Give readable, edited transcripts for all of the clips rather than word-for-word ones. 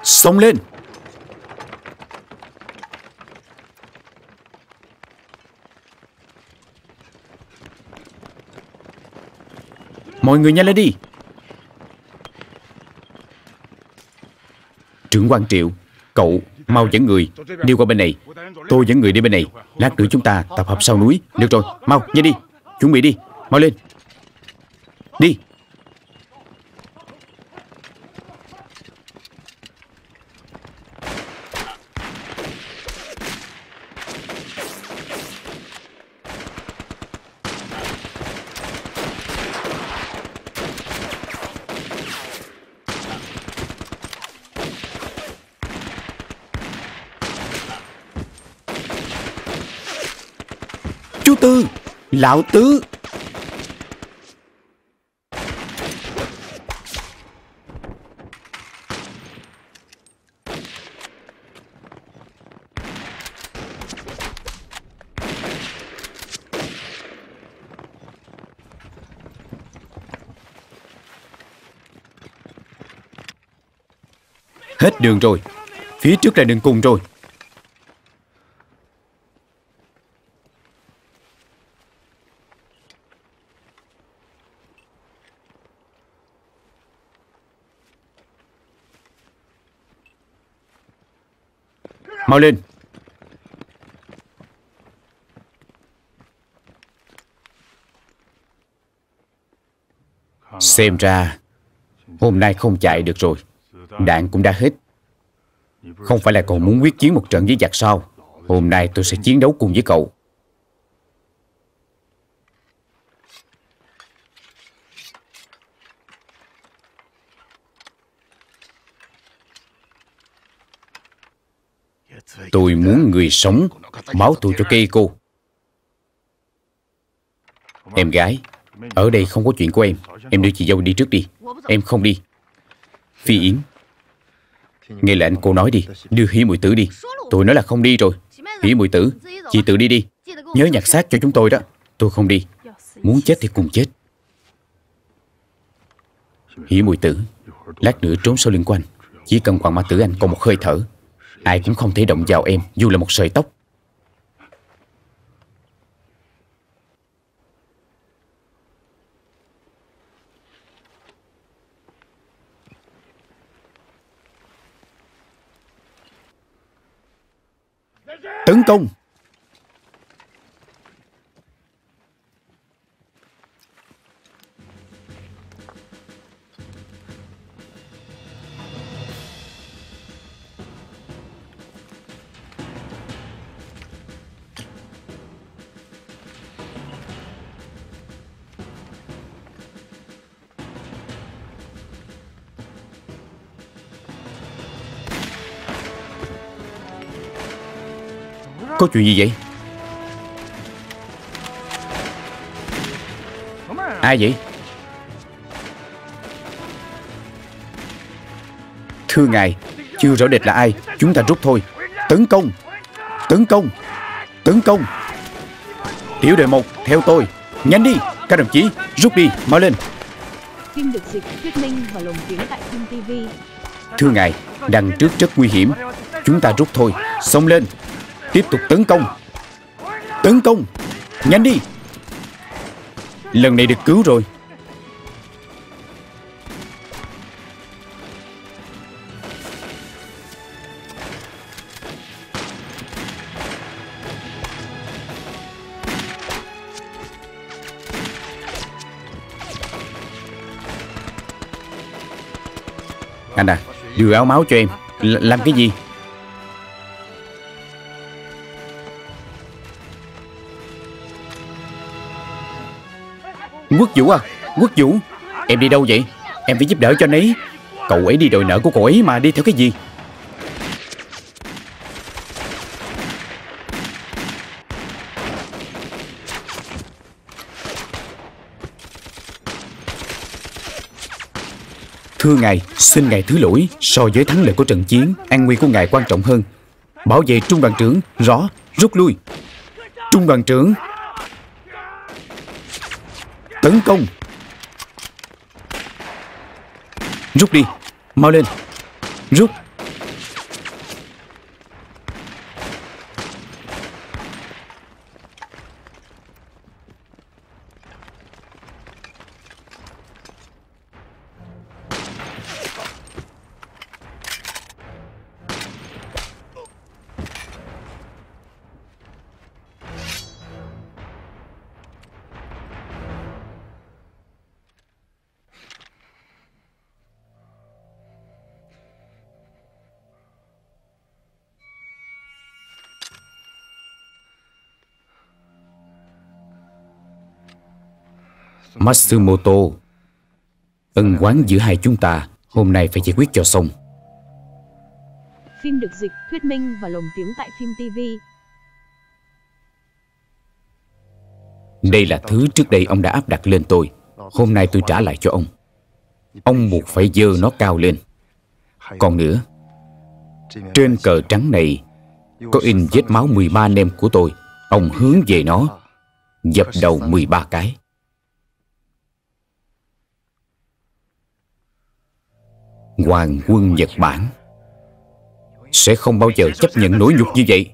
Xông lên. Mọi người nhanh lên đi. Trưởng quan Triệu, cậu mau dẫn người đi qua bên này. Tôi dẫn người đi bên này. Lát nữa chúng ta tập hợp sau núi. Được rồi, mau, nhanh đi. Chuẩn bị đi, mau lên. Đi. Chú Tư, lão tứ. Hết đường rồi. Phía trước là đường cùng rồi. Mau lên. Xem ra hôm nay không chạy được rồi. Đạn cũng đã hết. Không phải là cậu muốn quyết chiến một trận với giặc sao? Hôm nay tôi sẽ chiến đấu cùng với cậu. Tôi muốn người sống báo thù cho Keiko. Em gái, ở đây không có chuyện của em. Em đưa chị dâu đi trước đi. Em không đi. Phi Yến, nghe lời anh cô nói đi. Đưa Hỉ Muội Tử đi. Tôi nói là không đi rồi. Hỉ Muội Tử, chị tự đi đi. Nhớ nhặt xác cho chúng tôi đó. Tôi không đi. Muốn chết thì cùng chết. Hỉ Muội Tử, lát nữa trốn sau lưng của anh. Chỉ cần Hoàng Mã Tử Anh còn một hơi thở, ai cũng không thể động vào em, dù là một sợi tóc. Tấn công! Có chuyện gì vậy? Ai vậy? Thưa ngài, chưa rõ địch là ai. Chúng ta rút thôi. Tấn công! Tấn công! Tấn công! Tiểu đội 1, theo tôi. Nhanh đi! Các đồng chí, rút đi, mau lên. Phim được dịch, thuyết minh và lồng tiếng tại Phim TV. Thưa ngài, đằng trước rất nguy hiểm. Chúng ta rút thôi. Xông lên! Tiếp tục tấn công! Tấn công! Nhanh đi! Lần này được cứu rồi. Anh à, đưa áo máu cho em. Làm cái gì? Quốc Vũ à, Quốc Vũ, em đi đâu vậy? Em phải giúp đỡ cho anh ấy. Cậu ấy đi đòi nợ của cậu ấy mà, đi theo cái gì? Thưa ngài, xin ngài thứ lỗi. So với thắng lợi của trận chiến, an nguy của ngài quan trọng hơn. Bảo vệ trung đoàn trưởng. Rõ, rút lui. Trung đoàn trưởng, tấn công. Rút đi, mau lên. Rút, Matsumoto, ân oán giữa hai chúng ta hôm nay phải giải quyết cho xong. Phim được dịch, thuyết minh và lồng tiếng tại phim TV. Đây là thứ trước đây ông đã áp đặt lên tôi. Hôm nay tôi trả lại cho ông. Ông buộc phải giơ nó cao lên. Còn nữa, trên cờ trắng này có in vết máu 13 anh em của tôi. Ông hướng về nó, dập đầu 13 cái. Hoàng quân Nhật Bản sẽ không bao giờ chấp nhận nỗi nhục như vậy.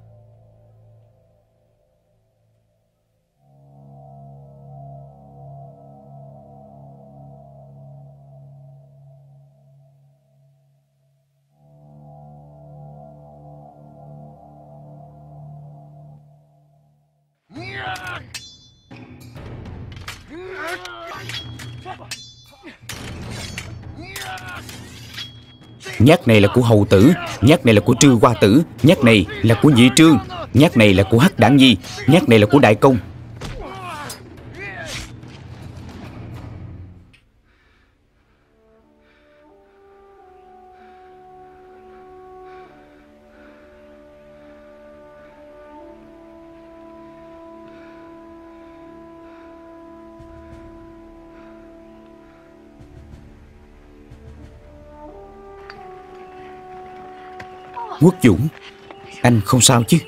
Nhát này là của Hầu Tử, nhát này là của Trư Hoa Tử, nhát này là của Nhị Trương, nhát này là của Hắc Đảng Nhi, nhát này là của Đại Công. Quốc Dũng, anh không sao chứ?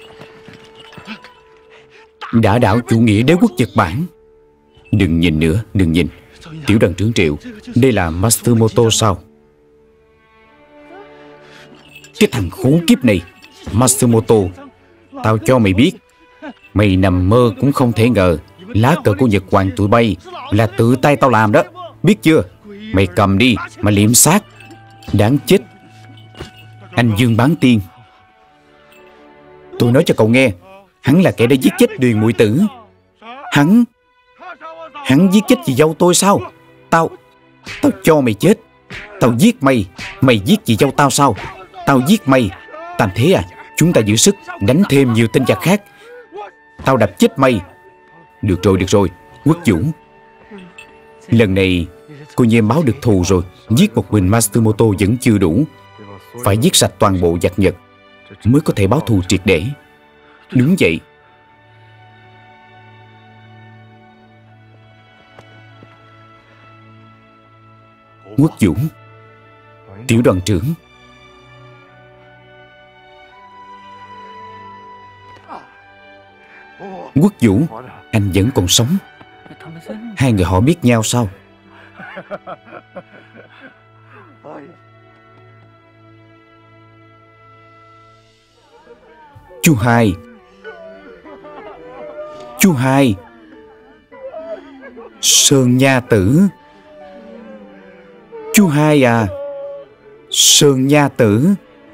Đã đảo chủ nghĩa đế quốc Nhật Bản. Đừng nhìn nữa, đừng nhìn. Tiểu đoàn trưởng Triệu, đây là Matsumoto sao? Cái thằng khốn kiếp này, Matsumoto, tao cho mày biết, mày nằm mơ cũng không thể ngờ lá cờ của Nhật Hoàng tụi bay là tự tay tao làm đó, biết chưa? Mày cầm đi mà liệm xác. Đáng chết. Anh Dương Bán Tiên, tôi nói cho cậu nghe, hắn là kẻ đã giết chết Điền Muội Tử. Hắn giết chết chị dâu tôi sao? Tao cho mày chết. Tao giết mày, mày giết chị dâu tao sao? Tao giết mày. Tam Thế à, chúng ta giữ sức đánh thêm nhiều tên giặc khác. Tao đập chết mày. Được rồi, Quốc Dũng, lần này cô nhem báo được thù rồi. Giết một mình Matsumoto vẫn chưa đủ, phải giết sạch toàn bộ giặc Nhật mới có thể báo thù triệt để. Đúng vậy. Quốc Dũng, tiểu đoàn trưởng, Quốc Dũng, anh vẫn còn sống. Hai người họ biết nhau sao? Chú Hai, Sơn Nha Tử. Chú Hai à, Sơn Nha Tử.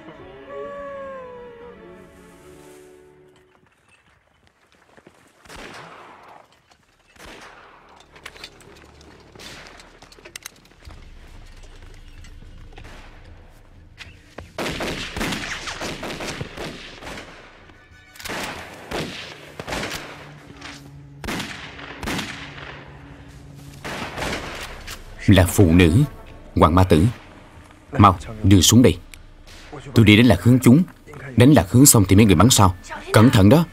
Là phụ nữ. Hoàng Ma Tử, mau đưa xuống đây. Tôi đi đánh lạc hướng chúng. Đánh lạc hướng xong thì mấy người bắn sao. Cẩn thận đó.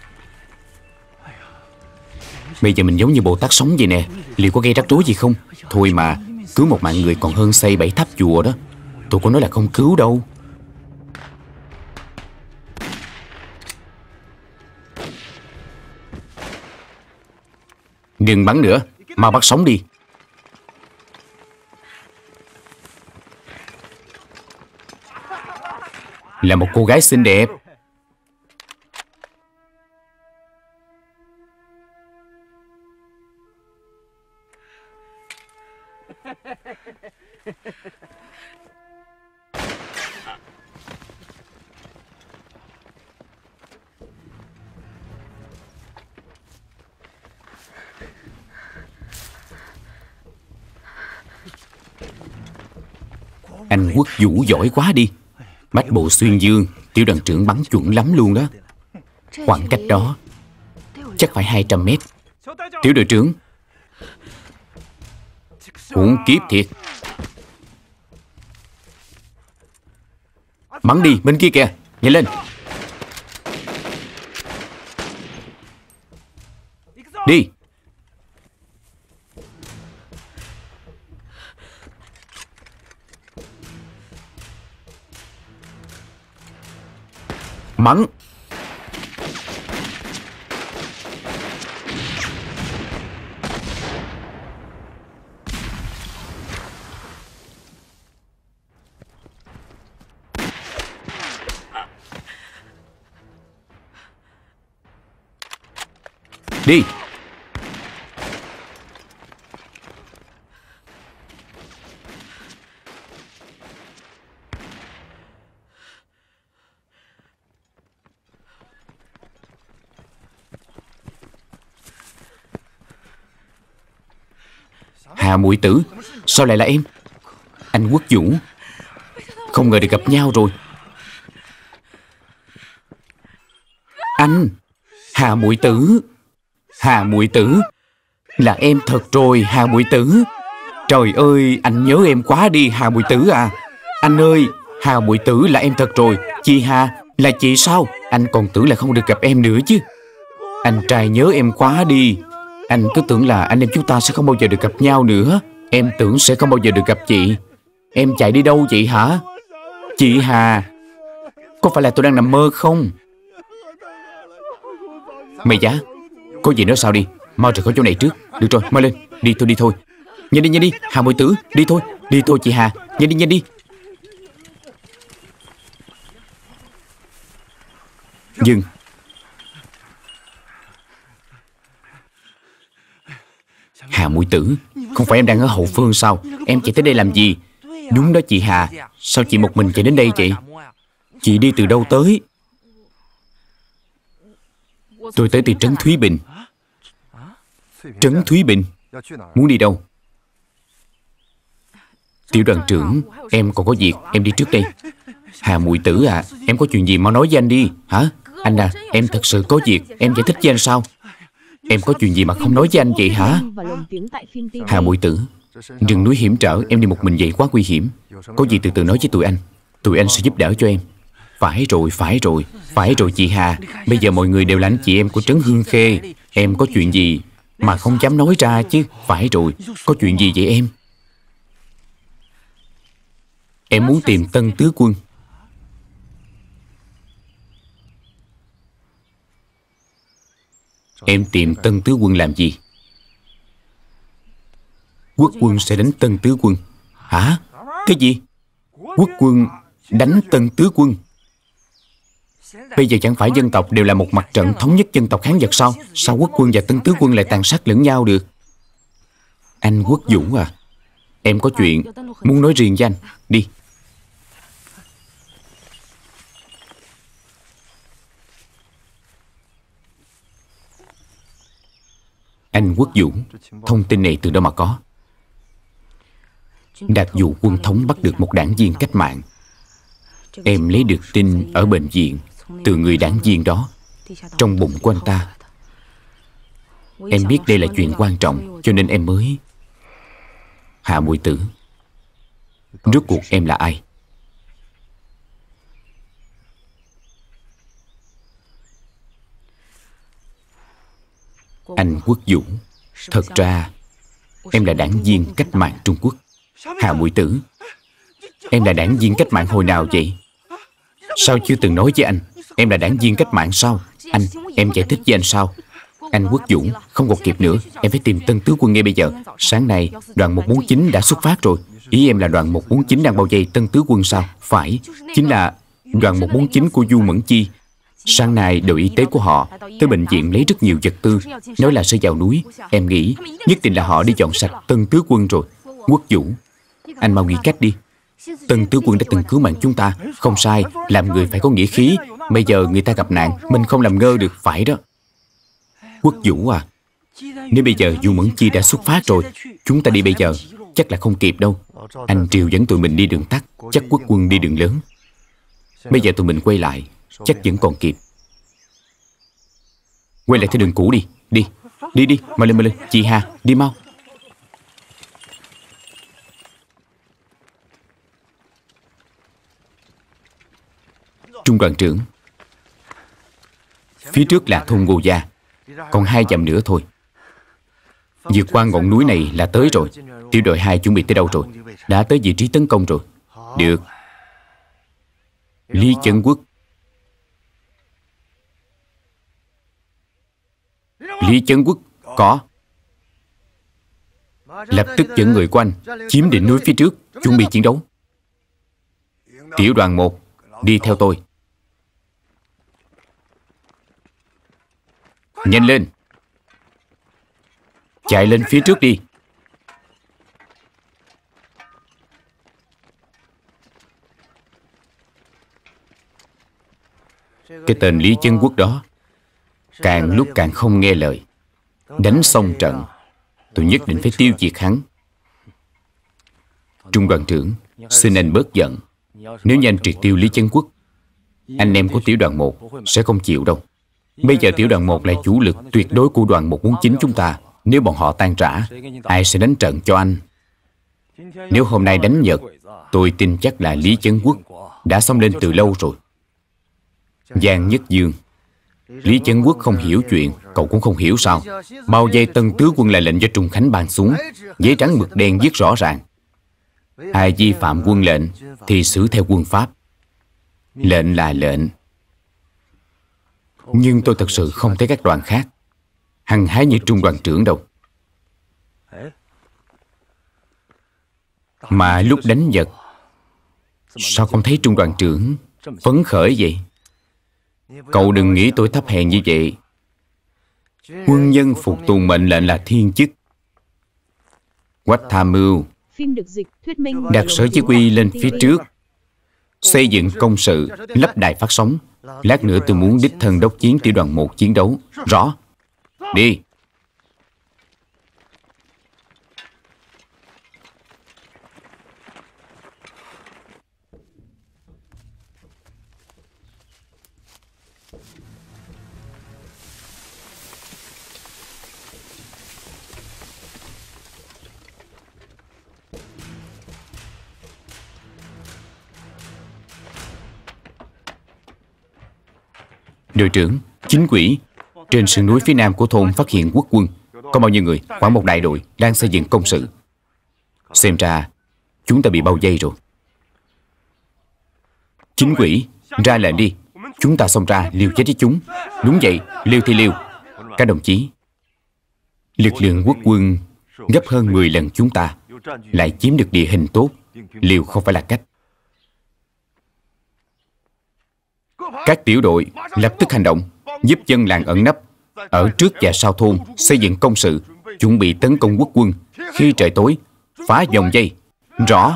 Bây giờ mình giống như Bồ Tát sống vậy nè, liệu có gây rắc rối gì không? Thôi mà, cứu một mạng người còn hơn xây 7 tháp chùa đó. Tôi có nói là không cứu đâu. Đừng bắn nữa, mau bắt sống đi. Là một cô gái xinh đẹp. Anh Quốc Vũ giỏi quá đi. Bách bộ xuyên dương, tiểu đoàn trưởng bắn chuẩn lắm luôn đó. Khoảng cách đó chắc phải 200 mét. Tiểu đội trưởng, Khốn kiếp thiệt. Bắn đi, bên kia kìa. Nhanh lên. Đi. Bắn. Đi. Hà muội tử, sao lại là em? Anh Quốc Vũ. Không ngờ được gặp nhau rồi. Anh Hà muội tử. Hà muội tử. Là em thật rồi, Hà muội tử. Trời ơi, anh nhớ em quá đi, Hà muội tử à. Anh ơi, Hà muội tử là em thật rồi. Chị Hà, là chị sao? Anh còn tưởng là không được gặp em nữa chứ. Anh trai nhớ em quá đi. Anh cứ tưởng là anh em chúng ta sẽ không bao giờ được gặp nhau nữa. Em tưởng sẽ không bao giờ được gặp chị. Em chạy đi đâu vậy hả? Chị Hà, có phải là tôi đang nằm mơ không? Mày giá, có gì nữa sao đi. Mau rời khỏi chỗ này trước. Được rồi, mau lên. Đi thôi, đi thôi. Nhanh đi, Hà muội tử. Đi thôi, chị Hà. Nhanh đi. Dừng. Hà muội tử, không phải em đang ở hậu phương sao? Em chạy tới đây làm gì? Đúng đó chị Hà. Sao chị một mình chạy đến đây vậy? Chị đi từ đâu tới? Tôi tới từ Trấn Thúy Bình. Trấn Thúy Bình? Muốn đi đâu? Tiểu đoàn trưởng, em còn có việc, em đi trước đây. Hà muội tử à, em có chuyện gì mau nói với anh đi. Hả? Anh à, em thật sự có việc, em giải thích với anh sao? Em có chuyện gì mà không nói với anh vậy hả? Hà muội tử, rừng núi hiểm trở, em đi một mình vậy quá nguy hiểm. Có gì từ từ nói với tụi anh. Tụi anh sẽ giúp đỡ cho em. Phải rồi chị Hà. Bây giờ mọi người đều là anh chị em của Trấn Hương Khê. Em có chuyện gì mà không dám nói ra chứ? Phải rồi, có chuyện gì vậy em? Em muốn tìm Tân Tứ Quân. Em tìm Tân Tứ Quân làm gì? Quốc quân sẽ đánh Tân Tứ Quân. Hả? Cái gì? Quốc quân đánh Tân Tứ Quân? Bây giờ chẳng phải dân tộc đều là một mặt trận thống nhất dân tộc Hán Vật sao? Sao quốc quân và Tân Tứ Quân lại tàn sát lẫn nhau được? Anh Quốc Vũ à, em có chuyện muốn nói riêng với anh. Đi. Anh Quốc Vũ, thông tin này từ đâu mà có? Đạt Dụ quân thống bắt được một đảng viên cách mạng. Em lấy được tin ở bệnh viện từ người đảng viên đó. Trong bụng của anh ta. Em biết đây là chuyện quan trọng, cho nên em mới... Hà muội tử, rốt cuộc em là ai? Anh Quốc Vũ, thật ra em là đảng viên cách mạng Trung Quốc. Hà muội tử, em là đảng viên cách mạng hồi nào vậy? Sao chưa từng nói với anh? Em là đảng viên cách mạng sao? Anh, em giải thích với anh sao? Anh Quốc Vũ, không còn kịp nữa. Em phải tìm Tân Tứ Quân ngay bây giờ. Sáng nay, đoàn 149 đã xuất phát rồi. Ý em là đoàn 149 đang bao vây Tân Tứ Quân sao? Phải, chính là đoàn 149 của Du Mẫn Chi. Sáng nay, đội y tế của họ tới bệnh viện lấy rất nhiều vật tư, nói là sẽ vào núi. Em nghĩ nhất định là họ đi dọn sạch Tân Tứ Quân rồi. Quốc Vũ, anh mau nghĩ cách đi. Tân Tứ Quân đã từng cứu mạng chúng ta. Không sai, làm người phải có nghĩa khí. Bây giờ người ta gặp nạn, mình không làm ngơ được, phải đó. Quốc Vũ à, nếu bây giờ Du Mẫn Chi đã xuất phát rồi, chúng ta đi bây giờ chắc là không kịp đâu. Anh Triều dẫn tụi mình đi đường tắt, chắc quốc quân đi đường lớn. Bây giờ tụi mình quay lại, chắc vẫn còn kịp. Quay lại theo đường cũ đi. Đi, mau lên, chị Hà, đi mau. Trung đoàn trưởng, phía trước là thôn Ngô Gia, còn 2 dặm nữa thôi. Vượt qua ngọn núi này là tới rồi. Tiểu đội 2 chuẩn bị tới đâu rồi? Đã tới vị trí tấn công rồi. Được. Lý Chấn Quốc. Lý Chấn Quốc, có. Lập tức dẫn người của anh chiếm đỉnh núi phía trước, chuẩn bị chiến đấu. Tiểu đoàn 1, đi theo tôi. Nhanh lên. Chạy lên phía trước đi. Cái tên Lý Chấn Quốc đó càng lúc càng không nghe lời. Đánh xong trận, tôi nhất định phải tiêu diệt hắn. Trung đoàn trưởng, xin anh bớt giận. Nếu như anh triệt tiêu Lý Chấn Quốc, anh em của tiểu đoàn 1 sẽ không chịu đâu. Bây giờ tiểu đoàn 1 là chủ lực tuyệt đối của đoàn 149 chúng ta. Nếu bọn họ tan rã, ai sẽ đánh trận cho anh? Nếu hôm nay đánh Nhật, tôi tin chắc là Lý Chấn Quốc đã xông lên từ lâu rồi. Giang Nhất Dương, Lý Chấn Quốc không hiểu chuyện, cậu cũng không hiểu sao. Bao vây Tân tướng quân lại lệnh cho Trung Khánh ban xuống, giấy trắng mực đen viết rõ ràng: ai vi phạm quân lệnh thì xử theo quân pháp. Lệnh là lệnh. Nhưng tôi thật sự không thấy các đoàn khác hăng hái như Trung đoàn trưởng đâu. Mà lúc đánh Nhật, sao không thấy Trung đoàn trưởng phấn khởi vậy? Cậu đừng nghĩ tôi thấp hèn như vậy. Quân nhân phục tùng mệnh lệnh là thiên chức. Quách tham mưu, đặt sở chỉ huy lên phía trước, xây dựng công sự, lắp đài phát sóng. Lát nữa tôi muốn đích thân đốc chiến tiểu đoàn 1 chiến đấu. Rõ. Đi. Đội trưởng, chính quỹ, trên sườn núi phía nam của thôn phát hiện quốc quân. Có bao nhiêu người? Khoảng 1 đại đội đang xây dựng công sự. Xem ra chúng ta bị bao vây rồi. Chính quỹ, ra lệnh đi. Chúng ta xông ra liều chết với chúng. Đúng vậy, liều thì liều. Các đồng chí, lực lượng quốc quân gấp hơn 10 lần chúng ta, lại chiếm được địa hình tốt. Liều không phải là cách. Các tiểu đội lập tức hành động, giúp dân làng ẩn nấp ở trước và sau thôn, xây dựng công sự, chuẩn bị tấn công quốc quân. Khi trời tối, phá vòng vây. Rõ.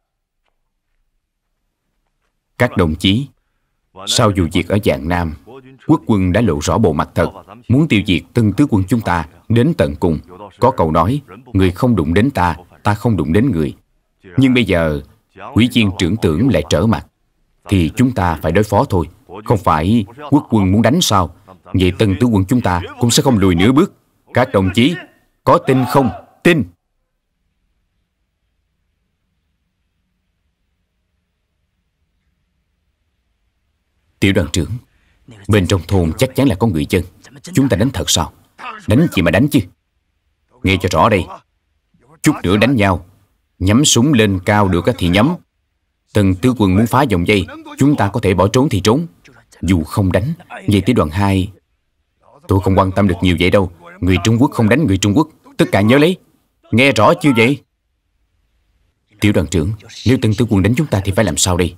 Các đồng chí, sau vụ việc ở Giang Nam, quốc quân đã lộ rõ bộ mặt thật, muốn tiêu diệt Tân tướng quân chúng ta đến tận cùng. Có câu nói, người không đụng đến ta, ta không đụng đến người. Nhưng bây giờ, Ủy viên trưởng tưởng lại trở mặt, thì chúng ta phải đối phó thôi. Không phải quốc quân muốn đánh sao? Vậy Tân tướng quân chúng ta cũng sẽ không lùi nửa bước. Các đồng chí, có tin không? Tin. Tiểu đoàn trưởng, bên trong thôn chắc chắn là có người dân. Chúng ta đánh thật sao? Đánh gì mà đánh chứ? Nghe cho rõ đây. Chút nữa đánh nhau, nhắm súng lên cao được thì nhắm. Tân tướng quân muốn phá vòng dây, chúng ta có thể bỏ trốn thì trốn. Dù không đánh, vậy tiểu đoàn 2, tôi không quan tâm được nhiều vậy đâu. Người Trung Quốc không đánh người Trung Quốc. Tất cả nhớ lấy. Nghe rõ chưa vậy? Tiểu đoàn trưởng, nếu Tân tướng quân đánh chúng ta thì phải làm sao đây?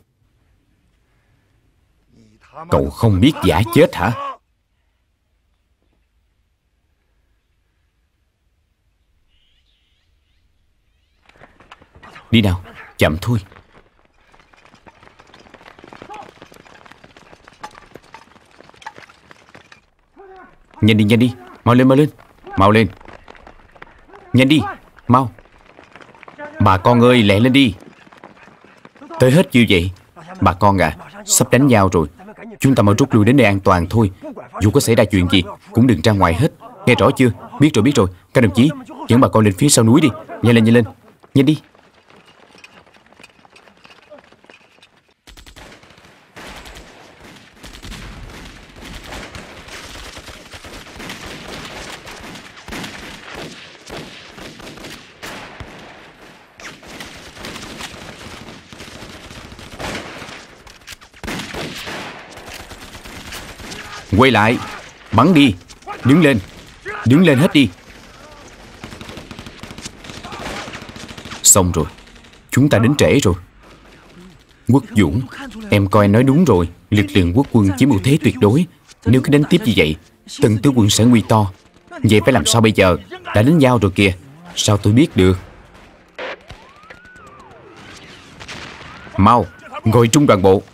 Cậu không biết giả chết hả? Đi nào, chậm thôi. Nhanh đi, mau lên, mau lên. Nhanh đi, mau. Bà con ơi, lẹ lên đi. Tới hết chưa vậy? Bà con à, sắp đánh nhau rồi. Chúng ta mau rút lui đến nơi an toàn thôi. Dù có xảy ra chuyện gì, cũng đừng ra ngoài hết. Nghe rõ chưa? Biết rồi. Các đồng chí, dẫn bà con lên phía sau núi đi. Nhanh lên. Nhanh đi. Quay lại. Bắn đi. Đứng lên. Đứng lên hết đi. Xong rồi. Chúng ta đến trễ rồi. Quốc Dũng, em coi anh nói đúng rồi. Lực lượng quốc quân chiếm ưu thế tuyệt đối. Nếu cứ đánh tiếp như vậy, Tân tướng quân sẽ nguy to. Vậy phải làm sao bây giờ? Đã đến giao rồi kìa. Sao tôi biết được? Mau, gọi trung đoàn bộ.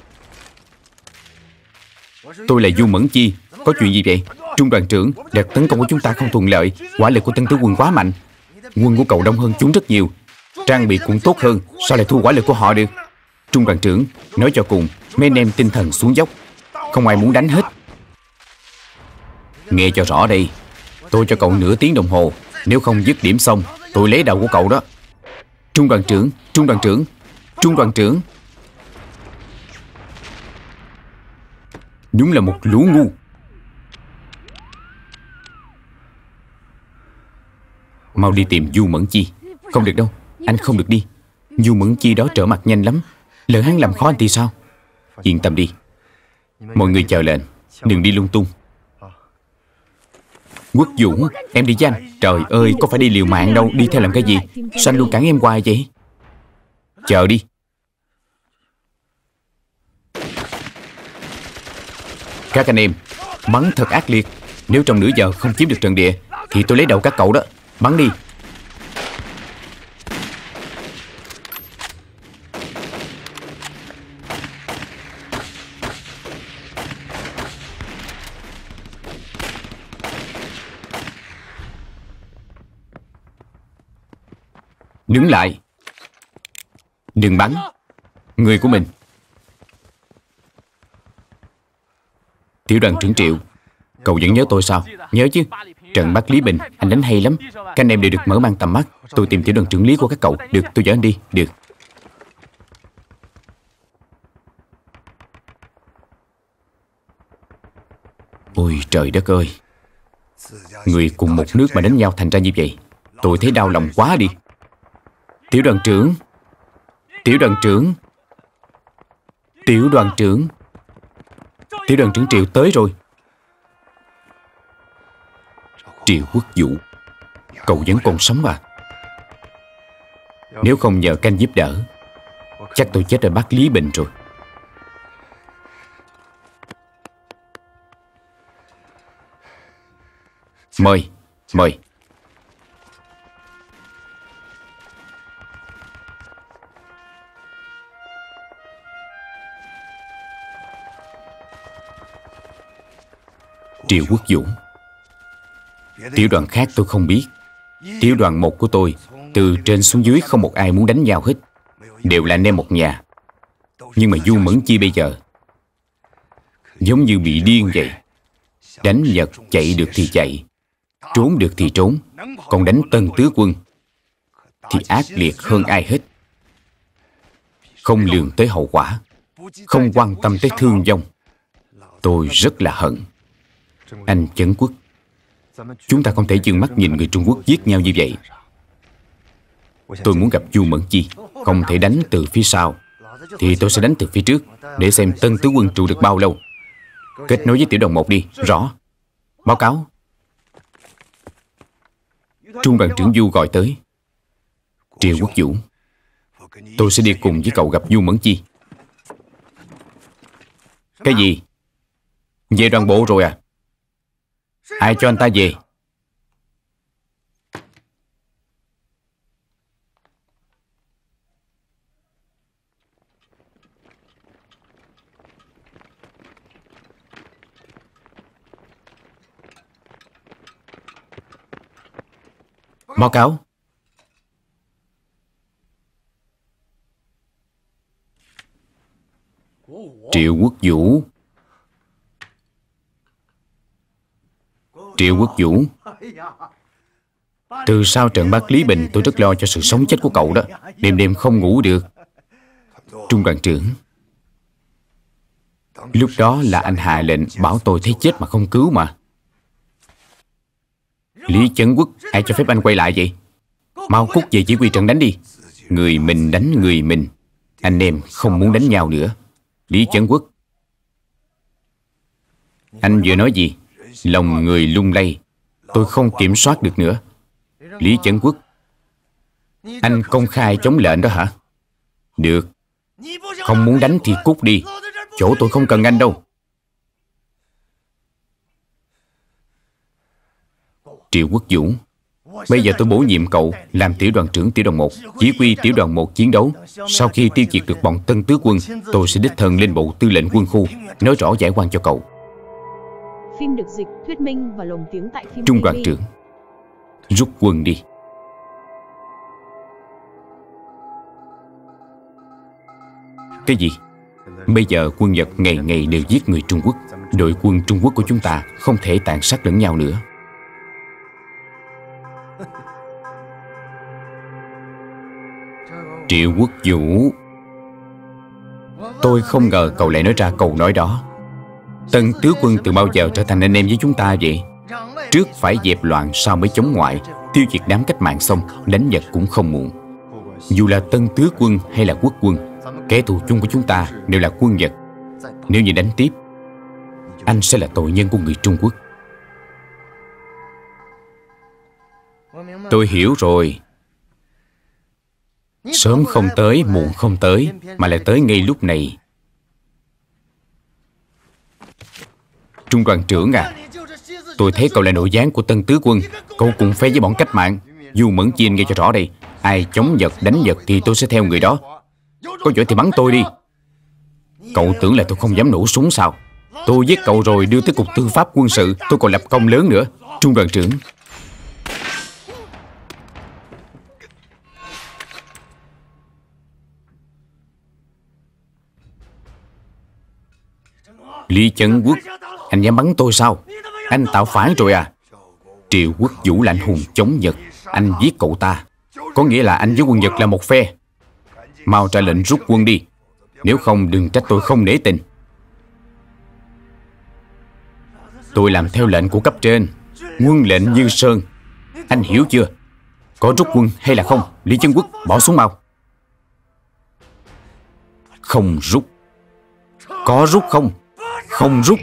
Tôi là Du Mẫn Chi. Có chuyện gì vậy? Trung đoàn trưởng, đợt tấn công của chúng ta không thuận lợi. Hỏa lực của Tân tướng quân quá mạnh. Quân của cậu đông hơn chúng rất nhiều. Trang bị cũng tốt hơn. Sao lại thua hỏa lực của họ được? Trung đoàn trưởng, nói cho cùng, mấy anh em tinh thần xuống dốc. Không ai muốn đánh hết. Nghe cho rõ đây. Tôi cho cậu nửa tiếng đồng hồ. Nếu không dứt điểm xong, tôi lấy đầu của cậu đó. Trung đoàn trưởng, trung đoàn trưởng, trung đoàn trưởng. Đúng là một lũ ngu. Mau đi tìm Du Mẫn Chi. Không được đâu, anh không được đi. Du Mẫn Chi đó trở mặt nhanh lắm. Lỡ hắn làm khó anh thì sao? Yên tâm đi. Mọi người chờ lệnh. Đừng đi lung tung. Quốc Dũng, em đi với anh. Trời ơi, có phải đi liều mạng đâu. Đi theo làm cái gì? Sao anh luôn cản em hoài vậy? Chờ đi. Các anh em, bắn thật ác liệt. Nếu trong nửa giờ không chiếm được trận địa thì tôi lấy đầu các cậu đó. Bắn đi. Đứng lại. Đừng bắn. Người của mình. Tiểu đoàn trưởng Triệu, cậu vẫn nhớ tôi sao? Nhớ chứ. Trận Bắc Lý Bình anh đánh hay lắm. Các anh em đều được mở mang tầm mắt. Tôi tìm tiểu đoàn trưởng Lý của các cậu. Được, tôi dẫn anh đi. Được. Ôi trời đất ơi. Người cùng một nước mà đánh nhau thành ra như vậy. Tôi thấy đau lòng quá đi. Tiểu đoàn trưởng. Tiểu đoàn trưởng. Tiểu đoàn trưởng. Tiểu đoàn trưởng Triệu tới rồi. Triệu Quốc Vũ, cậu vẫn còn sống à? Nếu không nhờ canh giúp đỡ, chắc tôi chết ở Bắc Lý Bình rồi. Mời, mời. Triệu Quốc Vũ. Tiểu đoàn khác tôi không biết. Tiểu đoàn 1 của tôi, từ trên xuống dưới không một ai muốn đánh nhau hết. Đều là anh em một nhà. Nhưng mà Du Mẫn Chi bây giờ giống như bị điên vậy. Đánh Nhật chạy được thì chạy, trốn được thì trốn. Còn đánh Tân tướng quân thì ác liệt hơn ai hết. Không lường tới hậu quả, không quan tâm tới thương vong. Tôi rất là hận. Anh Chấn Quốc, chúng ta không thể trừng mắt nhìn người Trung Quốc giết nhau như vậy. Tôi muốn gặp Du Mẫn Chi. Không thể đánh từ phía sau thì tôi sẽ đánh từ phía trước, để xem Tân tướng quân trụ được bao lâu. Kết nối với tiểu đoàn 1 đi. Rõ. Báo cáo. Trung đoàn trưởng Du gọi tới. Triệu Quốc Vũ, tôi sẽ đi cùng với cậu gặp Du Mẫn Chi. Cái gì? Về đoàn bộ rồi à? Ai cho anh ta về? Báo cáo. Triệu Quốc Vũ. Triệu Quốc Vũ, từ sau trận Bắc Lý Bình tôi rất lo cho sự sống chết của cậu đó. Đêm đêm không ngủ được. Trung đoàn trưởng, lúc đó là anh hạ lệnh bảo tôi thấy chết mà không cứu mà. Lý Chấn Quốc, ai cho phép anh quay lại vậy? Mau cút về chỉ huy trận đánh đi. Người mình đánh người mình. Anh em không muốn đánh nhau nữa. Lý Chấn Quốc, Anh vừa nói gì? Lòng người lung lay, tôi không kiểm soát được nữa. Lý Chấn Quốc, anh công khai chống lệnh đó hả? Được. Không muốn đánh thì cút đi. Chỗ tôi không cần anh đâu. Triệu Quốc Vũ, bây giờ tôi bổ nhiệm cậu làm tiểu đoàn trưởng tiểu đoàn 1, chỉ huy tiểu đoàn 1 chiến đấu. Sau khi tiêu diệt được bọn Tân Tứ Quân, tôi sẽ đích thân lên bộ tư lệnh quân khu, nói rõ giải oan cho cậu. Phim được dịch, thuyết minh và lồng tiếng tại phim Trung TV. đoàn trưởng, rút quân đi. Cái gì? Bây giờ quân Nhật ngày ngày đều giết người Trung Quốc. Đội quân Trung Quốc của chúng ta không thể tàn sát lẫn nhau nữa. Triệu Quốc Vũ, tôi không ngờ cậu lại nói ra câu nói đó. Tân Tứ Quân từ bao giờ trở thành anh em với chúng ta vậy? Trước phải dẹp loạn, sau mới chống ngoại. Tiêu diệt đám cách mạng xong, đánh Nhật cũng không muộn. Dù là Tân Tứ Quân hay là Quốc Quân, kẻ thù chung của chúng ta đều là quân Nhật. Nếu như đánh tiếp, anh sẽ là tội nhân của người Trung Quốc. Tôi hiểu rồi. Sớm không tới, muộn không tới, mà lại tới ngay lúc này. Trung đoàn trưởng à, tôi thấy cậu là nội gián của Tân Tứ Quân. Cậu cùng phe với bọn cách mạng. Du Mẫn Chi nghe cho rõ đây. Ai chống Nhật, đánh Nhật thì tôi sẽ theo người đó. Có giỏi thì bắn tôi đi. Cậu tưởng là tôi không dám nổ súng sao? Tôi giết cậu rồi đưa tới cục tư pháp quân sự, tôi còn lập công lớn nữa. Trung đoàn trưởng, Lý Chấn Quốc, anh dám bắn tôi sao? Anh tạo phản rồi à? Triệu Quốc Vũ là anh hùng chống Nhật. Anh giết cậu ta, có nghĩa là anh với quân Nhật là một phe. Mau ra lệnh rút quân đi, nếu không đừng trách tôi không nể tình. Tôi làm theo lệnh của cấp trên, quân lệnh như sơn. Anh hiểu chưa? Có rút quân hay là không? Lý Chấn Quốc, bỏ súng mau. Không rút. Có rút không? Không rút.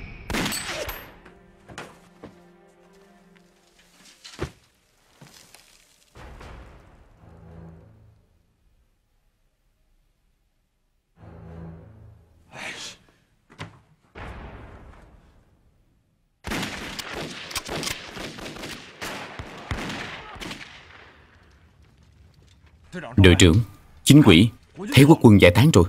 Đội trưởng, chính quỷ, thấy quốc quân giải tán rồi.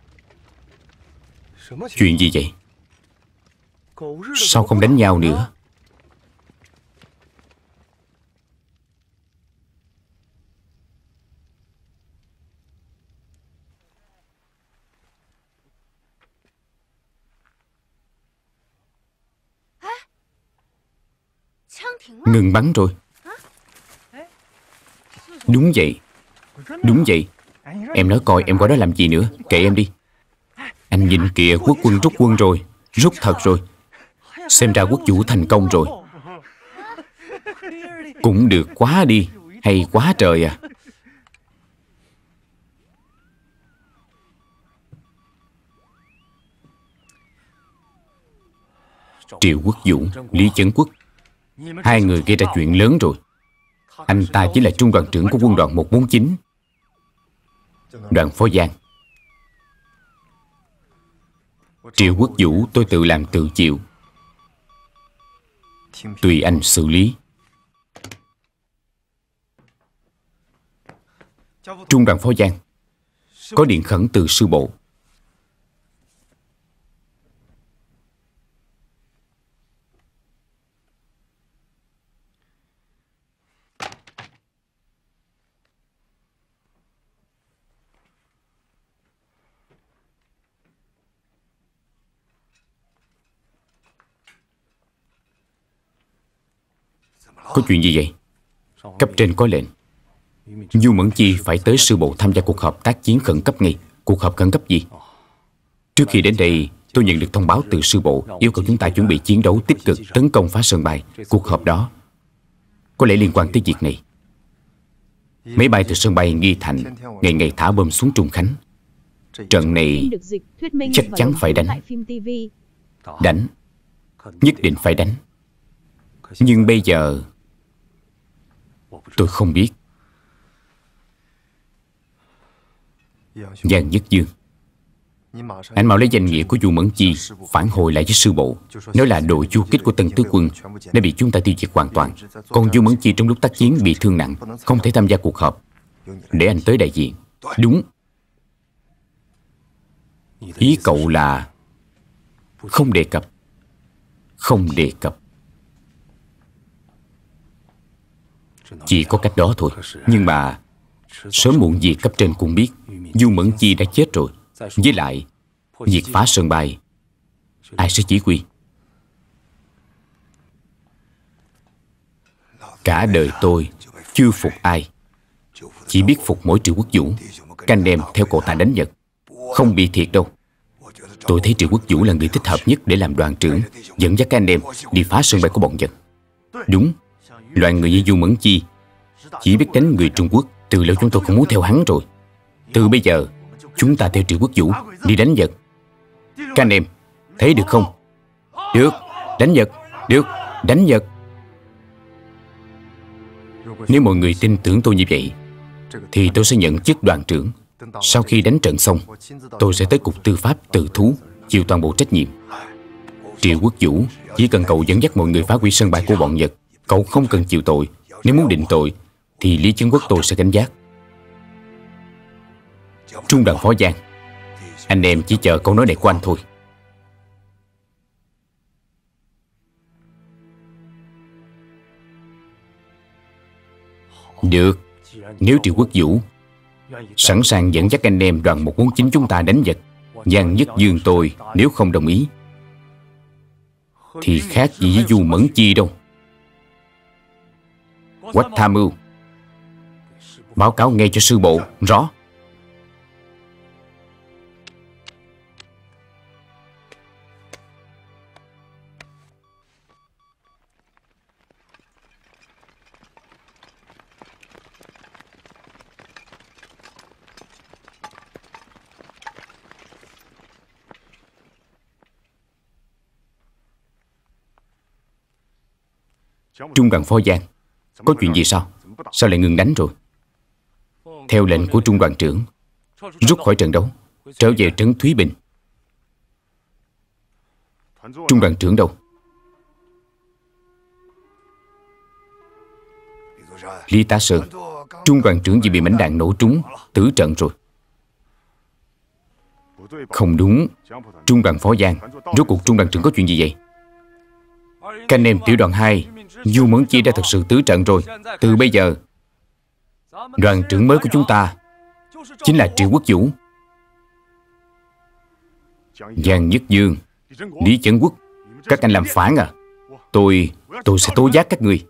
Chuyện gì vậy? Sao không đánh nhau nữa? Ngừng bắn rồi. Đúng vậy. Đúng vậy. Em nói coi em qua đó làm gì nữa. Kệ em đi. Anh nhìn kìa, quốc quân rút quân rồi. Rút thật rồi. Xem ra Quốc Vũ thành công rồi. Cũng được quá đi. Hay quá trời à. Triệu Quốc Vũ, Lý Chấn Quốc, hai người gây ra chuyện lớn rồi. Anh ta chính là trung đoàn trưởng của quân đoàn 149, Đoàn Phó Giang. Triệu Quốc Vũ tôi tự làm tự chịu, tùy anh xử lý. Trung đoàn Phó Giang, có điện khẩn từ sư bộ. Có chuyện gì vậy? Cấp trên có lệnh Du Mẫn Chi phải tới sư bộ tham gia cuộc họp tác chiến khẩn cấp ngay. Cuộc họp khẩn cấp gì? Trước khi đến đây, tôi nhận được thông báo từ sư bộ yêu cầu chúng ta chuẩn bị chiến đấu tích cực tấn công phá sân bay. Cuộc họp đó có lẽ liên quan tới việc này. Máy bay từ sân bay Nghi Thành ngày ngày thả bom xuống Trung Khánh. Trận này chắc chắn phải đánh. Đánh. nhất định phải đánh. Nhưng bây giờ tôi không biết. Giang Nhất Dương, anh mau lấy danh nghĩa của Du Mẫn Chi phản hồi lại với sư bộ, nói là đội du kích của Tân Tứ Quân đã bị chúng ta tiêu diệt hoàn toàn. Còn Du Mẫn Chi trong lúc tác chiến bị thương nặng, không thể tham gia cuộc họp. Để anh tới đại diện. Đúng. Ý cậu là không đề cập. Không đề cập. Chỉ có cách đó thôi. Nhưng mà sớm muộn gì cấp trên cũng biết Du Mẫn Chi đã chết rồi. Với lại việc phá sân bay, ai sẽ chỉ huy? Cả đời tôi chưa phục ai, chỉ biết phục mỗi Triệu Quốc Vũ. Các anh em theo cậu ta đánh Nhật, không bị thiệt đâu. Tôi thấy Triệu Quốc Vũ là người thích hợp nhất để làm đoàn trưởng, dẫn dắt các anh em đi phá sân bay của bọn Nhật. Đúng, loại người như Du Mẫn Chi chỉ biết đánh người Trung Quốc. Từ lâu chúng tôi không muốn theo hắn rồi. Từ bây giờ chúng ta theo Triệu Quốc Vũ đi đánh Nhật. Các anh em thấy được không? Được, đánh Nhật. Được, đánh Nhật. Nếu mọi người tin tưởng tôi như vậy thì tôi sẽ nhận chức đoàn trưởng. Sau khi đánh trận xong, tôi sẽ tới Cục Tư pháp tự thú, chịu toàn bộ trách nhiệm. Triệu Quốc Vũ, chỉ cần cậu dẫn dắt mọi người phá hủy sân bay của bọn Nhật, cậu không cần chịu tội. Nếu muốn định tội thì Lý Chấn Quốc tôi sẽ gánh vác. Trung đoàn Phó Giang, anh em chỉ chờ câu nói này của anh thôi. Được, nếu Triệu Quốc Vũ sẵn sàng dẫn dắt anh em đoàn 149 chúng ta đánh Nhật, Giang Nhất Dương tôi nếu không đồng ý thì khác gì với Du Mẫn Chi đâu. Quách tham mưu, báo cáo ngay cho sư bộ. Rõ. Trung đoàn Phó Giang, có chuyện gì sao? Sao lại ngừng đánh rồi? Theo lệnh của trung đoàn trưởng, rút khỏi trận đấu, trở về trấn Thúy Bình. Trung đoàn trưởng đâu? Lý Tá Sơn, trung đoàn trưởng vì bị mảnh đạn nổ trúng, tử trận rồi. Không đúng. Trung đoàn Phó Giang, rốt cuộc trung đoàn trưởng có chuyện gì vậy? Các anh em tiểu đoàn 2, Du Mẫn Chi đã thực sự tử trận rồi. Từ bây giờ, đoàn trưởng mới của chúng ta chính là Triệu Quốc Vũ. Giang Nhất Dương, Lý Chấn Quốc, các anh làm phản à? Tôi sẽ tố giác các người.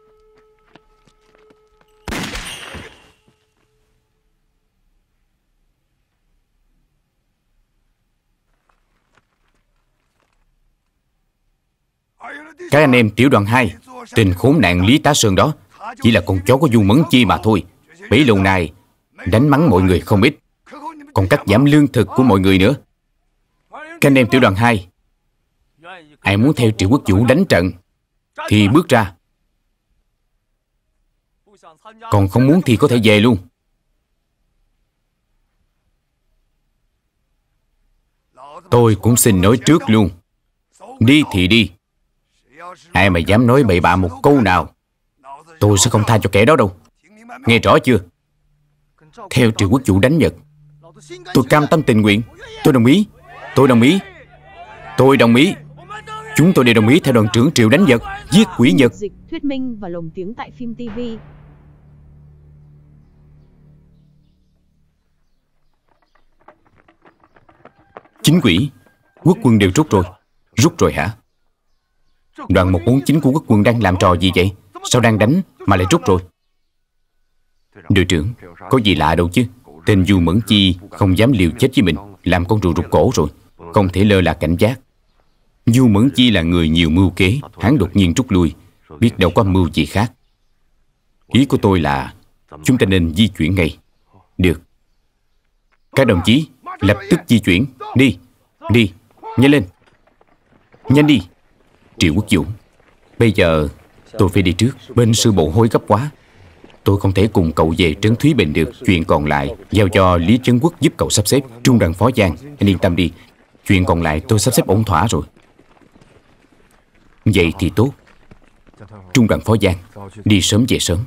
Các anh em tiểu đoàn 2, tên khốn nạn Lý Tá Sơn đó chỉ là con chó của Du Mẫn Chi mà thôi. Bấy lâu nay đánh mắng mọi người không ít, còn cắt giảm lương thực của mọi người nữa. Các anh em tiểu đoàn 2, ai muốn theo Triệu Quốc Vũ đánh trận thì bước ra, còn không muốn thì có thể về luôn. Tôi cũng xin nói trước luôn, đi thì đi. Ai mà dám nói bậy bạ một câu nào, tôi sẽ không tha cho kẻ đó đâu. Nghe rõ chưa? Theo Triệu Quốc Vũ đánh Nhật, tôi cam tâm tình nguyện. Tôi đồng ý. Tôi đồng ý. Tôi đồng ý. Chúng tôi đều đồng ý theo đoàn trưởng Triệu đánh Nhật, giết quỷ Nhật. Dịch, thuyết minh và lồng tiếng tại phim TV. Chính quỷ, quốc quân đều rút rồi. Rút rồi hả? Đoàn 149 của quốc quân đang làm trò gì vậy? Sao đang đánh mà lại rút rồi? Đội trưởng, có gì lạ đâu chứ. Tên Du Mẫn Chi không dám liều chết với mình, làm con rùa rụt cổ rồi. Không thể lơ là cảnh giác. Du Mẫn Chi là người nhiều mưu kế, hắn đột nhiên rút lui, biết đâu có mưu gì khác. Ý của tôi là chúng ta nên di chuyển ngay. Được. Các đồng chí, lập tức di chuyển. Đi. Đi. Nhanh lên. Nhanh đi. Triệu Quốc Vũ, bây giờ tôi phải đi trước. Bên sư bộ hối gấp quá. Tôi không thể cùng cậu về Trấn Thúy Bình được. Chuyện còn lại giao cho Lý Trấn Quốc giúp cậu sắp xếp. Trung đoàn Phó Giang, anh yên tâm đi. Chuyện còn lại tôi sắp xếp ổn thỏa rồi. Vậy thì tốt. Trung đoàn Phó Giang, đi sớm về sớm.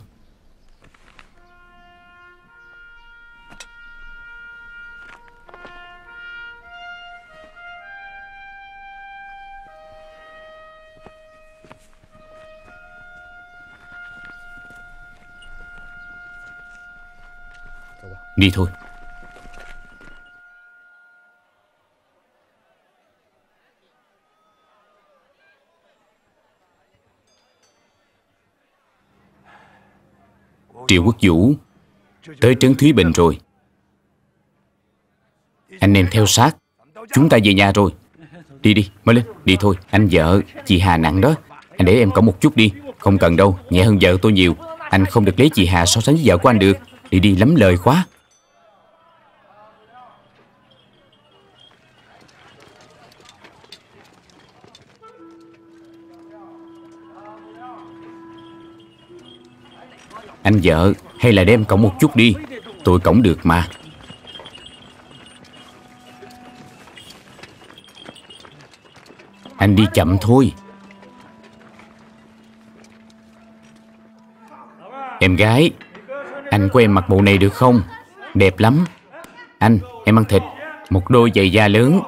Đi thôi. Triệu Quốc Vũ tới Trấn Thúy Bình rồi. Anh em theo sát. Chúng ta về nhà rồi. Đi đi, mới lên. Đi thôi. Anh vợ, chị Hà nặng đó. Anh để em cõng một chút đi. Không cần đâu, nhẹ hơn vợ tôi nhiều. Anh không được lấy chị Hà so sánh với vợ của anh được. Đi đi, lắm lời quá. Anh vợ, hay là đem cõng một chút đi. Tôi cõng được mà. Anh đi chậm thôi. Em gái, anh của em mặc bộ này được không? Đẹp lắm. Anh, em ăn thịt. Một đôi giày da lớn.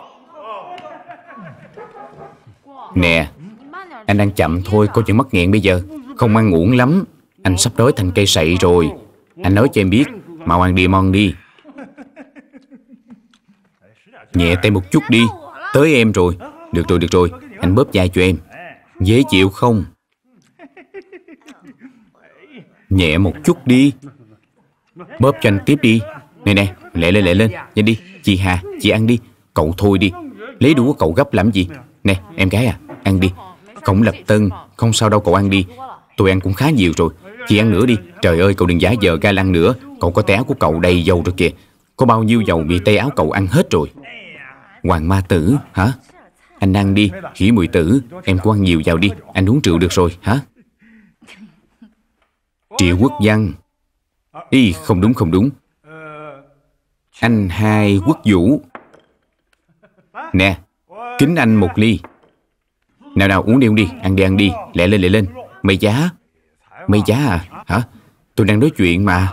Nè, anh ăn chậm thôi, coi chừng mắc nghẹn bây giờ. Không ăn uổng lắm. Anh sắp đói thành cây sậy rồi. Anh nói cho em biết. Mau ăn đi, mon đi. Nhẹ tay một chút đi. Tới em rồi. Được rồi, được rồi. Anh bóp vai cho em. Dễ chịu không? Nhẹ một chút đi. Bóp cho anh tiếp đi. Nè nè, lẹ lên, lẹ lên. Nhanh đi. Chị Hà, chị ăn đi. Cậu thôi đi. Lấy đũa cậu gấp làm gì? Nè, em gái à, ăn đi. Cổng Lập Tân. Không sao đâu, cậu ăn đi. Tôi ăn cũng khá nhiều rồi. Chị ăn nữa đi. Trời ơi, cậu đừng giả vờ ga lăng nữa. Cậu có tay áo của cậu đầy dầu rồi kìa. Có bao nhiêu dầu bị tay áo cậu ăn hết rồi. Hoàng Ma Tử, hả? Anh ăn đi. Hỉ Mùi Tử, em cũng ăn nhiều vào đi. Anh uống rượu được rồi, hả? Triệu Quốc Văn. Ý, không đúng, không đúng. Anh hai Quốc Vũ. Nè, kính anh một ly. Nào nào, uống đi, uống đi. Ăn đi, ăn đi. Lẹ lên, lẹ lên. Mày giá. Mày giá à? Hả? Tôi đang nói chuyện mà.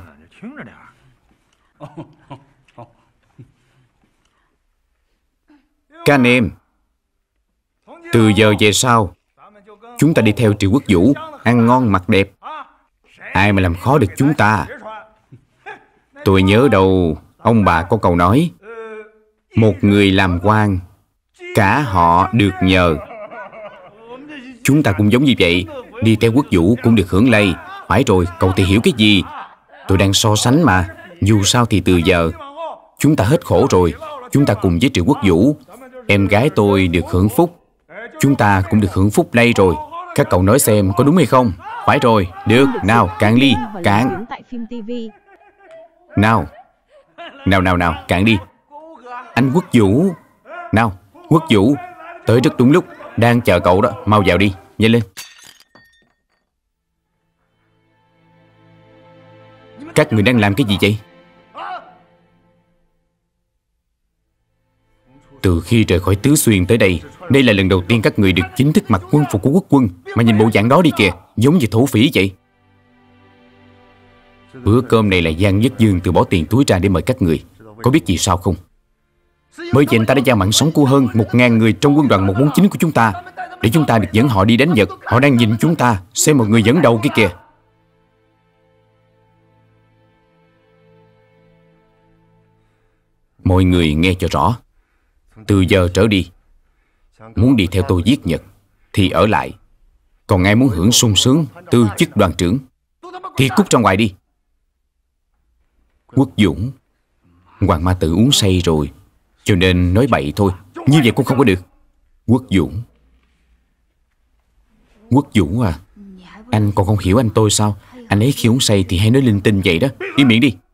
Các anh em, từ giờ về sau, chúng ta đi theo Triệu Quốc Vũ, ăn ngon mặc đẹp. Ai mà làm khó được chúng ta? Tôi nhớ đâu, ông bà có câu nói, một người làm quan, cả họ được nhờ. Chúng ta cũng giống như vậy. Đi theo Quốc Vũ cũng được hưởng lây. Phải rồi, cậu thì hiểu cái gì? Tôi đang so sánh mà. Dù sao thì từ giờ chúng ta hết khổ rồi. Chúng ta cùng với Triệu Quốc Vũ. Em gái tôi được hưởng phúc. Chúng ta cũng được hưởng phúc lây rồi. Các cậu nói xem có đúng hay không? Phải rồi, được. Nào, cạn ly, cạn. Nào. Nào, nào, nào, cạn đi. Anh Quốc Vũ. Nào, Quốc Vũ. Tới rất đúng lúc. Đang chờ cậu đó. Mau vào đi, nhanh lên. Các người đang làm cái gì vậy? Từ khi rời khỏi Tứ Xuyên tới đây, đây là lần đầu tiên các người được chính thức mặc quân phục của quốc quân. Mà nhìn bộ dạng đó đi kìa, giống như thổ phỉ vậy. Bữa cơm này là Giang Nhất Dương từ bỏ tiền túi ra để mời các người. Có biết gì sao không? Bởi vậy anh ta đã giao mạng sống của hơn 1.000 người trong quân đoàn 149 của chúng ta, để chúng ta được dẫn họ đi đánh Nhật. Họ đang nhìn chúng ta, xem một người dẫn đầu kia kìa. Mọi người nghe cho rõ. Từ giờ trở đi, muốn đi theo tôi giết Nhật thì ở lại. Còn ai muốn hưởng sung sướng tư chức đoàn trưởng thì cút ra ngoài đi. Quốc Dũng, Hoàng Ma Tử uống say rồi, cho nên nói bậy thôi. Như vậy cũng không có được. Quốc Dũng. Quốc Dũng à, anh còn không hiểu anh tôi sao? Anh ấy khi uống say thì hay nói linh tinh vậy đó. Im miệng đi.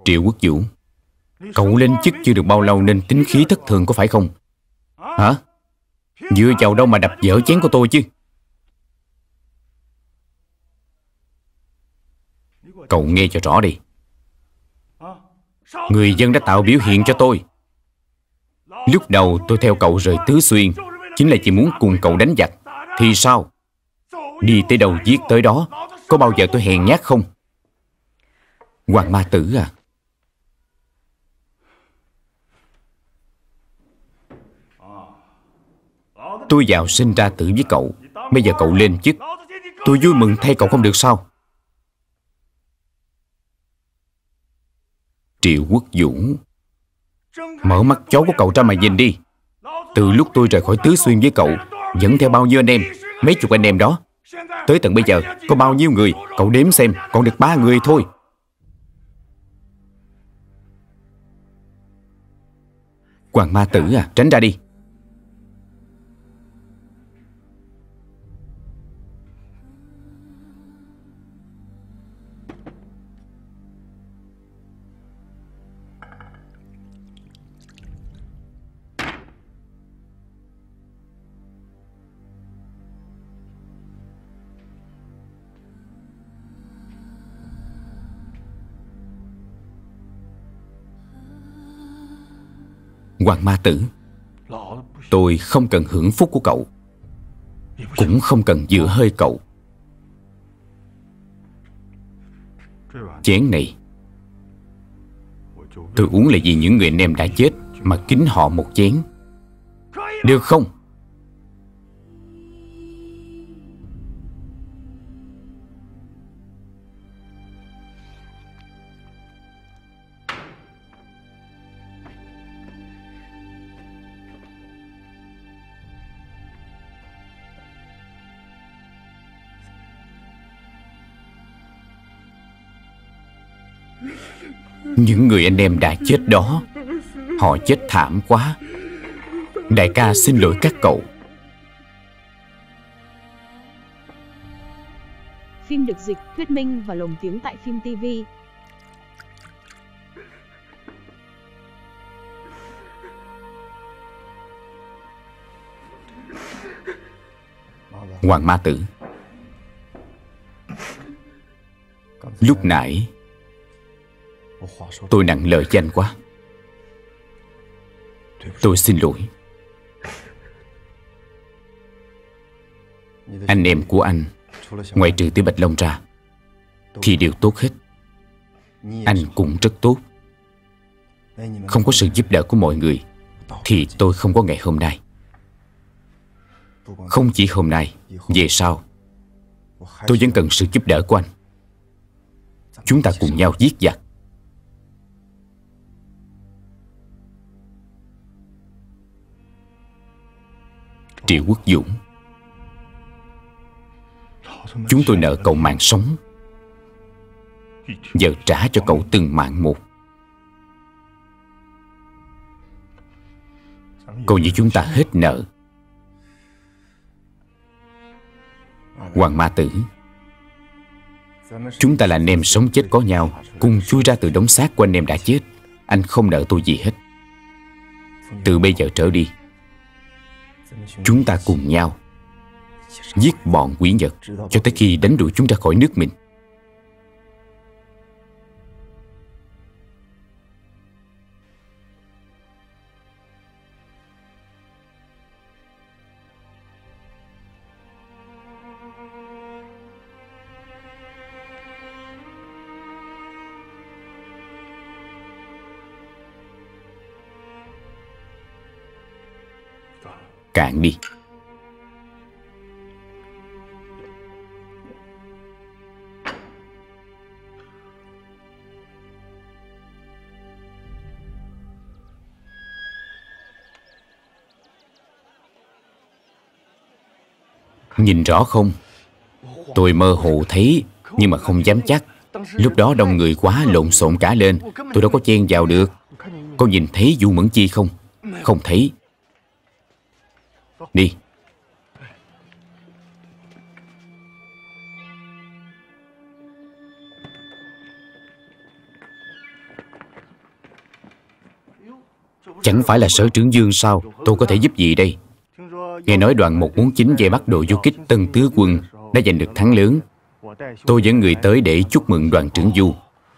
Triệu Quốc Vũ, cậu lên chức chưa được bao lâu nên tính khí thất thường có phải không? Hả? Dựa vào đâu mà đập vỡ chén của tôi chứ? Cậu nghe cho rõ đi. Người dân đã tạo biểu hiện cho tôi. Lúc đầu tôi theo cậu rời Tứ Xuyên chính là chỉ muốn cùng cậu đánh giặc. Thì sao? Đi tới đâu giết tới đó. Có bao giờ tôi hèn nhát không? Hoàng Ma Tử à, tôi vào sinh ra tử với cậu. Bây giờ cậu lên chức, tôi vui mừng thay cậu không được sao? Triệu Quốc Vũ, mở mắt chó của cậu ra mà nhìn đi. Từ lúc tôi rời khỏi Tứ Xuyên với cậu, dẫn theo bao nhiêu anh em, mấy chục anh em đó. Tới tận bây giờ có bao nhiêu người? Cậu đếm xem, còn được 3 người thôi. Hoàng Ma Tử à, tránh ra đi. Hoàng Ma Tử, tôi không cần hưởng phúc của cậu, cũng không cần dựa hơi cậu. Chén này tôi uống là vì những người anh em đã chết mà kính họ một chén, được không? Những người anh em đã chết đó, họ chết thảm quá. Đại ca xin lỗi các cậu. Phim được dịch, thuyết minh và lồng tiếng tại Phim TV. Hoàng Ma Tử, lúc nãy tôi nặng lời với anh quá. Tôi xin lỗi. Anh em của anh, ngoại trừ Tiểu Bạch Long ra, thì đều tốt hết. Anh cũng rất tốt. Không có sự giúp đỡ của mọi người thì tôi không có ngày hôm nay. Không chỉ hôm nay, về sau tôi vẫn cần sự giúp đỡ của anh. Chúng ta cùng nhau giết giặc. Triệu Quốc Dũng, chúng tôi nợ cậu mạng sống, giờ trả cho cậu từng mạng một. Coi như chúng ta hết nợ. Hoàng Ma Tử, chúng ta là anh em sống chết có nhau, cùng chui ra từ đống xác của anh em đã chết. Anh không nợ tôi gì hết. Từ bây giờ trở đi, chúng ta cùng nhau giết bọn quỷ Nhật cho tới khi đánh đuổi chúng ra khỏi nước mình. Cạn đi. Nhìn rõ không? Tôi mơ hồ thấy, nhưng mà không dám chắc. Lúc đó đông người quá, lộn xộn cả lên, tôi đâu có chen vào được. Có nhìn thấy Du Mẫn Chi không? Không thấy. Đi. Chẳng phải là Sở trưởng Dương sao? Tôi có thể giúp gì đây? Nghe nói đoàn 149 vây bắt đội du kích Tân Tứ Quân đã giành được thắng lớn. Tôi dẫn người tới để chúc mừng đoàn trưởng Du.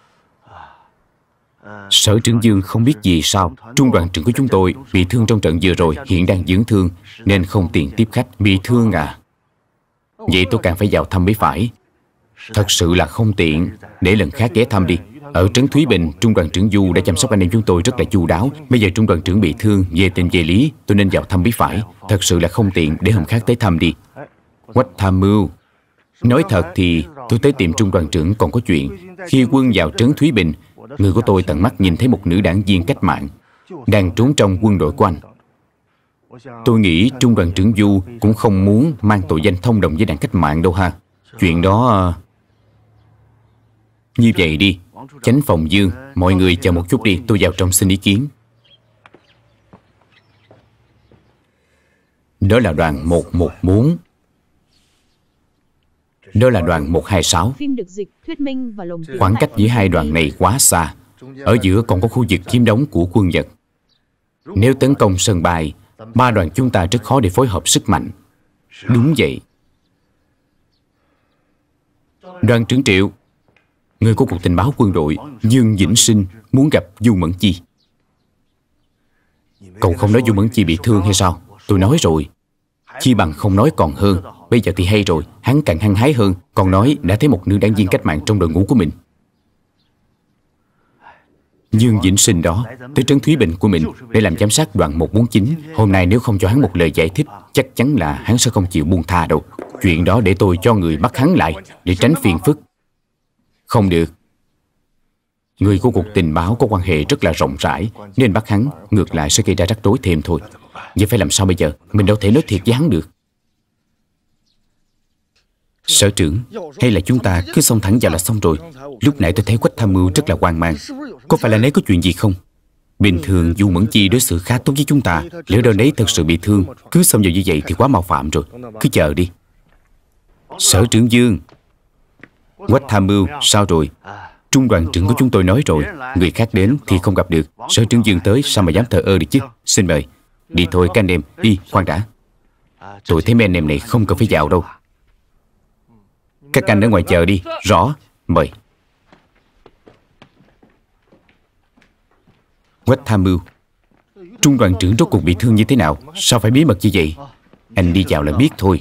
Sở trưởng Dương không biết gì sao? Trung đoàn trưởng của chúng tôi bị thương trong trận vừa rồi, hiện đang dưỡng thương nên không tiện tiếp khách. Bị thương à? Vậy tôi càng phải vào thăm mới phải. Thật sự là không tiện. Để lần khác ghé thăm đi. Ở trấn Thúy Bình, Trung đoàn trưởng Du đã chăm sóc anh em chúng tôi rất là chu đáo. Bây giờ Trung đoàn trưởng bị thương, về tình về lý, tôi nên vào thăm biết phải. Thật sự là không tiện, để hôm khác tới thăm đi. Quách tham mưu. Nói thật thì tôi tới tìm Trung đoàn trưởng còn có chuyện. Khi quân vào trấn Thúy Bình, người của tôi tận mắt nhìn thấy một nữ đảng viên cách mạng đang trốn trong quân đội của anh. Tôi nghĩ Trung đoàn trưởng Du cũng không muốn mang tội danh thông đồng với đảng cách mạng đâu ha. Chuyện đó... Như vậy đi, Chánh phòng Dương, mọi người chờ một chút đi, tôi vào trong xin ý kiến. Đó là đoàn 114. Đó là đoàn 126. Phim được dịch, thuyết minh và lồng tiếng. Khoảng cách giữa hai đoàn này quá xa. Ở giữa còn có khu vực chiếm đóng của quân Nhật. Nếu tấn công sân bay, ba đoàn chúng ta rất khó để phối hợp sức mạnh. Đúng vậy. Đoàn trưởng Triệu, người của Cục Tình báo Quân đội Dương Vĩnh Sinh muốn gặp Du Mẫn Chi. Cậu không nói Du Mẫn Chi bị thương hay sao? Tôi nói rồi. Chi bằng không nói còn hơn. Bây giờ thì hay rồi, hắn càng hăng hái hơn. Còn nói đã thấy một nữ đảng viên cách mạng trong đội ngũ của mình. Dương Vĩnh Sinh đó tới trấn Thúy Bình của mình để làm giám sát đoàn 149. Hôm nay nếu không cho hắn một lời giải thích, chắc chắn là hắn sẽ không chịu buông tha đâu. Chuyện đó để tôi cho người bắt hắn lại, để tránh phiền phức. Không được. Người của Cục Tình báo có quan hệ rất là rộng rãi, nên bắt hắn ngược lại sẽ gây ra rắc rối thêm thôi. Vậy phải làm sao bây giờ? Mình đâu thể nói thiệt với hắn được. Sở trưởng, hay là chúng ta cứ xông thẳng vào là xong rồi? Lúc nãy tôi thấy Quách tham mưu rất là hoang mang. Có phải là nấy có chuyện gì không? Bình thường Du Mẫn Chi đối xử khá tốt với chúng ta. Lỡ đâu nấy thật sự bị thương, cứ xông vào như vậy thì quá mạo phạm rồi. Cứ chờ đi. Sở trưởng Dương. Quách tham mưu, sao rồi? Trung đoàn trưởng của chúng tôi nói rồi, người khác đến thì không gặp được. Sở trưởng Dương tới, sao mà dám thờ ơ được chứ? Xin mời. Đi thôi các anh em, đi, khoan đã. Tôi thấy mấy anh em này không cần phải vào đâu. Các anh ở ngoài chờ đi, rõ, mời. Quách tham mưu, Trung đoàn trưởng rốt cuộc bị thương như thế nào? Sao phải bí mật như vậy? Anh đi vào là biết thôi.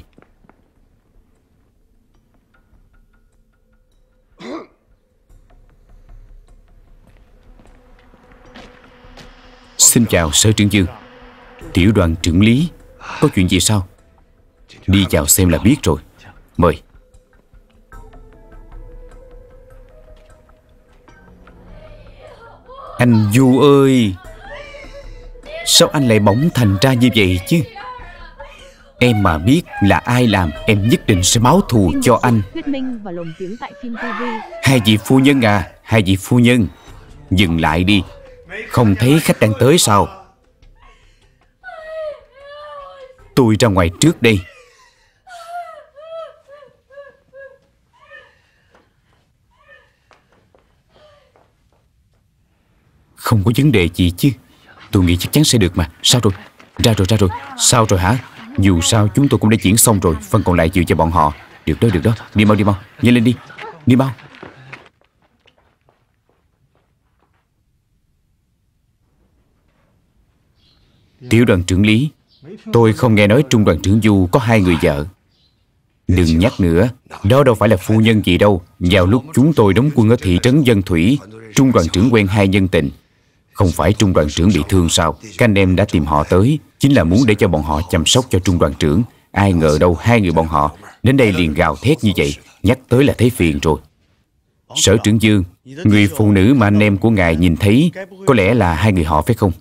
Xin chào Sở trưởng Dương. Tiểu đoàn trưởng Lý, có chuyện gì sao? Đi vào xem là biết rồi. Mời. Anh Du ơi, sao anh lại bỗng thành ra như vậy chứ? Em mà biết là ai làm, em nhất định sẽ báo thù cho anh. Thuyết minh và lồng tiếng tại phim TV. Hai vị phu nhân à, hai vị phu nhân, dừng lại đi. Không thấy khách đang tới sao? Tôi ra ngoài trước đây. Không có vấn đề gì chứ? Tôi nghĩ chắc chắn sẽ được mà. Sao rồi? Ra rồi. Sao rồi hả? Dù sao chúng tôi cũng đã diễn xong rồi, phần còn lại dựa cho bọn họ. Được đó. Đi mau. Nhanh lên đi. Đi mau. Tiểu đoàn trưởng Lý, tôi không nghe nói Trung đoàn trưởng Du có hai người vợ. Đừng nhắc nữa. Đó đâu phải là phu nhân gì đâu. Vào lúc chúng tôi đóng quân ở thị trấn Dân Thủy, Trung đoàn trưởng quen hai nhân tình. Không phải Trung đoàn trưởng bị thương sao? Các anh em đã tìm họ tới chính là muốn để cho bọn họ chăm sóc cho Trung đoàn trưởng. Ai ngờ đâu hai người bọn họ đến đây liền gào thét như vậy. Nhắc tới là thấy phiền rồi. Sở trưởng Dương, người phụ nữ mà anh em của ngài nhìn thấy có lẽ là hai người họ phải không?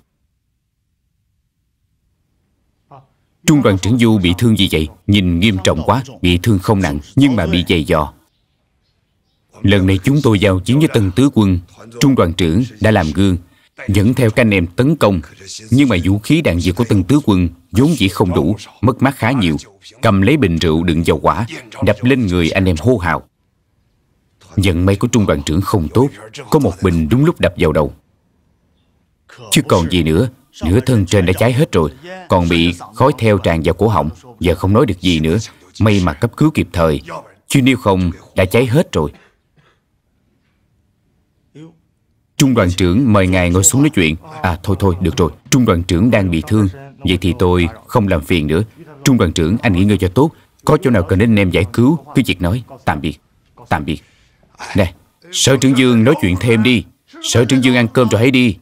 Trung đoàn trưởng Du bị thương gì vậy? Nhìn nghiêm trọng quá. Bị thương không nặng nhưng mà bị giày vò. Lần này chúng tôi giao chiến với Tân Tứ Quân, Trung đoàn trưởng đã làm gương, dẫn theo các anh em tấn công. Nhưng mà vũ khí đạn dược của Tân Tứ Quân vốn dĩ không đủ, mất mát khá nhiều. Cầm lấy bình rượu đựng dầu hỏa, đập lên người anh em hô hào. Vận may của Trung đoàn trưởng không tốt, có một bình đúng lúc đập vào đầu. Chứ còn gì nữa, Nửa thân trên đã cháy hết rồi, còn bị khói theo tràn vào cổ họng. Giờ không nói được gì nữa. May mà cấp cứu kịp thời, chứ nếu không đã cháy hết rồi. Trung đoàn trưởng mời ngài ngồi xuống nói chuyện. Thôi, được rồi. Trung đoàn trưởng đang bị thương. Vậy thì tôi không làm phiền nữa. Trung đoàn trưởng, anh nghỉ ngơi cho tốt. Có chỗ nào cần đến anh em giải cứu, cứ việc nói. Tạm biệt. Tạm biệt. Nè, Sở trưởng Dương nói chuyện thêm đi. Sở trưởng Dương ăn cơm rồi hãy đi.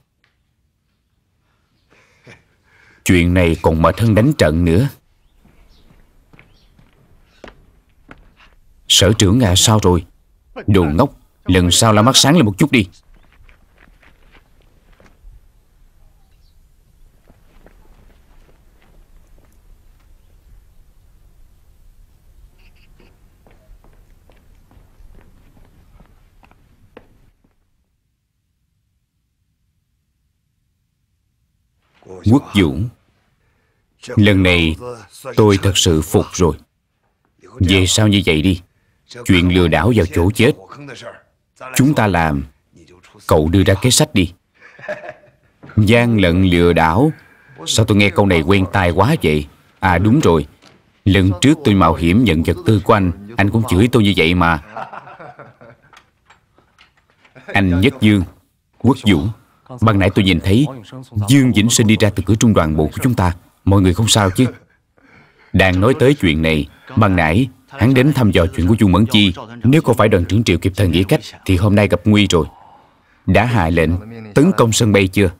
Chuyện này còn mệt hơn đánh trận nữa. Sở trưởng sao rồi? Đồ ngốc, lần sau là mắt sáng lên một chút đi. Quốc Dũng, lần này tôi thật sự phục rồi. Về sau như vậy đi. Chuyện lừa đảo vào chỗ chết chúng ta làm, cậu đưa ra kế sách đi. Gian lận lừa đảo. Sao tôi nghe câu này quen tai quá vậy? Đúng rồi. Lần trước tôi mạo hiểm nhận vật tư của anh cũng chửi tôi như vậy mà. Anh Nhất Dương, Quốc Dũng, ban nãy tôi nhìn thấy Dương Vĩnh Sinh đi ra từ cửa trung đoàn bộ của chúng ta. Mọi người không sao chứ? Đang nói tới chuyện này, ban nãy hắn đến thăm dò chuyện của Chu Mẫn Chi. Nếu không phải đoàn trưởng Triệu kịp thời nghĩ cách thì hôm nay gặp nguy rồi. Đã hạ lệnh tấn công sân bay chưa?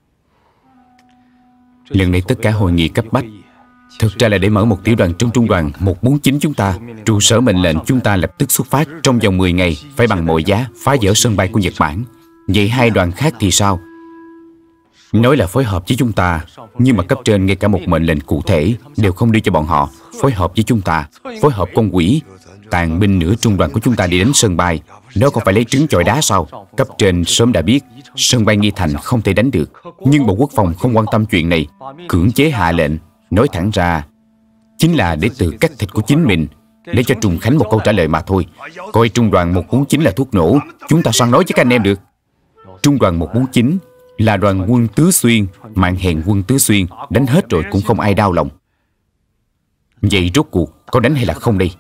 Lần này tất cả hội nghị cấp bách thực ra là để mở một tiểu đoàn trong trung đoàn 149 chúng ta. Trụ sở mệnh lệnh chúng ta lập tức xuất phát. Trong vòng 10 ngày phải bằng mọi giá phá vỡ sân bay của Nhật Bản. Vậy hai đoàn khác thì sao? Nói là phối hợp với chúng ta, nhưng mà cấp trên ngay cả một mệnh lệnh cụ thể đều không đưa cho bọn họ. Phối hợp với chúng ta, phối hợp con quỷ. Tàn binh nửa trung đoàn của chúng ta đi đánh sân bay, đó còn phải lấy trứng chọi đá sao? Cấp trên sớm đã biết sân bay Nghi Thành không thể đánh được, nhưng Bộ Quốc phòng không quan tâm chuyện này, cưỡng chế hạ lệnh. Nói thẳng ra chính là để tự cắt thịt của chính mình, để cho Trùng Khánh một câu trả lời mà thôi. Coi trung đoàn 149 là thuốc nổ, chúng ta sao nói với các anh em được? Trung đoàn 149 là đoàn quân Tứ Xuyên, mạng hèn quân Tứ Xuyên, đánh hết rồi cũng không ai đau lòng. Vậy rốt cuộc có đánh hay là không đây?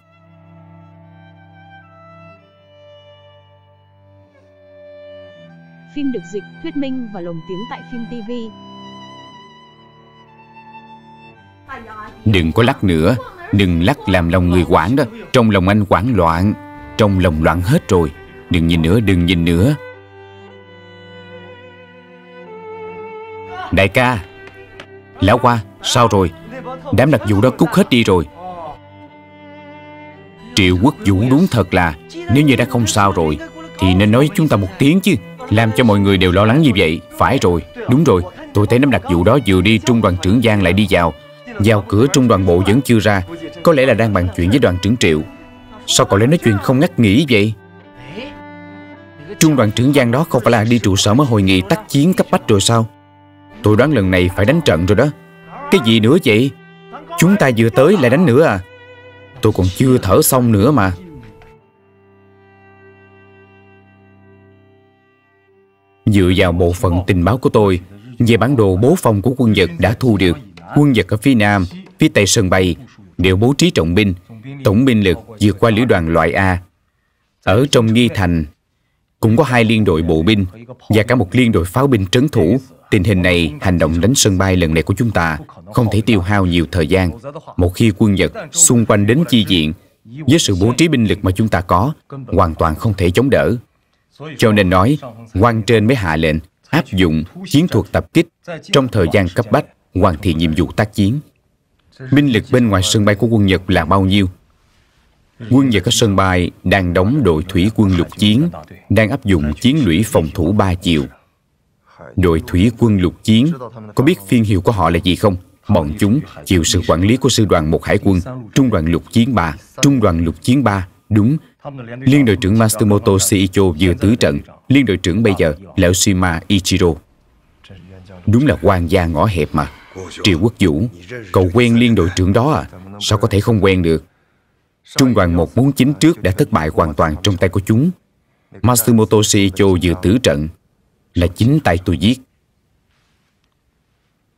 Phim được dịch, thuyết minh và lồng tiếng tại Phim TV. Đừng có lắc nữa, đừng lắc làm lòng người hoảng đó. Trong lòng anh hoảng loạn, trong lòng loạn hết rồi. Đừng nhìn nữa, đừng nhìn nữa. Đại ca, Lão Hoa, sao rồi? Đám đặc vụ đó cút hết đi rồi. Triệu Quốc Vũ đúng thật là, nếu như đã không sao rồi thì nên nói chúng ta một tiếng chứ. Làm cho mọi người đều lo lắng như vậy. Phải rồi, đúng rồi. Tôi thấy đám đặc vụ đó vừa đi, trung đoàn trưởng Giang lại đi vào cửa trung đoàn bộ vẫn chưa ra. Có lẽ là đang bàn chuyện với đoàn trưởng Triệu. Sao cậu lại nói chuyện không ngắt nghỉ vậy? Trung đoàn trưởng Giang đó không phải là đi trụ sở mới hội nghị tác chiến cấp bách rồi sao? Tôi đoán lần này phải đánh trận rồi đó. Cái gì nữa vậy? Chúng ta vừa tới lại đánh nữa à? Tôi còn chưa thở xong nữa mà. Dựa vào bộ phận tình báo của tôi về bản đồ bố phòng của quân Nhật đã thu được, quân Nhật ở phía nam, phía tây sân bay đều bố trí trọng binh, tổng binh lực vượt qua lữ đoàn loại A. Ở trong Nghi Thành cũng có 2 liên đội bộ binh và cả một liên đội pháo binh trấn thủ. Tình hình này, hành động đánh sân bay lần này của chúng ta không thể tiêu hao nhiều thời gian. Một khi quân Nhật xung quanh đến chi viện, với sự bố trí binh lực mà chúng ta có, hoàn toàn không thể chống đỡ. Cho nên nói, quan trên mới hạ lệnh áp dụng chiến thuật tập kích trong thời gian cấp bách, hoàn thiện nhiệm vụ tác chiến. Binh lực bên ngoài sân bay của quân Nhật là bao nhiêu? Quân Nhật ở sân bay đang đóng đội thủy quân lục chiến, đang áp dụng chiến lũy phòng thủ 3 chiều. Đội thủy quân lục chiến có biết phiên hiệu của họ là gì không? Bọn chúng chịu sự quản lý của sư đoàn 1 Hải quân, trung đoàn lục chiến 3. Trung đoàn lục chiến 3, đúng. Liên đội trưởng Matsumoto Seicho vừa tứ trận. Liên đội trưởng bây giờ là Oshima Ichiro. Đúng là quan gia ngõ hẹp mà. Triệu Quốc Vũ, cậu quen liên đội trưởng đó à? Sao có thể không quen được? Trung đoàn 149 trước đã thất bại hoàn toàn trong tay của chúng. Matsumoto Seicho vừa tứ trận là chính tay tôi giết.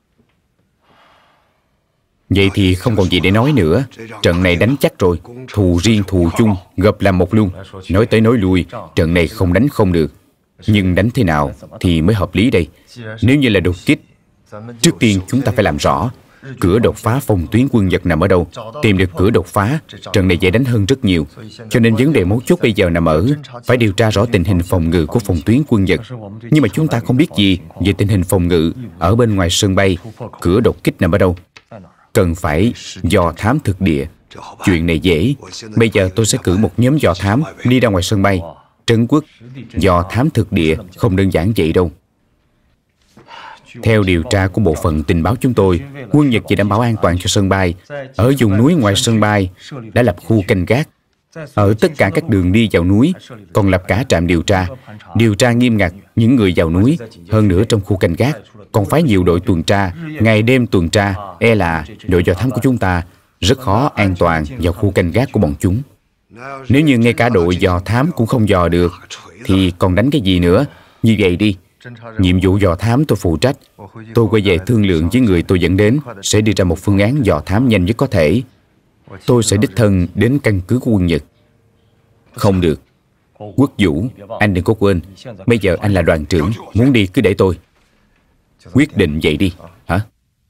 Vậy thì không còn gì để nói nữa. Trận này đánh chắc rồi. Thù riêng thù chung, gộp làm một luôn. Nói tới nói lui, trận này không đánh không được. Nhưng đánh thế nào thì mới hợp lý đây? Nếu như là đột kích, trước tiên chúng ta phải làm rõ cửa đột phá phòng tuyến quân Nhật nằm ở đâu. Tìm được cửa đột phá, trận này dễ đánh hơn rất nhiều. Cho nên vấn đề mấu chốt bây giờ nằm ở phải điều tra rõ tình hình phòng ngự của phòng tuyến quân Nhật. Nhưng mà chúng ta không biết gì về tình hình phòng ngự ở bên ngoài sân bay. Cửa đột kích nằm ở đâu? Cần phải dò thám thực địa. Chuyện này dễ. Bây giờ tôi sẽ cử một nhóm dò thám đi ra ngoài sân bay. Trấn Quốc, dò thám thực địa không đơn giản vậy đâu. Theo điều tra của bộ phận tình báo chúng tôi, quân Nhật chỉ đảm bảo an toàn cho sân bay. Ở vùng núi ngoài sân bay đã lập khu canh gác. Ở tất cả các đường đi vào núi còn lập cả trạm điều tra nghiêm ngặt những người vào núi. Hơn nữa trong khu canh gác còn phái nhiều đội tuần tra, ngày đêm tuần tra. E là đội dò thám của chúng ta rất khó an toàn vào khu canh gác của bọn chúng. Nếu như ngay cả đội dò thám cũng không dò được thì còn đánh cái gì nữa? Như vậy đi, nhiệm vụ dò thám tôi phụ trách. Tôi quay về thương lượng với người tôi dẫn đến, sẽ đưa ra một phương án dò thám nhanh nhất có thể. Tôi sẽ đích thân đến căn cứ của quân Nhật. Không được. Quốc Vũ, anh đừng có quên, bây giờ anh là đoàn trưởng, muốn đi cứ để tôi. Quyết định vậy đi. Hả?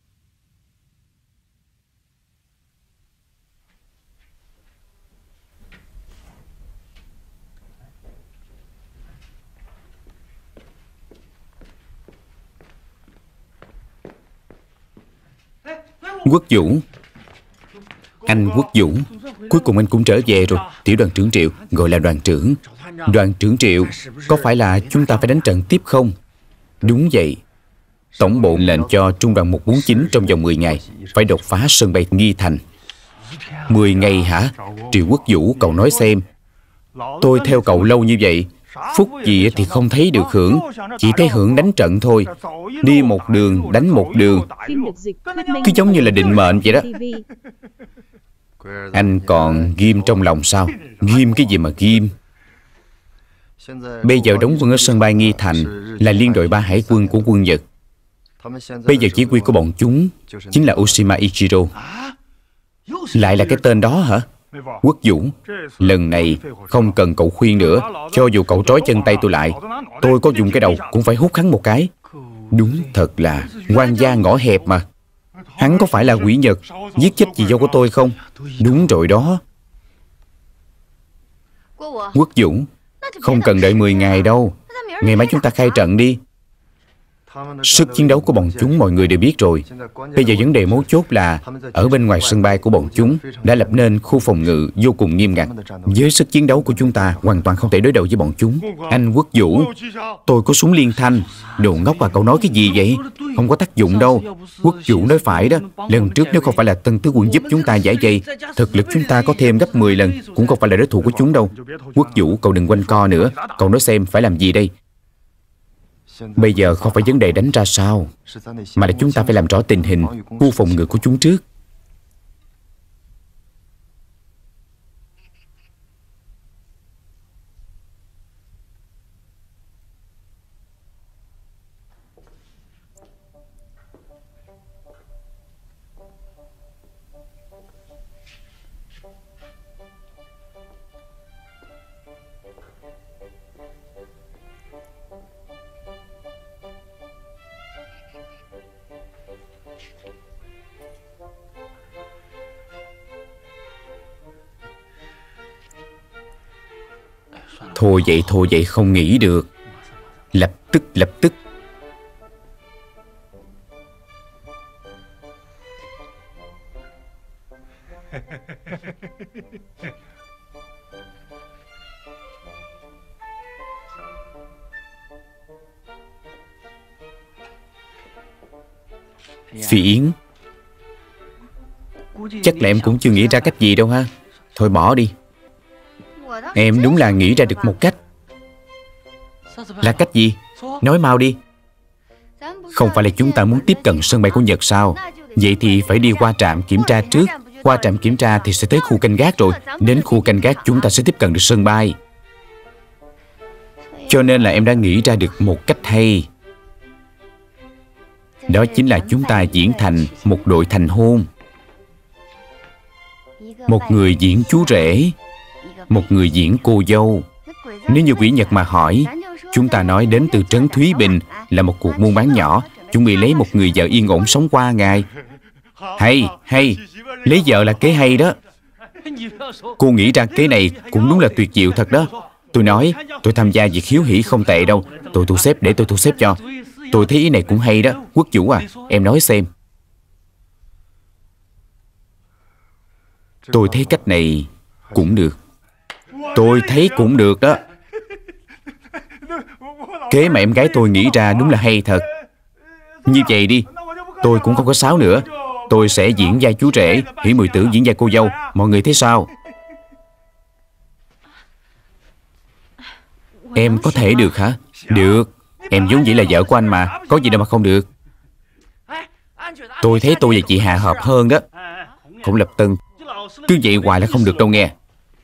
Quốc Vũ, anh Quốc Vũ, cuối cùng anh cũng trở về rồi. Tiểu đoàn trưởng Triệu, gọi là đoàn trưởng. Đoàn trưởng Triệu, có phải là chúng ta phải đánh trận tiếp không? Đúng vậy. Tổng bộ lệnh cho trung đoàn 149 trong vòng 10 ngày phải đột phá sân bay Nghi Thành. 10 ngày hả? Triệu Quốc Vũ, cậu nói xem. Tôi theo cậu lâu như vậy, phúc gì thì không thấy được hưởng. Chỉ thấy hưởng đánh trận thôi. Đi một đường, đánh một đường. Cứ giống như là định mệnh vậy đó. Anh còn ghim trong lòng sao? Ghim cái gì mà ghim? Bây giờ đóng quân ở sân bay Nghi Thành là liên đội 3 hải quân của quân Nhật. Bây giờ chỉ huy của bọn chúng chính là Oshima Ichiro. Lại là cái tên đó hả? Quốc Vũ, lần này không cần cậu khuyên nữa. Cho dù cậu trói chân tay tôi lại, tôi có dùng cái đầu cũng phải hút hắn một cái. Đúng thật là quan gia ngõ hẹp mà. Hắn có phải là quỷ Nhật giết chết chị dâu của tôi không? Đúng rồi đó. Quốc Vũ, không cần đợi 10 ngày đâu. Ngày mai chúng ta khai trận đi. Sức chiến đấu của bọn chúng mọi người đều biết rồi. Bây giờ vấn đề mấu chốt là ở bên ngoài sân bay của bọn chúng đã lập nên khu phòng ngự vô cùng nghiêm ngặt. Với sức chiến đấu của chúng ta hoàn toàn không thể đối đầu với bọn chúng. Anh Quốc Vũ, tôi có súng liên thanh. Đồ ngốc à, cậu nói cái gì vậy? Không có tác dụng đâu. Quốc Vũ nói phải đó. Lần trước nếu không phải là Tân Tứ Quân giúp chúng ta giải vây, thực lực chúng ta có thêm gấp 10 lần cũng không phải là đối thủ của chúng đâu. Quốc Vũ, cậu đừng quanh co nữa. Cậu nói xem phải làm gì đây? Bây giờ không phải vấn đề đánh ra sao, mà là chúng ta phải làm rõ tình hình khu phòng ngự của chúng trước. Thôi vậy không nghĩ được. Lập tức. Phi Yến, chắc là em cũng chưa nghĩ ra cách gì đâu ha. Thôi bỏ đi. Em đúng là nghĩ ra được một cách. Là cách gì? Nói mau đi. Không phải là chúng ta muốn tiếp cận sân bay của Nhật sao? Vậy thì phải đi qua trạm kiểm tra trước. Qua trạm kiểm tra thì sẽ tới khu canh gác rồi. Đến khu canh gác chúng ta sẽ tiếp cận được sân bay. Cho nên là em đã nghĩ ra được một cách hay. Đó chính là chúng ta diễn thành một đội thành hôn. Một người diễn chú rể, một người diễn cô dâu. Nếu như quỷ Nhật mà hỏi, chúng ta nói đến từ trấn Thúy Bình là một cuộc buôn bán nhỏ, chuẩn bị lấy một người vợ yên ổn sống qua ngày. Hay, hay, lấy vợ là kế hay đó. Cô nghĩ ra kế này cũng đúng là tuyệt diệu thật đó. Tôi nói, tôi tham gia việc hiếu hỉ không tệ đâu. Tôi thu xếp, để tôi thu xếp cho. Tôi thấy ý này cũng hay đó. Quốc chủ à, em nói xem. Tôi thấy cách này cũng được. Tôi thấy cũng được đó. Kế mà em gái tôi nghĩ ra đúng là hay thật. Như vậy đi, tôi cũng không có sáo nữa. Tôi sẽ diễn vai chú rể, Hỷ Mùi Tử diễn vai cô dâu. Mọi người thấy sao? Em có thể được hả? Được. Em vốn dĩ là vợ của anh mà, có gì đâu mà không được. Tôi thấy tôi và chị Hà hợp hơn đó. Khổng Lập Tân, cứ vậy hoài là không được đâu nghe.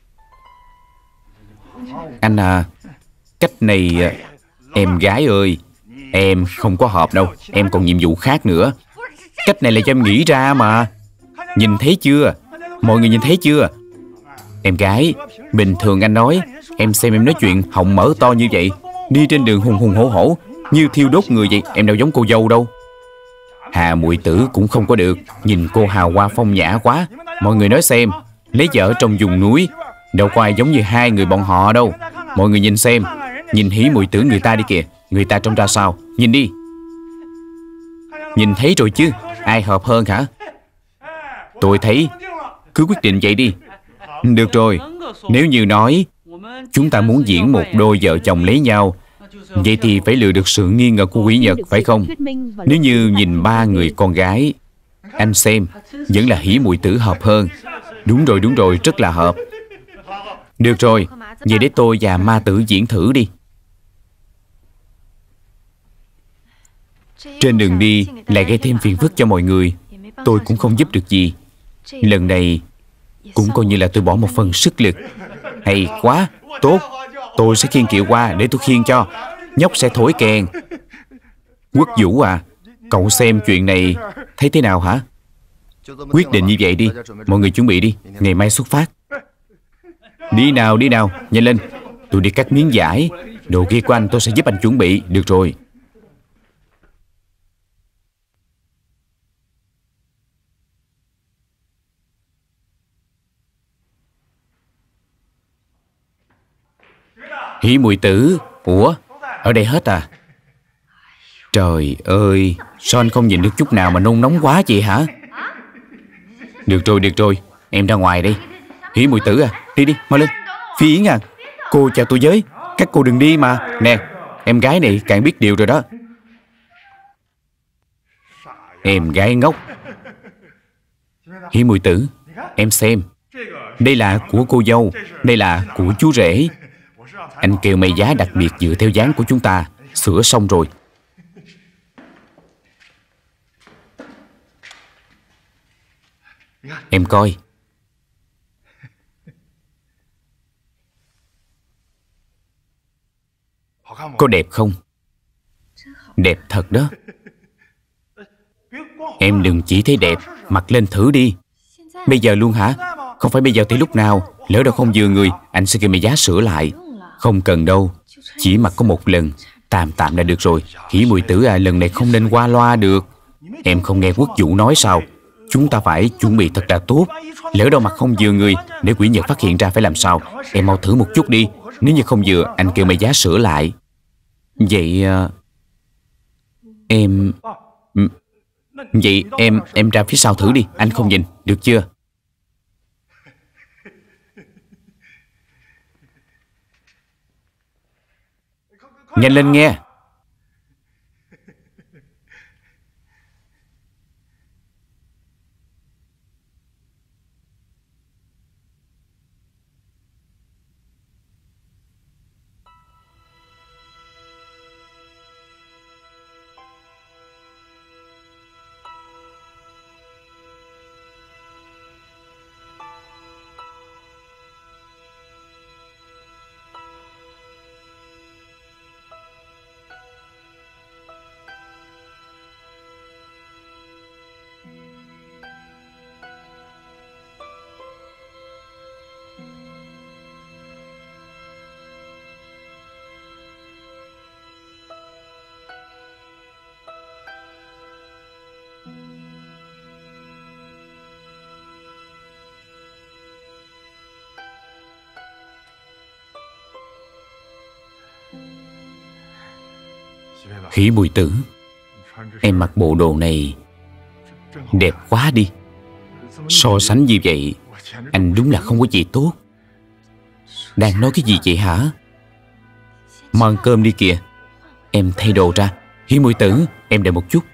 Anh à, cách này... Em gái ơi, em không có hợp đâu. Em còn nhiệm vụ khác nữa. Cách này là cho em nghĩ ra mà. Nhìn thấy chưa? Mọi người nhìn thấy chưa? Em gái, bình thường anh nói, em xem em nói chuyện họng mở to như vậy, đi trên đường hùng hùng hổ hổ, như thiêu đốt người vậy. Em đâu giống cô dâu đâu. Hà Muội Tử cũng không có được. Nhìn cô hào hoa phong nhã quá. Mọi người nói xem, lấy vợ trong vùng núi, đâu có ai giống như hai người bọn họ đâu. Mọi người nhìn xem. Nhìn Hỷ Mùi Tử người ta đi kìa. Người ta trông ra sao? Nhìn đi. Nhìn thấy rồi chứ. Ai hợp hơn hả? Tôi thấy cứ quyết định vậy đi. Được rồi. Nếu như nói chúng ta muốn diễn một đôi vợ chồng lấy nhau, vậy thì phải lừa được sự nghi ngờ của quỷ Nhật, phải không? Nếu như nhìn ba người con gái, anh xem vẫn là Hỷ Mùi Tử hợp hơn. Đúng rồi, rất là hợp. Được rồi, vậy để tôi và Ma Tử diễn thử đi. Trên đường đi lại gây thêm phiền phức cho mọi người. Tôi cũng không giúp được gì. Lần này cũng coi như là tôi bỏ một phần sức lực. Hay quá, tốt. Tôi sẽ khiêng kiệu qua để tôi khiêng cho. Nhóc sẽ thổi kèn. Quốc Vũ à, cậu xem chuyện này thấy thế nào hả? Quyết định như vậy đi. Mọi người chuẩn bị đi, ngày mai xuất phát. Đi nào, nhanh lên. Tôi đi cắt miếng vải. Đồ kia của anh tôi sẽ giúp anh chuẩn bị. Được rồi. Hỷ Mùi Tử. Ủa, ở đây hết à? Trời ơi, sao anh không nhìn được chút nào mà nôn nóng quá vậy hả? Được rồi, em ra ngoài đi. Hỷ Mùi Tử à, đi, mau lên. Phi Yến à, cô chào tôi với. Các cô đừng đi mà. Nè, em gái này càng biết điều rồi đó. Em gái ngốc. Hỷ Mùi Tử, em xem. Đây là của cô dâu, đây là của chú rể. Anh kêu may giá đặc biệt dựa theo dáng của chúng ta. Sửa xong rồi. Em coi. Có đẹp không? Đẹp thật đó. Em đừng chỉ thấy đẹp, mặc lên thử đi. Bây giờ luôn hả? Không phải bây giờ thì lúc nào? Lỡ đâu không vừa người, anh sẽ kêu may giá sửa lại. Không cần đâu, chỉ mặc có một lần, tạm là được rồi. Hỷ Mùi Tử à, lần này không nên qua loa được. Em không nghe Quốc Vũ nói sao? Chúng ta phải chuẩn bị thật là tốt. Lỡ đâu mặc không vừa người, để quỷ Nhật phát hiện ra phải làm sao? Em mau thử một chút đi. Nếu như không vừa, anh kêu may giá sửa lại. Vậy Vậy em ra phía sau thử đi. Anh không nhìn, được chưa? Nhanh lên nghe. Hỉ Mùi Tử, em mặc bộ đồ này đẹp quá đi. So sánh như vậy, anh đúng là không có gì tốt. Đang nói cái gì vậy hả? Mau ăn cơm đi kìa. Em thay đồ ra. Hỉ Mùi Tử, em đợi một chút.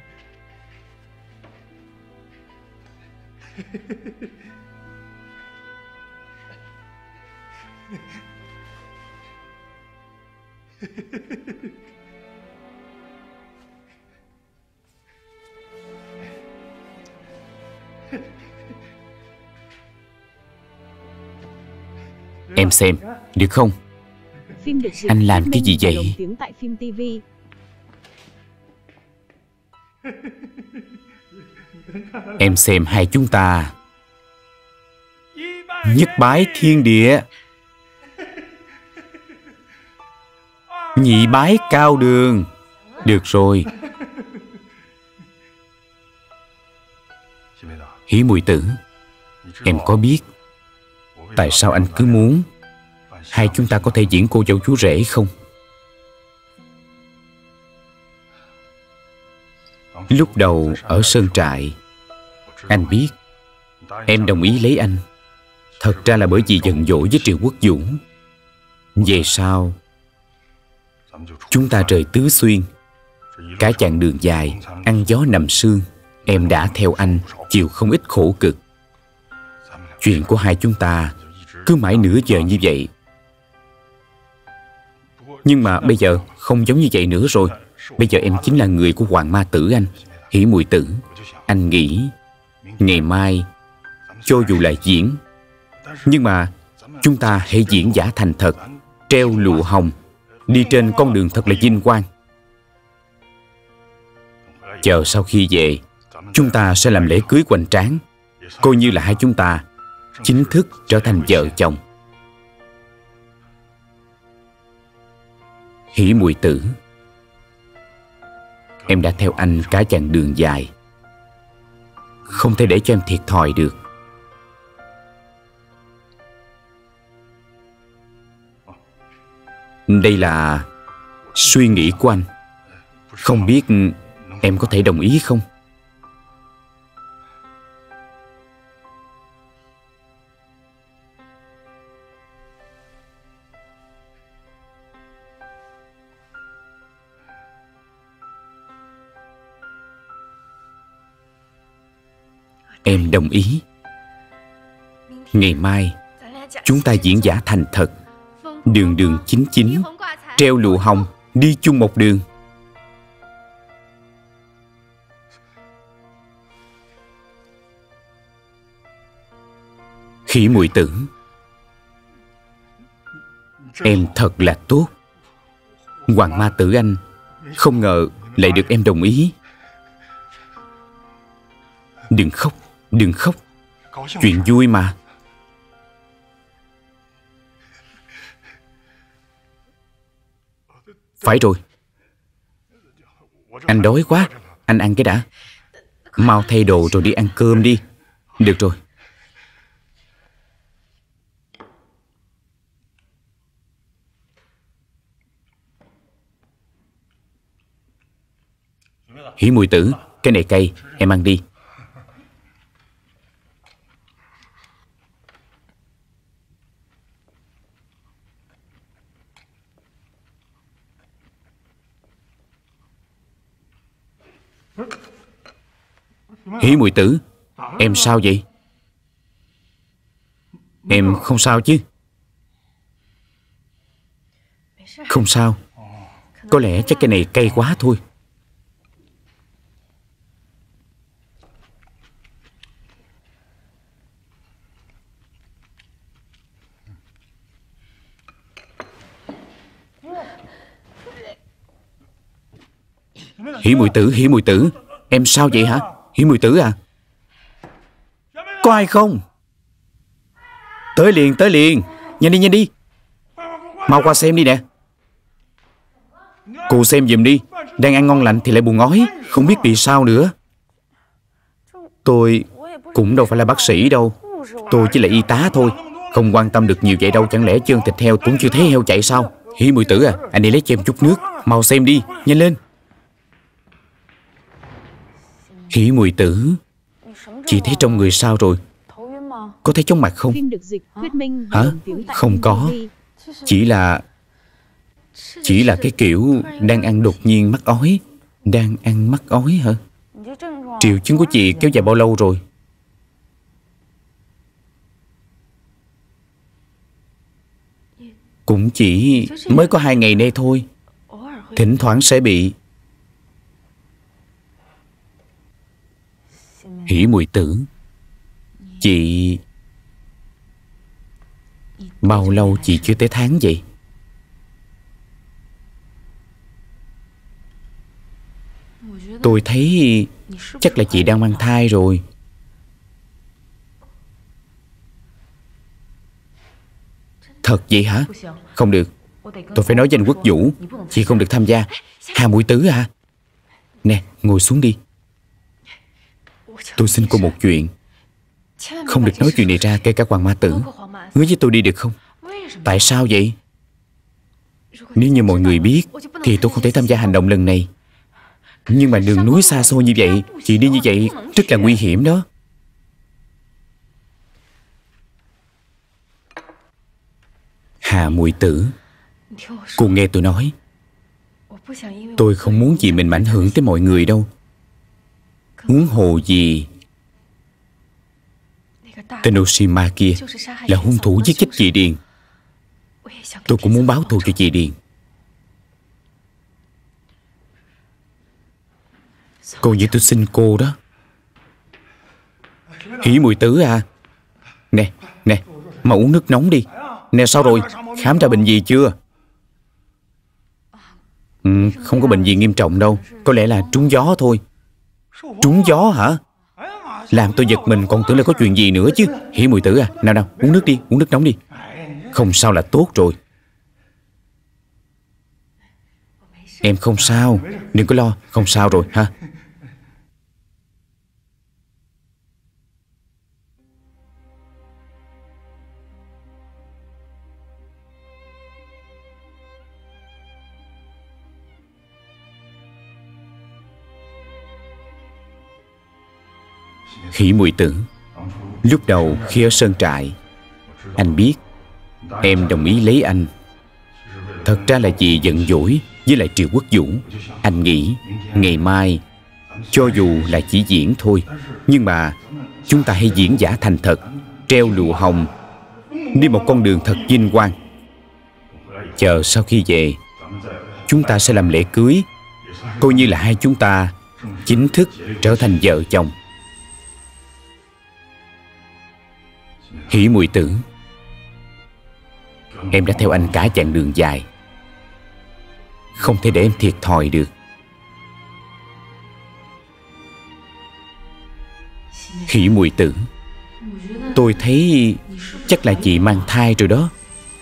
Em xem, được không? Phim được dịch Anh làm thuyết cái gì minh và vậy? lồng tiếng tại phim TV. Em xem hai chúng ta nhất bái thiên địa, nhị bái cao đường. Được rồi. Hỉ Mùi Tử, em có biết tại sao anh cứ muốn hai chúng ta có thể diễn cô dâu chú rể không? Lúc đầu ở sơn trại, anh biết em đồng ý lấy anh thật ra là bởi vì giận dỗi với Triệu Quốc Dũng. Về sau, chúng ta rời Tứ Xuyên, cả chặng đường dài ăn gió nằm sương, em đã theo anh chịu không ít khổ cực. Chuyện của hai chúng ta cứ mãi nửa giờ như vậy. Nhưng mà bây giờ không giống như vậy nữa rồi. Bây giờ em chính là người của Hoàng Ma Tử anh. Hỉ Mùi Tử, anh nghĩ ngày mai cho dù là diễn, nhưng mà chúng ta hãy diễn giả thành thật, treo lụa hồng, đi trên con đường thật là vinh quang. Chờ sau khi về, chúng ta sẽ làm lễ cưới hoành tráng, coi như là hai chúng ta chính thức trở thành vợ chồng. Hỉ Mùi Tử, em đã theo anh cả chặng đường dài, không thể để cho em thiệt thòi được. Đây là suy nghĩ của anh. Không biết em có thể đồng ý không? Em đồng ý. Ngày mai chúng ta diễn giả thành thật, đường đường chính chính, treo lụa hồng, đi chung một đường. Hỉ Mùi Tử, em thật là tốt. Hoàng Ma Tử anh không ngờ lại được em đồng ý. Đừng khóc, đừng khóc. Chuyện vui mà. Phải rồi, anh đói quá. Anh ăn cái đã. Mau thay đồ rồi đi ăn cơm đi. Được rồi. Hỉ Mùi Tử, cái này cay, em ăn đi. Hỉ Mùi Tử, em sao vậy? Em không sao chứ? Không sao. Có lẽ chắc cái này cay quá thôi. Hỉ Mùi Tử, Hỉ Mùi Tử, em sao vậy hả? Hỉ Mùi Tử à? Có ai không? Tới liền, tới liền. Nhanh đi, nhanh đi. Mau qua xem đi nè. Cô xem giùm đi. Đang ăn ngon lành thì lại buồn ói, không biết vì sao nữa. Tôi cũng đâu phải là bác sĩ đâu. Tôi chỉ là y tá thôi. Không quan tâm được nhiều vậy đâu. Chẳng lẽ chân thịt heo cũng chưa thấy heo chạy sao? Hỉ Mùi Tử à, anh đi lấy cho em chút nước. Mau xem đi, nhanh lên. Hỉ Mùi Tử, chị thấy trong người sao rồi? Có thấy chóng mặt không? Phim được dịch, thuyết minh và Hả? lồng tiếng tại Không phim có. TV. Chỉ là cái kiểu đang ăn đột nhiên mắc ói. Đang ăn mắc ói hả? Triệu chứng của chị kéo dài bao lâu rồi? Cũng chỉ mới có 2 ngày nay thôi. Thỉnh thoảng sẽ bị. Hỉ Mùi Tử, chị... Bao lâu chị chưa tới tháng vậy? Tôi thấy chắc là chị đang mang thai rồi. Thật vậy hả? Không được. Tôi phải nói với anh Quốc Vũ. Chị không được tham gia. Hà Mùi Tử à? Nè, ngồi xuống đi. Tôi xin cô một chuyện. Không được nói chuyện này ra, kể cả Hoàng Ma Tử. Hứa với tôi đi được không? Tại sao vậy? Nếu như mọi người biết thì tôi không thể tham gia hành động lần này. Nhưng mà đường núi xa xôi như vậy, chị đi như vậy rất là nguy hiểm đó. Hà Mùi Tử, cô nghe tôi nói. Tôi không muốn chị mình ảnh hưởng tới mọi người đâu. Huống hồ gì tên Oshima kia là hung thủ giết chết chị Điền. Tôi cũng muốn báo thù cho chị Điền. Cô như tôi xin cô đó. Hỉ Mùi Tử à? Nè, nè, mà uống nước nóng đi. Nè, sao rồi? Khám ra bệnh gì chưa? Không có bệnh gì nghiêm trọng đâu. Có lẽ là trúng gió thôi. Trúng gió hả? Làm tôi giật mình, còn tưởng là có chuyện gì nữa chứ. Hỉ Mùi Tử à? Nào nào, uống nước đi, uống nước nóng đi. Không sao là tốt rồi. Em không sao, đừng có lo. Không sao rồi ha. Hỉ Mùi Tử, lúc đầu khi ở sơn trại, anh biết em đồng ý lấy anh. Thật ra là vì giận dỗi với lại Triệu Quốc Vũ. Anh nghĩ ngày mai, cho dù là chỉ diễn thôi, nhưng mà chúng ta hãy diễn giả thành thật, treo lụa hồng, đi một con đường thật vinh quang. Chờ sau khi về, chúng ta sẽ làm lễ cưới, coi như là hai chúng ta chính thức trở thành vợ chồng. Hỉ Mùi Tử, em đã theo anh cả chặng đường dài, không thể để em thiệt thòi được. Hỉ Mùi Tử, tôi thấy chắc là chị mang thai rồi đó.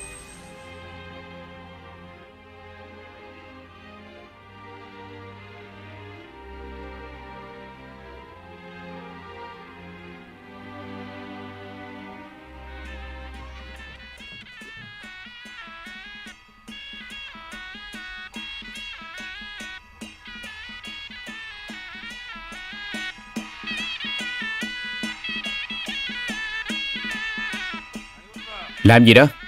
Làm gì đó?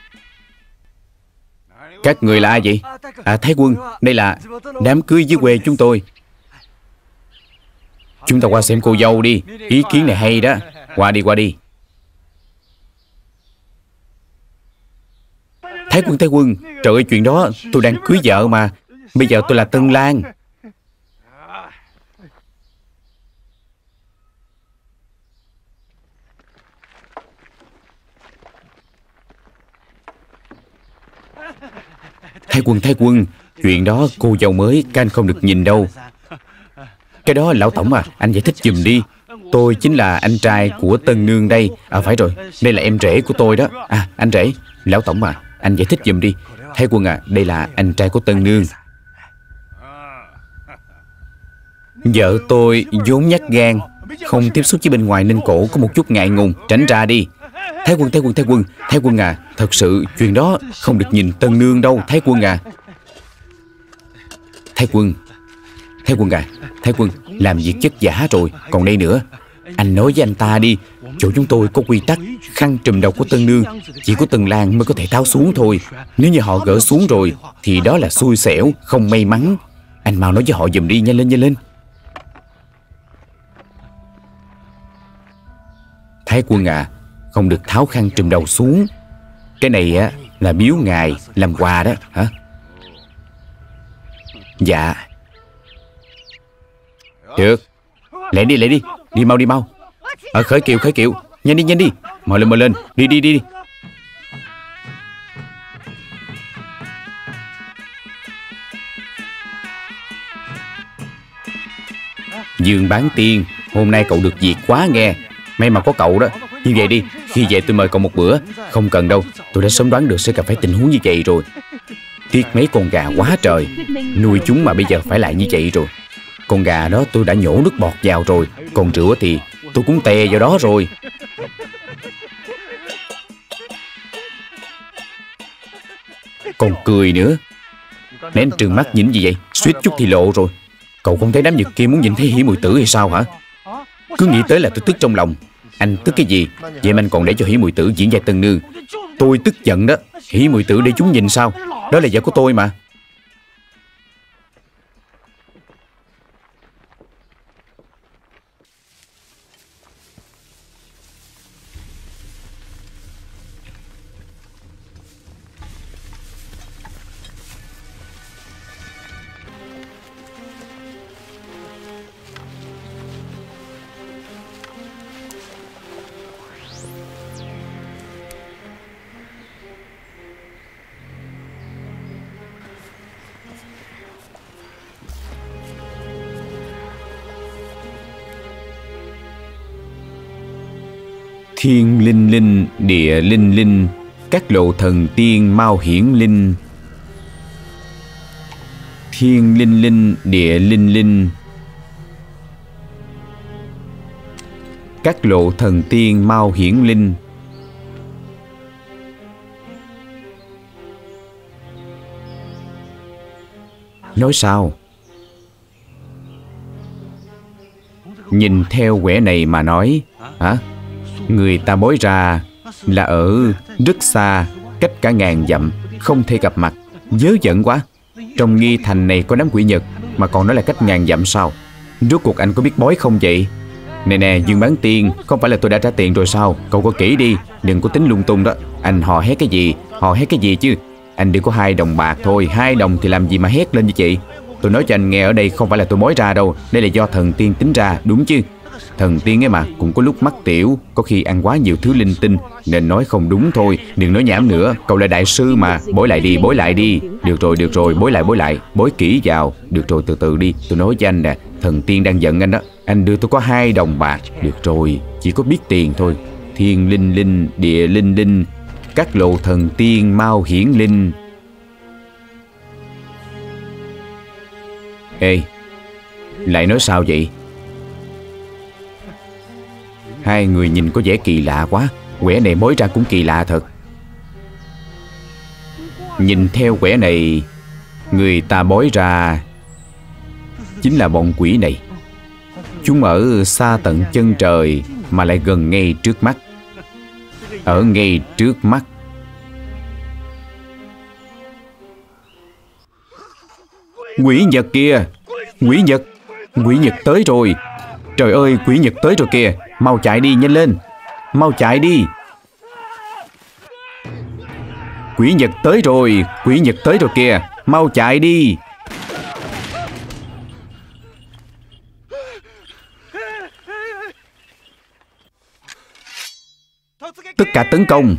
Các người là ai vậy? À, Thái Quân, đây là đám cưới dưới quê chúng tôi. Chúng ta qua xem cô dâu đi. Ý kiến này hay đó. Qua đi, qua đi. Thái Quân, trời ơi, chuyện đó tôi đang cưới vợ mà. Bây giờ tôi là tân lang. Thái Quân, chuyện đó cô dâu mới các anh không được nhìn đâu. Cái đó lão tổng à, anh giải thích giùm đi. Tôi chính là anh trai của tân nương đây. À phải rồi, đây là em rể của tôi đó. À, anh rể, lão tổng à, anh giải thích giùm đi. Thái Quân à, đây là anh trai của tân nương. Vợ tôi vốn nhát gan, không tiếp xúc với bên ngoài nên cổ có một chút ngại ngùng. Tránh ra đi. Thái Quân à, thật sự chuyện đó không được nhìn tân nương đâu. Thái Quân à. Thái Quân à, làm việc chất giả rồi. Còn đây nữa, anh nói với anh ta đi, chỗ chúng tôi có quy tắc, khăn trùm đầu của tân nương chỉ có tân lang mới có thể tháo xuống thôi. Nếu như họ gỡ xuống rồi thì đó là xui xẻo, không may mắn. Anh mau nói với họ giùm đi, nhanh lên nhanh lên. Thái quân à, không được tháo khăn trùm đầu xuống. Cái này á là biếu ngài làm quà đó hả? Dạ. Được, lẹ đi đi mau đi mau. Khởi kiệu, nhanh đi, mau lên, đi. Dương Bán Tiên, hôm nay cậu được việc quá nghe. May mà có cậu đó. Như vậy đi, khi về tôi mời cậu một bữa. Không cần đâu, tôi đã sớm đoán được sẽ gặp phải tình huống như vậy rồi. Tiếc mấy con gà quá trời, nuôi chúng mà bây giờ phải lại như vậy rồi. Con gà đó tôi đã nhổ nước bọt vào rồi, còn rượu thì tôi cũng tè vào đó rồi. Còn cười nữa. Nãy anh trừng mắt nhìn gì vậy? Suýt chút thì lộ rồi. Cậu không thấy đám Nhật kia muốn nhìn thấy Hỉ Muội Tử hay sao hả? Cứ nghĩ tới là tôi tức trong lòng. Anh tức cái gì? Vậy mà anh còn để cho Hỉ Muội Tử diễn vai tân nương. Tôi tức giận đó. Hỉ Muội Tử để chúng nhìn sao? Đó là vợ của tôi mà. Thiên linh linh, địa linh linh, các lộ thần tiên mau hiển linh. Thiên linh linh, địa linh linh, các lộ thần tiên mau hiển linh. Nói sao? Nhìn theo quẻ này mà nói hả? Người ta bói ra là ở rất xa, cách cả ngàn dặm, không thể gặp mặt. Vớ vẩn quá. Trong Nghi Thành này có đám quỷ Nhật mà còn nói là cách ngàn dặm sao? Rốt cuộc anh có biết bói không vậy? Nè, Dương Bán Tiên, không phải là tôi đã trả tiền rồi sao? Cậu có kỹ đi, đừng có tính lung tung đó. Anh hò hét cái gì? Hò hét cái gì chứ? Anh chỉ có 2 đồng bạc thôi, 2 đồng thì làm gì mà hét lên như chị? Tôi nói cho anh nghe, ở đây không phải là tôi bói ra đâu. Đây là do thần tiên tính ra, đúng chứ? Thần tiên ấy mà, cũng có lúc mắc tiểu, có khi ăn quá nhiều thứ linh tinh nên nói không đúng thôi. Đừng nói nhảm nữa, cậu là đại sư mà. Bối lại đi. Được rồi, bối lại. Bối kỹ vào. Được rồi, từ từ đi. Tôi nói cho anh nè, thần tiên đang giận anh đó. Anh đưa tôi có 2 đồng bạc. Được rồi, chỉ có biết tiền thôi. Thiên linh linh, địa linh linh, các lộ thần tiên mau hiển linh. Ê, lại nói sao vậy? Hai người nhìn có vẻ kỳ lạ quá. Quẻ này bói ra cũng kỳ lạ thật. Nhìn theo quẻ này, người ta bói ra chính là bọn quỷ này. Chúng ở xa tận chân trời mà lại gần ngay trước mắt. Ở ngay trước mắt. Quỷ Nhật kìa! Quỷ Nhật tới rồi! Trời ơi, quỷ Nhật tới rồi kìa! Mau chạy đi, nhanh lên! Mau chạy đi! Quỷ Nhật tới rồi kìa! Mau chạy đi! Tất cả tấn công!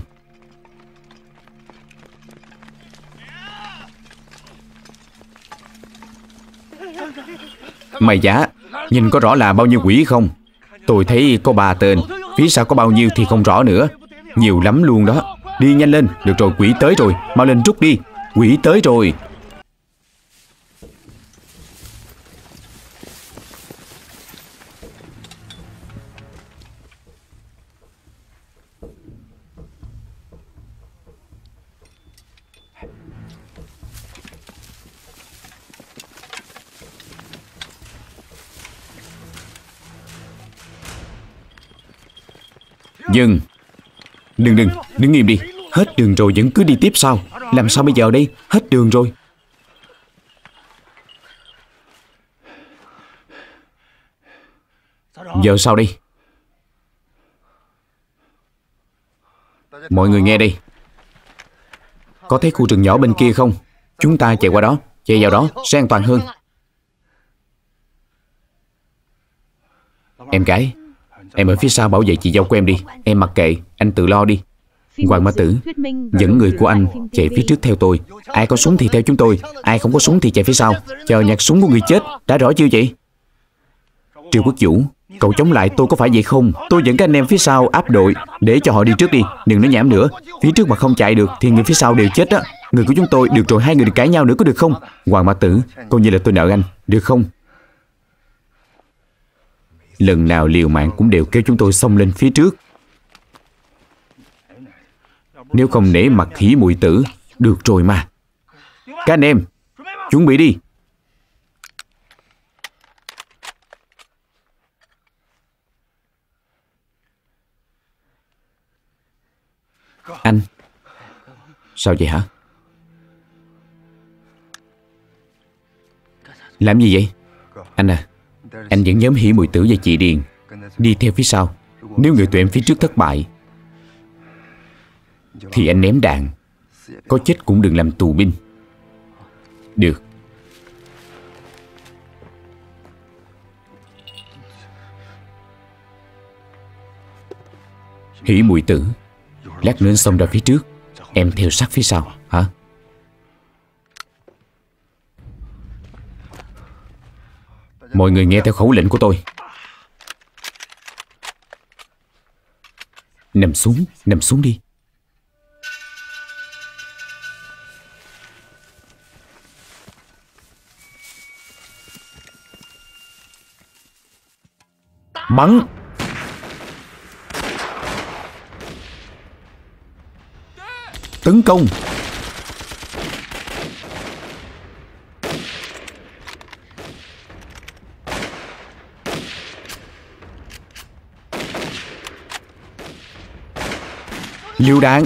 Mày giả, nhìn có rõ là bao nhiêu quỷ không? Tôi thấy có 3 tên. Phía sau có bao nhiêu thì không rõ nữa. Nhiều lắm luôn đó. Đi nhanh lên. Được rồi, quỷ tới rồi. Mau lên rút đi. Quỷ tới rồi. Dừng. Đừng im đi. Hết đường rồi vẫn cứ đi tiếp sao? Làm sao bây giờ đây? Hết đường rồi. Giờ sao đây? Mọi người nghe đây. Có thấy khu rừng nhỏ bên kia không? Chúng ta chạy qua đó, chạy vào đó sẽ an toàn hơn. Em gái, em ở phía sau bảo vệ chị dâu của em đi. Em mặc kệ, anh tự lo đi. Hoàng Mã Tử, dẫn người của anh chạy phía trước theo tôi. Ai có súng thì theo chúng tôi, ai không có súng thì chạy phía sau. Chờ nhặt súng của người chết. Đã rõ chưa vậy? Triệu Quốc Vũ, cậu chống lại tôi có phải vậy không? Tôi dẫn các anh em phía sau áp đội, để cho họ đi trước đi. Đừng nói nhảm nữa. Phía trước mà không chạy được thì người phía sau đều chết á. Người của chúng tôi, được rồi, hai người đừng cãi nhau nữa có được không? Hoàng Mã Tử, coi như là tôi nợ anh, được không? Lần nào liều mạng cũng đều kêu chúng tôi xông lên phía trước. Nếu không nể mặt Hỉ Muội Tử. Được rồi mà. Các anh em, chuẩn bị đi. Anh, sao vậy hả? Làm gì vậy? Anh à, anh dẫn nhóm Hỉ Muội Tử và chị Điền đi theo phía sau. Nếu người tụi em phía trước thất bại thì anh ném đạn. Có chết cũng đừng làm tù binh. Được. Hỉ Muội Tử, lát nữa xông ra phía trước, em theo sát phía sau, hả? Mọi người nghe theo khẩu lệnh của tôi. Nằm xuống đi. Bắn. Tấn công. Lựu đạn.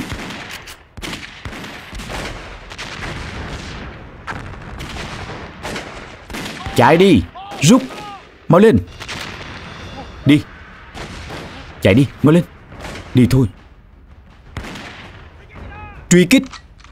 Chạy đi. Rút. Mau lên. Đi. Chạy đi, mau lên. Đi thôi. Truy kích.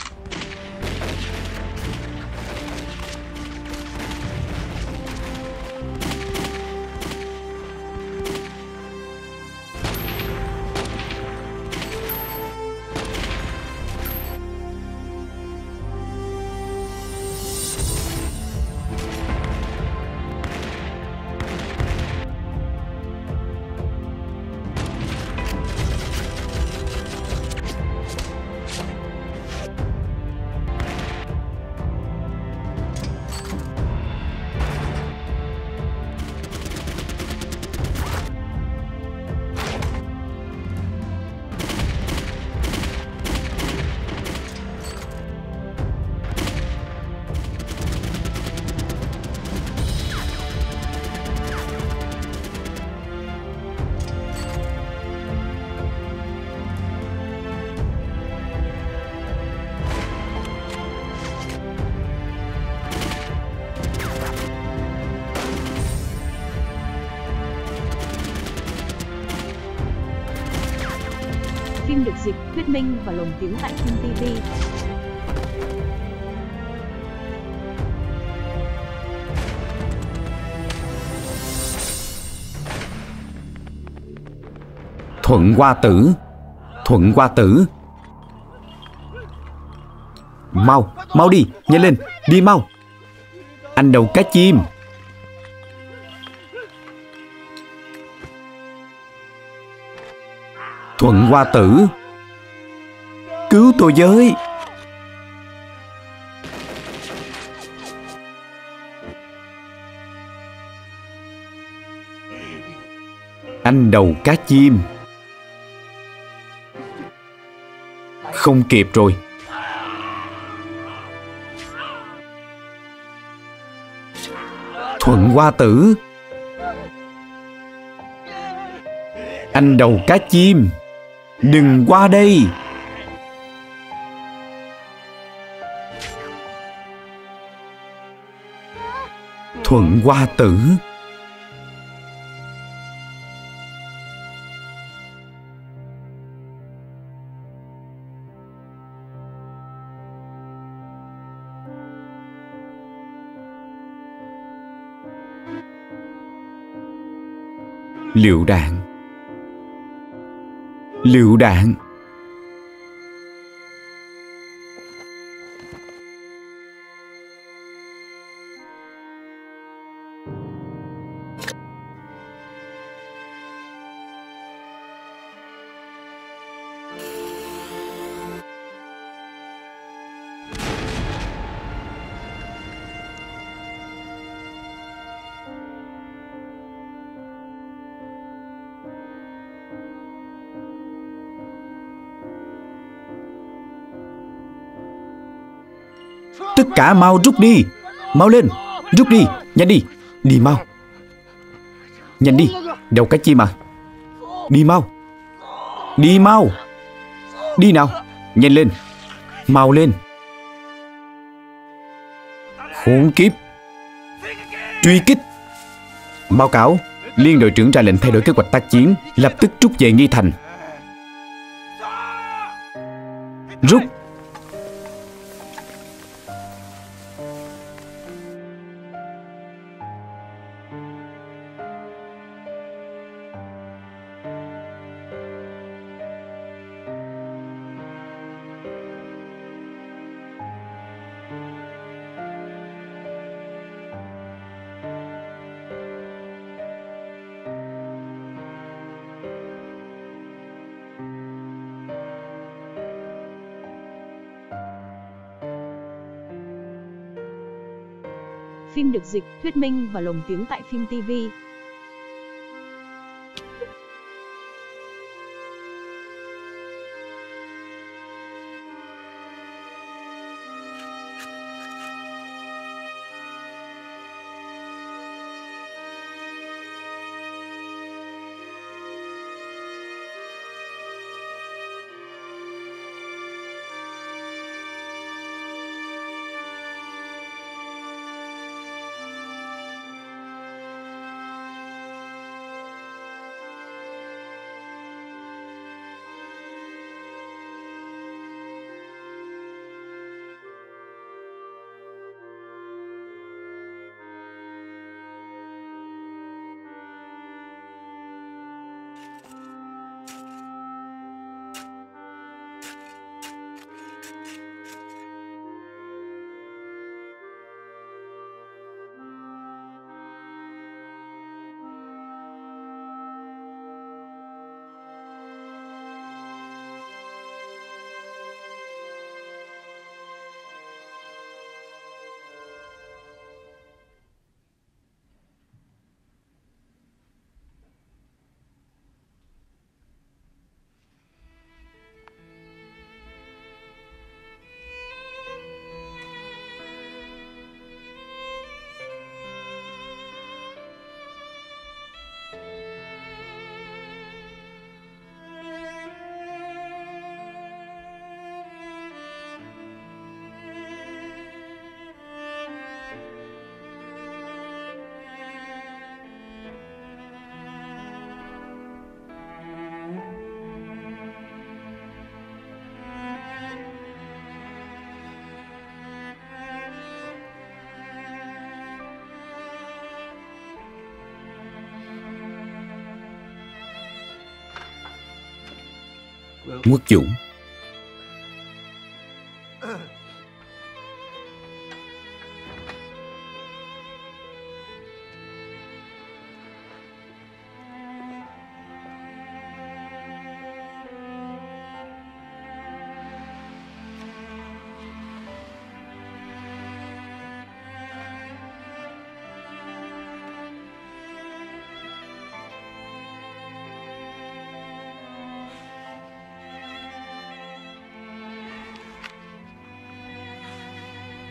Phim được dịch, thuyết minh và lồng tiếng tại Phim TV. Thuận Hoa Tử. Thuận Hoa Tử. Mau đi, nhanh lên, đi mau. Anh đầu cá chim. Thuận Hoa Tử, cứu tôi với. Anh đầu cá chim. Không kịp rồi. Thuận Hoa Tử, anh đầu cá chim. Đừng qua đây. Thuận Hoa Tử. Lựu đạn. Lựu đạn. Tất cả mau rút đi. Mau lên. Rút đi. Nhanh đi. Đi mau. Nhanh đi. Đầu cá chim à. Đi mau. Đi mau. Đi nào. Nhanh lên. Mau lên. Khốn kiếp. Truy kích. Báo cáo. Liên đội trưởng ra lệnh thay đổi kế hoạch tác chiến, lập tức rút về Nghi Thành. Rút. Phim được dịch, thuyết minh và lồng tiếng tại Phim TV. Quốc Dũng.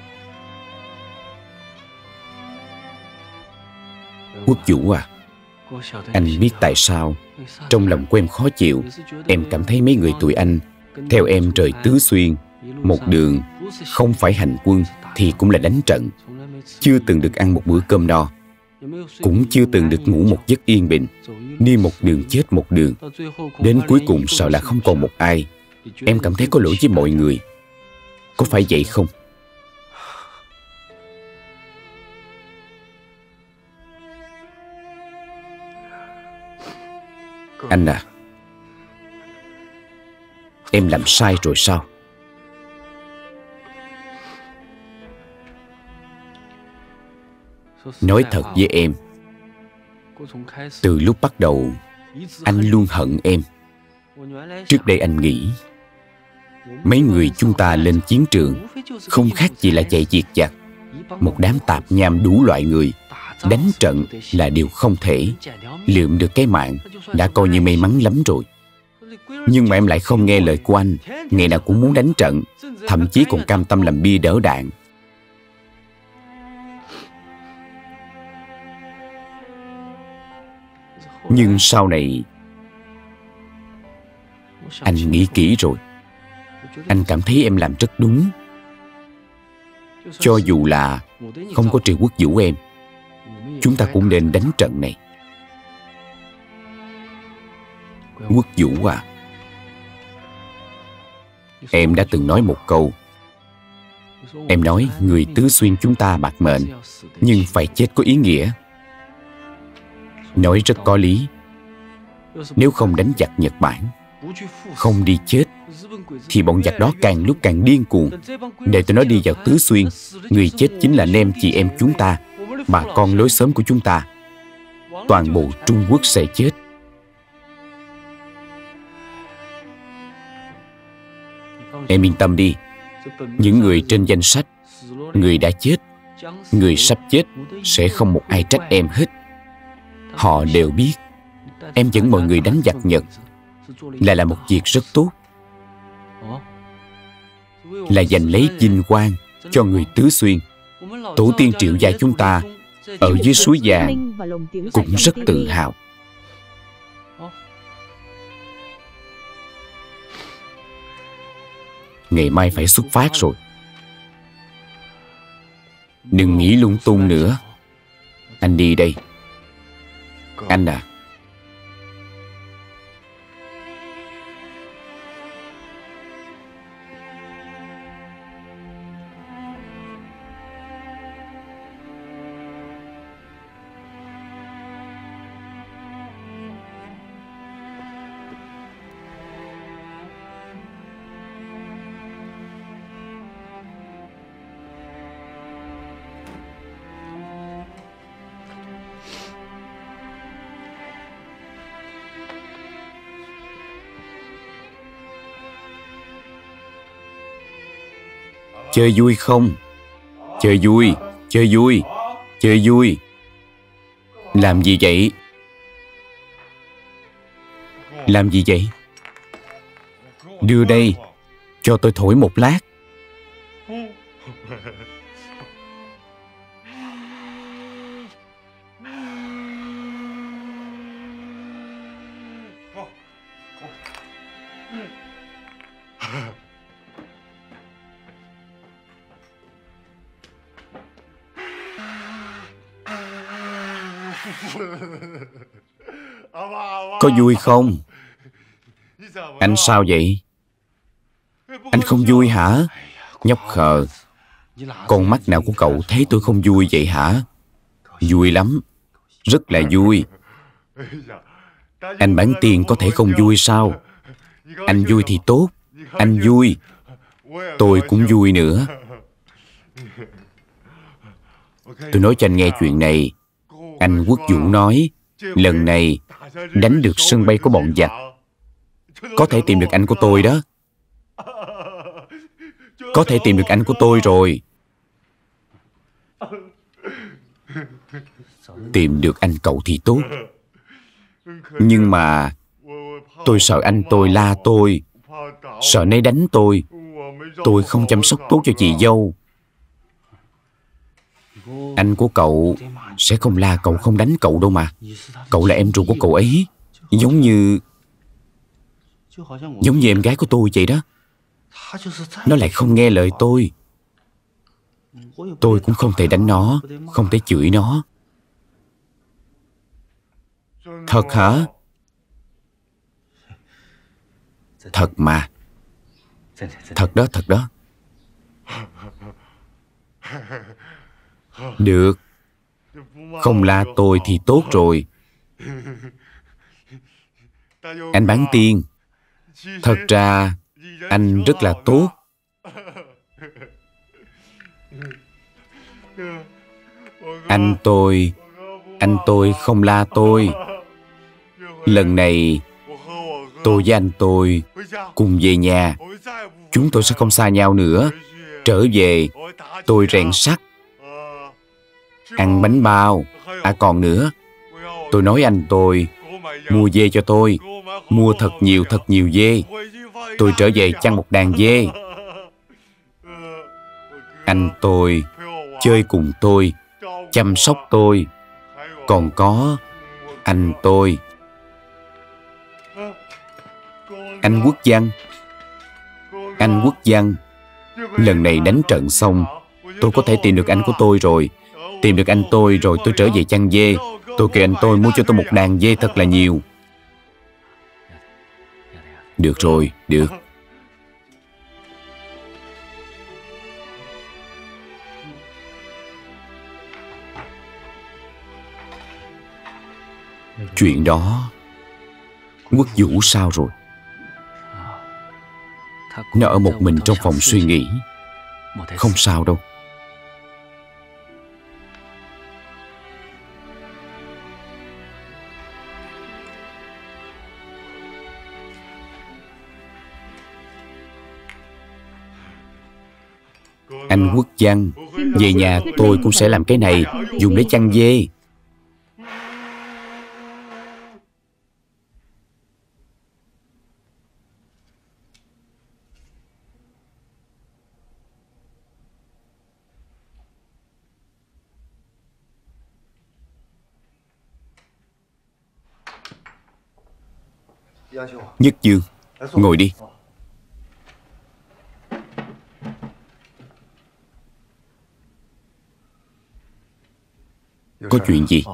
Quốc Vũ à, Anh biết tại sao trong lòng của em khó chịu. Em cảm thấy mấy người tụi anh theo em rời Tứ Xuyên một đường, không phải hành quân thì cũng là đánh trận. Chưa từng được ăn một bữa cơm no, cũng chưa từng được ngủ một giấc yên bình. Đi một đường chết một đường, đến cuối cùng sợ là không còn một ai. Em cảm thấy có lỗi với mọi người. Có phải vậy không? Anh à, em làm sai rồi sao? Nói thật với em, từ lúc bắt đầu anh luôn hận em. Trước đây anh nghĩ mấy người chúng ta lên chiến trường không khác gì là chạy diệt giặc, một đám tạp nham đủ loại người. Đánh trận là điều không thể. Lượm được cái mạng đã coi như may mắn lắm rồi. Nhưng mà em lại không nghe lời của anh. Ngày nào cũng muốn đánh trận, thậm chí còn cam tâm làm bia đỡ đạn. Nhưng sau này anh nghĩ kỹ rồi. Anh cảm thấy em làm rất đúng. Cho dù là không có Triệu Quốc Vũ em, chúng ta cũng nên đánh trận này. Quốc Vũ à, em đã từng nói một câu. Em nói người Tứ Xuyên chúng ta bạc mệnh, nhưng phải chết có ý nghĩa. Nói rất có lý. Nếu không đánh giặc Nhật Bản, không đi chết, thì bọn giặc đó càng lúc càng điên cuồng. Để tụi nó đi vào Tứ Xuyên, người chết chính là anh em chị em chúng ta, bà con lối xóm của chúng ta. Toàn bộ Trung Quốc sẽ chết. Em yên tâm đi. Những người trên danh sách, người đã chết, người sắp chết, sẽ không một ai trách em hết. Họ đều biết em dẫn mọi người đánh giặc Nhật là làm một việc rất tốt, là giành lấy vinh quang cho người Tứ Xuyên. Tổ tiên Triệu gia chúng ta ở dưới suối vàng cũng rất tự hào. Ngày mai phải xuất phát rồi. Đừng nghĩ lung tung nữa. Anh đi đây. Anh à, chơi vui không? Chơi vui, chơi vui, chơi vui. Làm gì vậy? Làm gì vậy? Đưa đây, cho tôi thổi một lát. Có vui không? Anh sao vậy? Anh không vui hả? Nhóc khờ. Con mắt nào của cậu thấy tôi không vui vậy hả? Vui lắm. Rất là vui. Anh bán tiền có thể không vui sao? Anh vui thì tốt. Anh vui, tôi cũng vui nữa. Tôi nói cho anh nghe chuyện này. Anh Quốc Vũ nói lần này đánh được sân bay của bọn giặc, có thể tìm được anh của tôi đó. Có thể tìm được anh của tôi rồi. Tìm được anh cậu thì tốt. Nhưng mà tôi sợ anh tôi la tôi, sợ nấy đánh tôi. Tôi không chăm sóc tốt cho chị dâu. Anh của cậu sẽ không la cậu, không đánh cậu đâu mà. Cậu là em ruột của cậu ấy. Giống như em gái của tôi vậy đó. Nó lại không nghe lời tôi. Tôi cũng không thể đánh nó, không thể chửi nó. Thật hả? Thật mà. Thật đó, thật đó. Được. Không la tôi thì tốt rồi. Anh Bán Tiên, thật ra anh rất là tốt. Anh tôi không la tôi. Lần này tôi với anh tôi cùng về nhà. Chúng tôi sẽ không xa nhau nữa. Trở về tôi rèn sắt, ăn bánh bao. À còn nữa, tôi nói anh tôi mua dê cho tôi. Mua thật nhiều dê. Tôi trở về chăn một đàn dê. Anh tôi chơi cùng tôi, chăm sóc tôi. Còn có anh tôi, anh Quốc Văn. Anh Quốc Văn, lần này đánh trận xong, tôi có thể tìm được anh của tôi rồi. Tìm được anh tôi rồi tôi trở về chăn dê. Tôi kêu anh tôi mua cho tôi một đàn dê thật là nhiều. Được rồi, được. Chuyện đó Quốc Vũ sao rồi? Nó ở một mình trong phòng suy nghĩ. Không sao đâu. Anh Quốc Văn, về nhà tôi cũng sẽ làm cái này, dùng để chăn dê. Nhất Dương, ngồi đi. Có chuyện gì?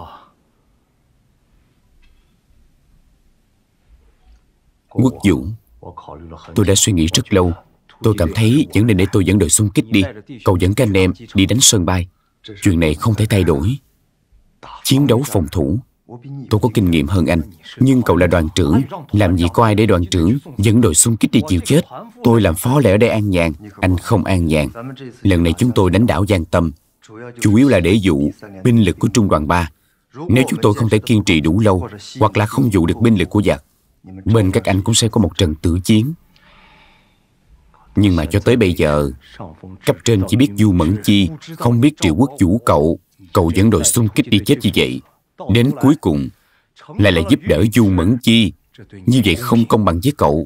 Quốc Vũ, tôi đã suy nghĩ rất lâu. Tôi cảm thấy vẫn nên để tôi dẫn đội xung kích đi. Cậu dẫn các anh em đi đánh sân bay. Chuyện này không thể thay đổi. Chiến đấu phòng thủ, tôi có kinh nghiệm hơn anh. Nhưng cậu là đoàn trưởng, làm gì có ai để đoàn trưởng dẫn đội xung kích đi chịu chết. Tôi làm phó lẽ ở đây an nhàn, anh không an nhàn. Lần này chúng tôi đánh đảo Giang Tâm, chủ yếu là để dụ binh lực của Trung đoàn 3. Nếu chúng tôi không thể kiên trì đủ lâu, hoặc là không dụ được binh lực của giặc, bên các anh cũng sẽ có một trận tử chiến. Nhưng mà cho tới bây giờ, cấp trên chỉ biết Du Mẫn Chi, không biết Triệu Quốc Vũ cậu. Cậu dẫn đội xung kích đi chết như vậy, đến cuối cùng lại là giúp đỡ Du Mẫn Chi. Như vậy không công bằng với cậu.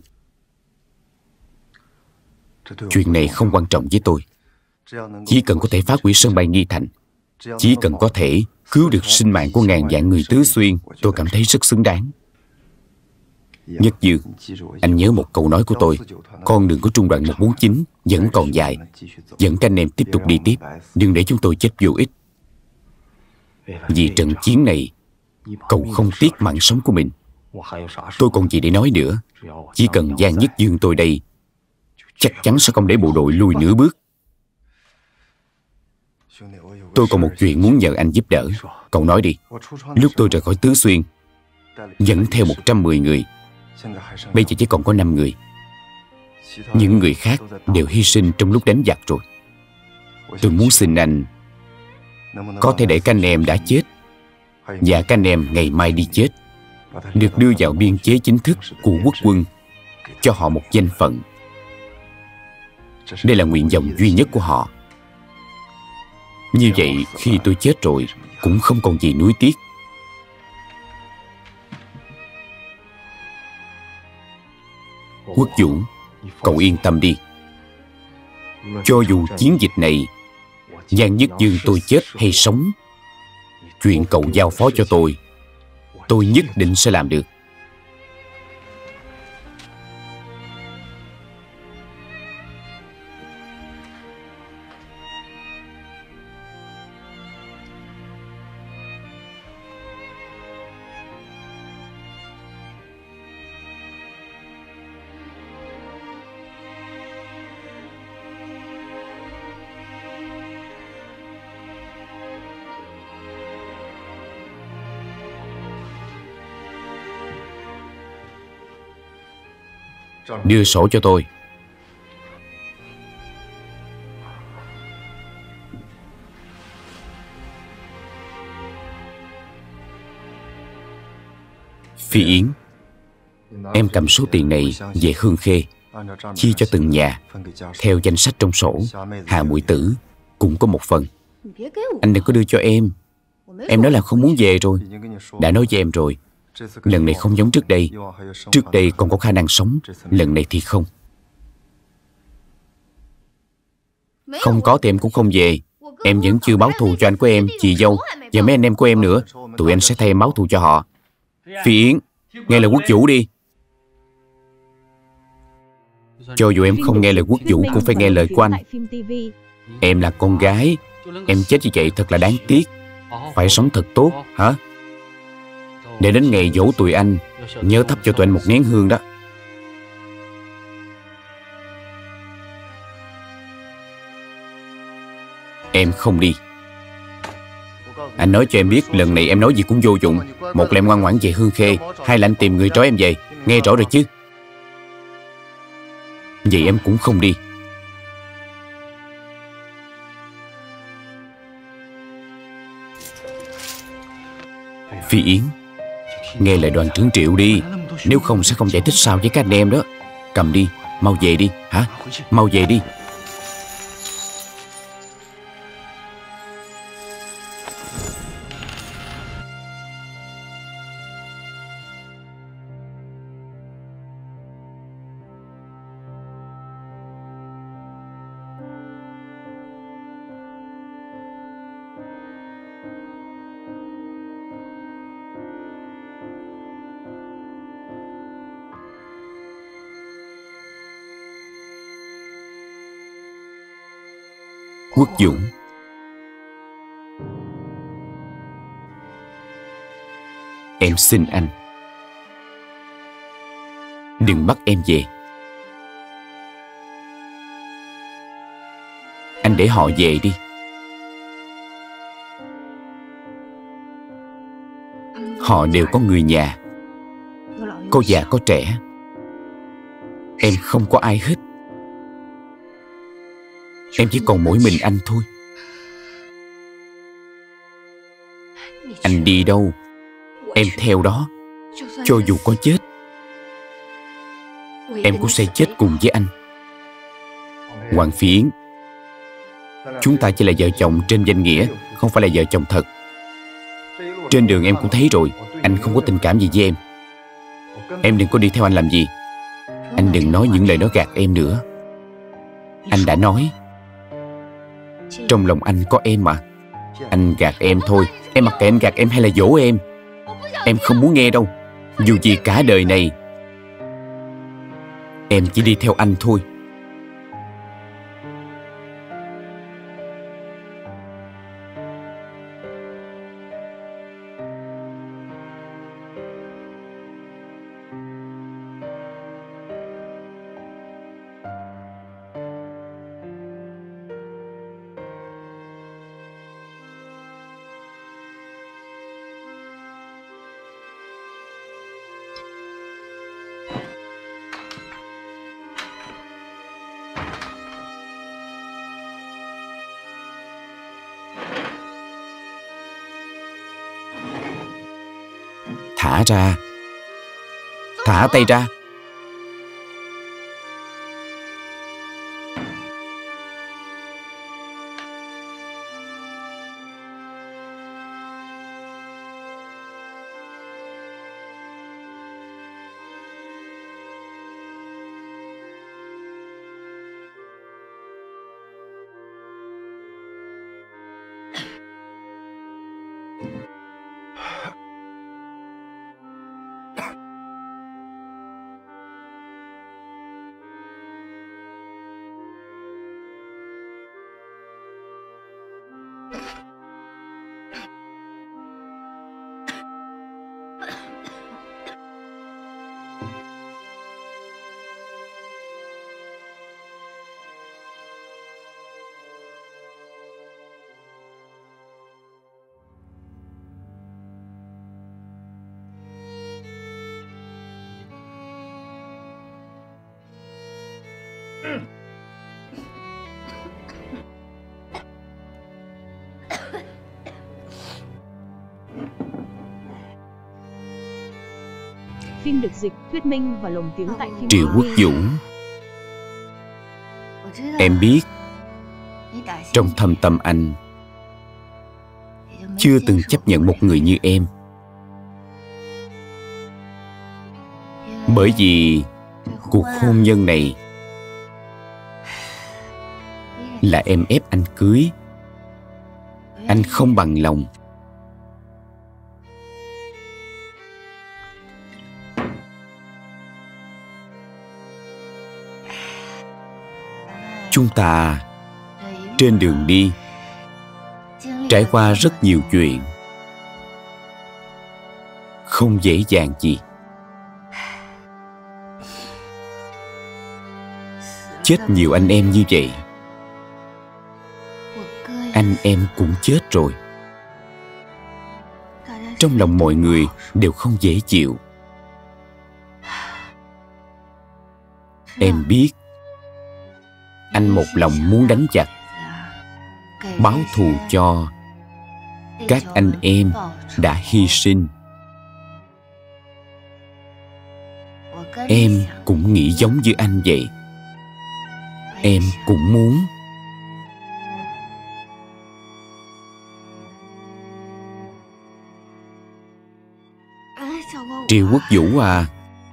Chuyện này không quan trọng với tôi. Chỉ cần có thể phá hủy sân bay Nghi Thành, chỉ cần có thể cứu được sinh mạng của ngàn vạn người Tứ Xuyên, tôi cảm thấy rất xứng đáng. Nhất Dương, anh nhớ một câu nói của tôi. Con đường của trung đoàn 149 vẫn còn dài. Dẫn các anh em tiếp tục đi tiếp, đừng để chúng tôi chết vô ích. Vì trận chiến này, cậu không tiếc mạng sống của mình. Tôi còn gì để nói nữa. Chỉ cần Giang Nhất Dương tôi đây, chắc chắn sẽ không để bộ đội lùi nửa bước. Tôi còn một chuyện muốn nhờ anh giúp đỡ. Cậu nói đi. Lúc tôi rời khỏi Tứ Xuyên, dẫn theo 110 người. Bây giờ chỉ còn có 5 người. Những người khác đều hy sinh trong lúc đánh giặc rồi. Tôi muốn xin anh có thể để các anh em đã chết và các anh em ngày mai đi chết được đưa vào biên chế chính thức của quốc quân, cho họ một danh phận. Đây là nguyện vọng duy nhất của họ. Như vậy khi tôi chết rồi cũng không còn gì nuối tiếc. Quốc Vũ, cậu yên tâm đi. Cho dù chiến dịch này Giang Nhất Dương tôi chết hay sống, chuyện cậu giao phó cho tôi nhất định sẽ làm được. Đưa sổ cho tôi. Phi Yến, em cầm số tiền này về Hương Khê, chia cho từng nhà theo danh sách trong sổ. Hà Muội Tử cũng có một phần. Anh đừng có đưa cho em. Em nói là không muốn về rồi. Đã nói với em rồi, lần này không giống trước đây. Trước đây còn có khả năng sống, lần này thì không. Không có thì em cũng không về. Em vẫn chưa báo thù cho anh của em, chị dâu và mấy anh em của em nữa. Tụi anh sẽ thay em báo thù cho họ. Phi Yến, nghe lời Quốc Vũ đi. Cho dù em không nghe lời Quốc Vũ cũng phải nghe lời của anh. Em là con gái, em chết như vậy thật là đáng tiếc. Phải sống thật tốt, hả? Để đến ngày giỗ tụi anh, nhớ thắp cho tụi anh một nén hương đó. Em không đi. Anh nói cho em biết, lần này em nói gì cũng vô dụng. Một là em ngoan ngoãn về Hương Khê, hai là anh tìm người trói em về. Nghe rõ rồi chứ? Vậy em cũng không đi. Phi Yến, nghe lời Đoàn trưởng Triệu đi. Nếu không sẽ không giải thích sao với các anh em đó. Cầm đi, mau về đi. Hả? Mau về đi. Quốc Dũng, em xin anh, đừng bắt em về. Anh để họ về đi. Họ đều có người nhà, có già có trẻ. Em không có ai hết. Em chỉ còn mỗi mình anh thôi. Anh đi đâu, em theo đó. Cho dù có chết, em cũng sẽ chết cùng với anh. Hoàng Phi Yến, chúng ta chỉ là vợ chồng trên danh nghĩa, không phải là vợ chồng thật. Trên đường em cũng thấy rồi, anh không có tình cảm gì với em. Em đừng có đi theo anh làm gì. Anh đừng nói những lời nói gạt em nữa. Anh đã nói, trong lòng anh có em mà. Anh gạt em thôi. Em mặc kệ anh gạt em hay là dỗ em. Em không muốn nghe đâu. Dù gì cả đời này em chỉ đi theo anh thôi. Thả ra. Thả tay ra. Phim được dịch, thuyết minh và lồng tiếng tại phim Triệu Quốc Vũ, em biết trong thâm tâm anh chưa từng chấp nhận một người như em. Bởi vì cuộc hôn nhân này là em ép anh cưới. Anh không bằng lòng. Chúng ta trên đường đi trải qua rất nhiều chuyện, không dễ dàng gì. Chết nhiều anh em như vậy, anh em cũng chết rồi. Trong lòng mọi người đều không dễ chịu. Em biết anh một lòng muốn đánh giặc, báo thù cho các anh em đã hy sinh. Em cũng nghĩ giống như anh vậy. Em cũng muốn. Triệu Quốc Vũ à,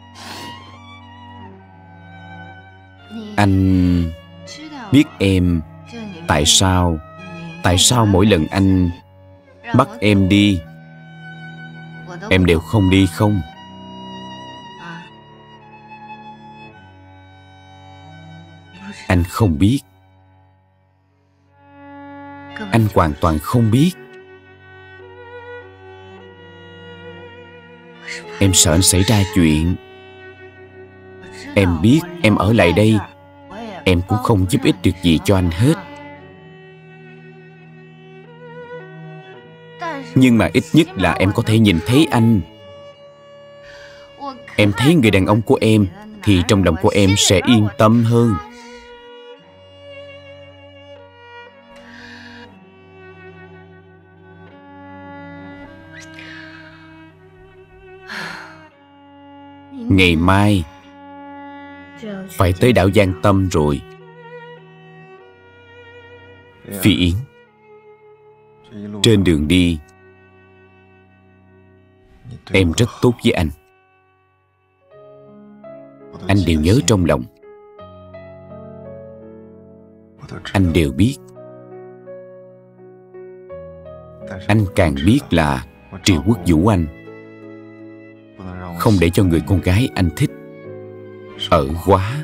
anh biết em tại sao mỗi lần anh bắt em đi, em đều không đi không? Anh không biết. Anh hoàn toàn không biết. Em sợ anh xảy ra chuyện. Em biết em ở lại đây, em cũng không giúp ích được gì cho anh hết. Nhưng mà ít nhất là em có thể nhìn thấy anh. Em thấy người đàn ông của em thì trong lòng của em sẽ yên tâm hơn. Ngày mai phải tới đảo Giang Tâm rồi. Phi Yến, trên đường đi em rất tốt với anh. Anh đều nhớ trong lòng. Anh đều biết. Anh càng biết là Triệu Quốc Vũ anh không để cho người con gái anh thích ở quá.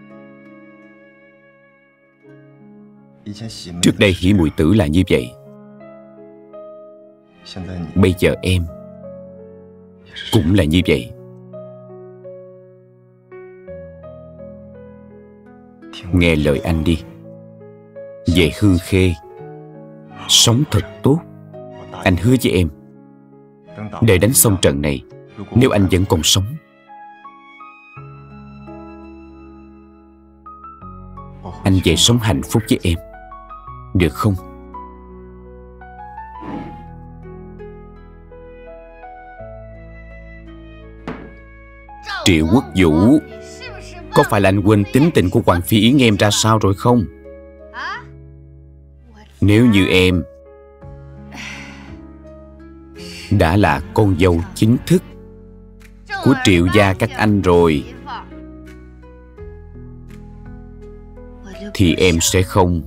Trước đây Hỉ Muội Tử là như vậy. Bây giờ em cũng là như vậy. Nghe lời anh đi. Về Hương Khê sống thật tốt. Anh hứa với em, để đánh xong trận này, nếu anh vẫn còn sống, anh về sống hạnh phúc với em, được không? Triệu Quốc Vũ, có phải là anh quên tính tình của Hoàng Phi Yến em ra sao rồi không? Nếu như em đã là con dâu chính thức của Triệu gia các anh rồi, thì em sẽ không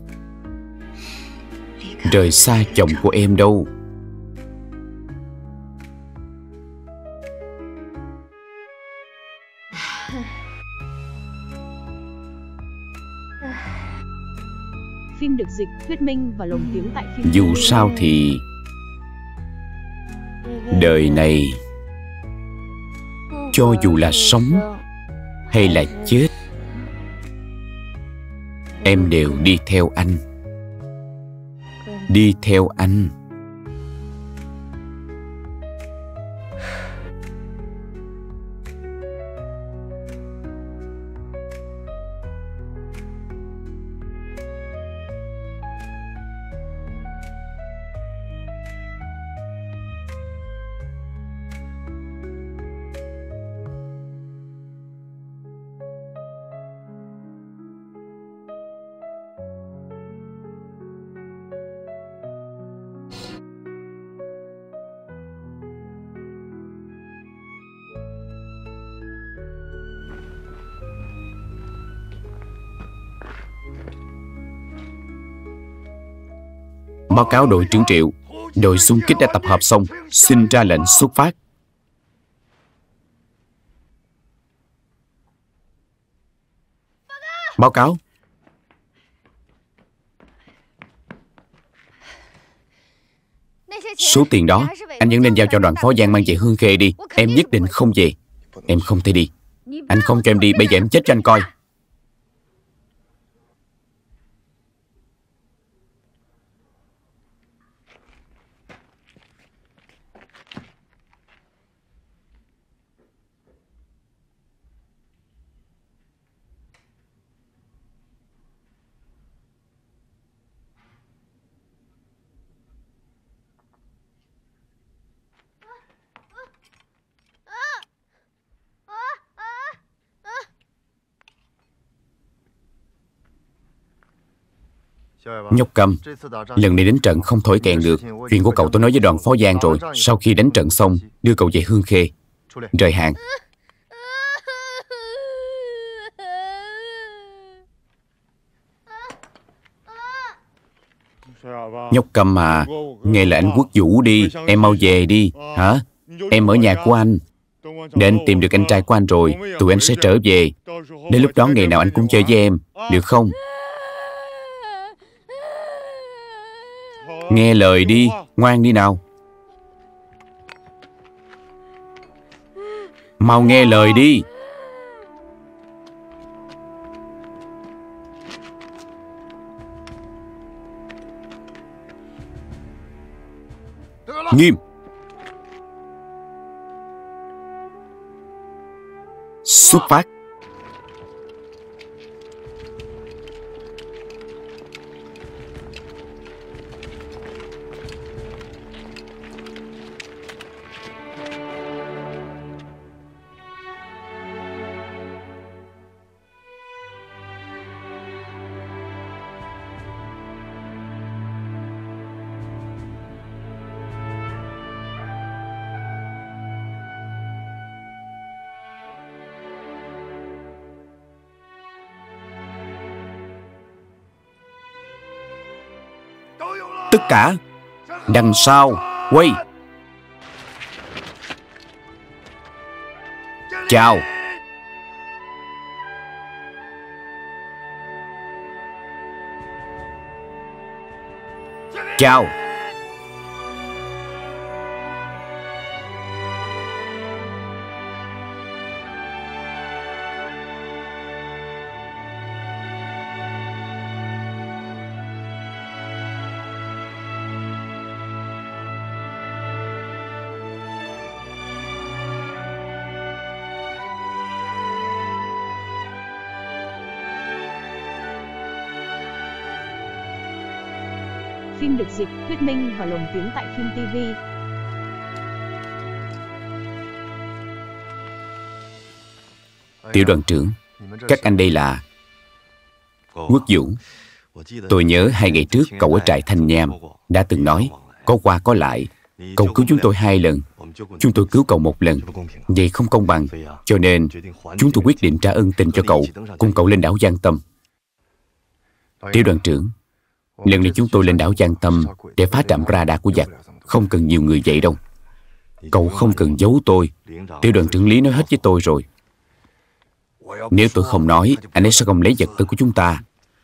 rời xa chồng của em đâu. Phim được dịch, thuyết minh và lồng tiếng tại phim. Dù sao thì đời này, cho dù là sống hay là chết, em đều đi theo anh. Đi theo anh. Báo cáo đội trưởng Triệu, đội xung kích đã tập hợp xong, xin ra lệnh xuất phát. Báo cáo. Số tiền đó anh vẫn nên giao cho đoàn phó Giang mang về Hương Khê đi. Em nhất định không về. Em không thể đi. Anh không cho em đi, bây giờ em chết cho anh coi. Nhóc Cầm, lần này đánh trận không thổi kèn được. Chuyện của cậu tôi nói với đoàn phó Giang rồi. Sau khi đánh trận xong, đưa cậu về Hương Khê. Rời hạn. Nhóc Cầm mà, nghe là anh Quốc Vũ đi. Em mau về đi. Hả? Em ở nhà của anh. Để anh tìm được anh trai của anh rồi, tụi anh sẽ trở về. Đến lúc đó ngày nào anh cũng chơi với em, được không? Nghe lời đi, ngoan đi nào. Mau nghe lời đi. Nghiêm. Xuất phát. Tất cả đằng sau quay. Chào. Chào. Phim được dịch, thuyết minh và lồng tiếng tại Phim TV. Tiểu đoàn trưởng, các anh đây là Quốc Vũ. Tôi nhớ 2 ngày trước cậu ở trại Thanh Nham đã từng nói, có qua có lại. Cậu cứu chúng tôi 2 lần, chúng tôi cứu cậu 1 lần. Vậy không công bằng, cho nên chúng tôi quyết định trả ân tình cho cậu, cùng cậu lên đảo Giang Tâm. Tiểu đoàn trưởng, lần này chúng tôi lên đảo Giang Tâm để phá trạm radar của giặc. Không cần nhiều người vậy đâu. Cậu không cần giấu tôi. Tiểu đoàn trưởng Lý nói hết với tôi rồi. Nếu tôi không nói, anh ấy sẽ không lấy vật tư của chúng ta.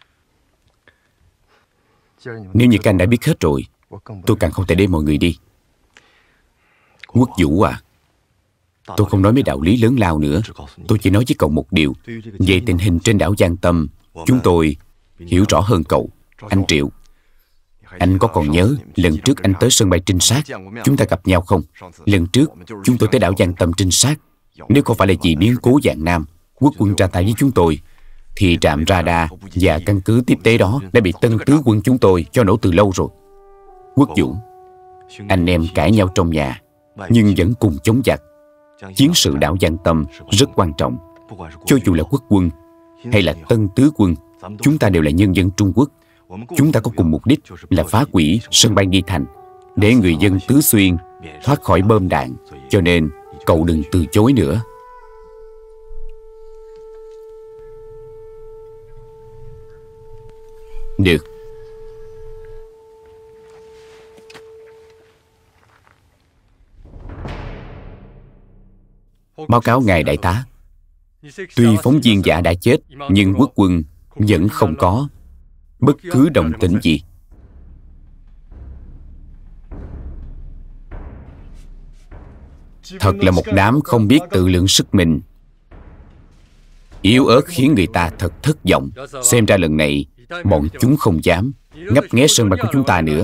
Nếu như các anh đã biết hết rồi, tôi càng không thể để mọi người đi. Quốc Vũ à, tôi không nói mấy đạo lý lớn lao nữa. Tôi chỉ nói với cậu một điều. Về tình hình trên đảo Giang Tâm, chúng tôi hiểu rõ hơn cậu. Anh Triệu, anh có còn nhớ lần trước anh tới sân bay trinh sát chúng ta gặp nhau không? Lần trước chúng tôi tới đảo Giang Tâm trinh sát. Nếu không phải là vì biến cố Giang Nam, quốc quân ra tay với chúng tôi, thì trạm radar và căn cứ tiếp tế đó đã bị Tân Tứ quân chúng tôi cho nổ từ lâu rồi. Quốc Vũ, anh em cãi nhau trong nhà nhưng vẫn cùng chống giặc. Chiến sự đảo Giang Tâm rất quan trọng. Cho dù là quốc quân hay là Tân Tứ quân, chúng ta đều là nhân dân Trung Quốc. Chúng ta có cùng mục đích là phá hủy sân bay Nghi Thành, để người dân Tứ Xuyên thoát khỏi bom đạn. Cho nên cậu đừng từ chối nữa. Được. Báo cáo ngài đại tá, tuy phóng viên giả đã chết, nhưng quốc quân vẫn không có bất cứ động tĩnh gì. Thật là một đám không biết tự lượng sức mình, yếu ớt khiến người ta thật thất vọng. Xem ra lần này bọn chúng không dám ngấp nghé sân bay của chúng ta nữa.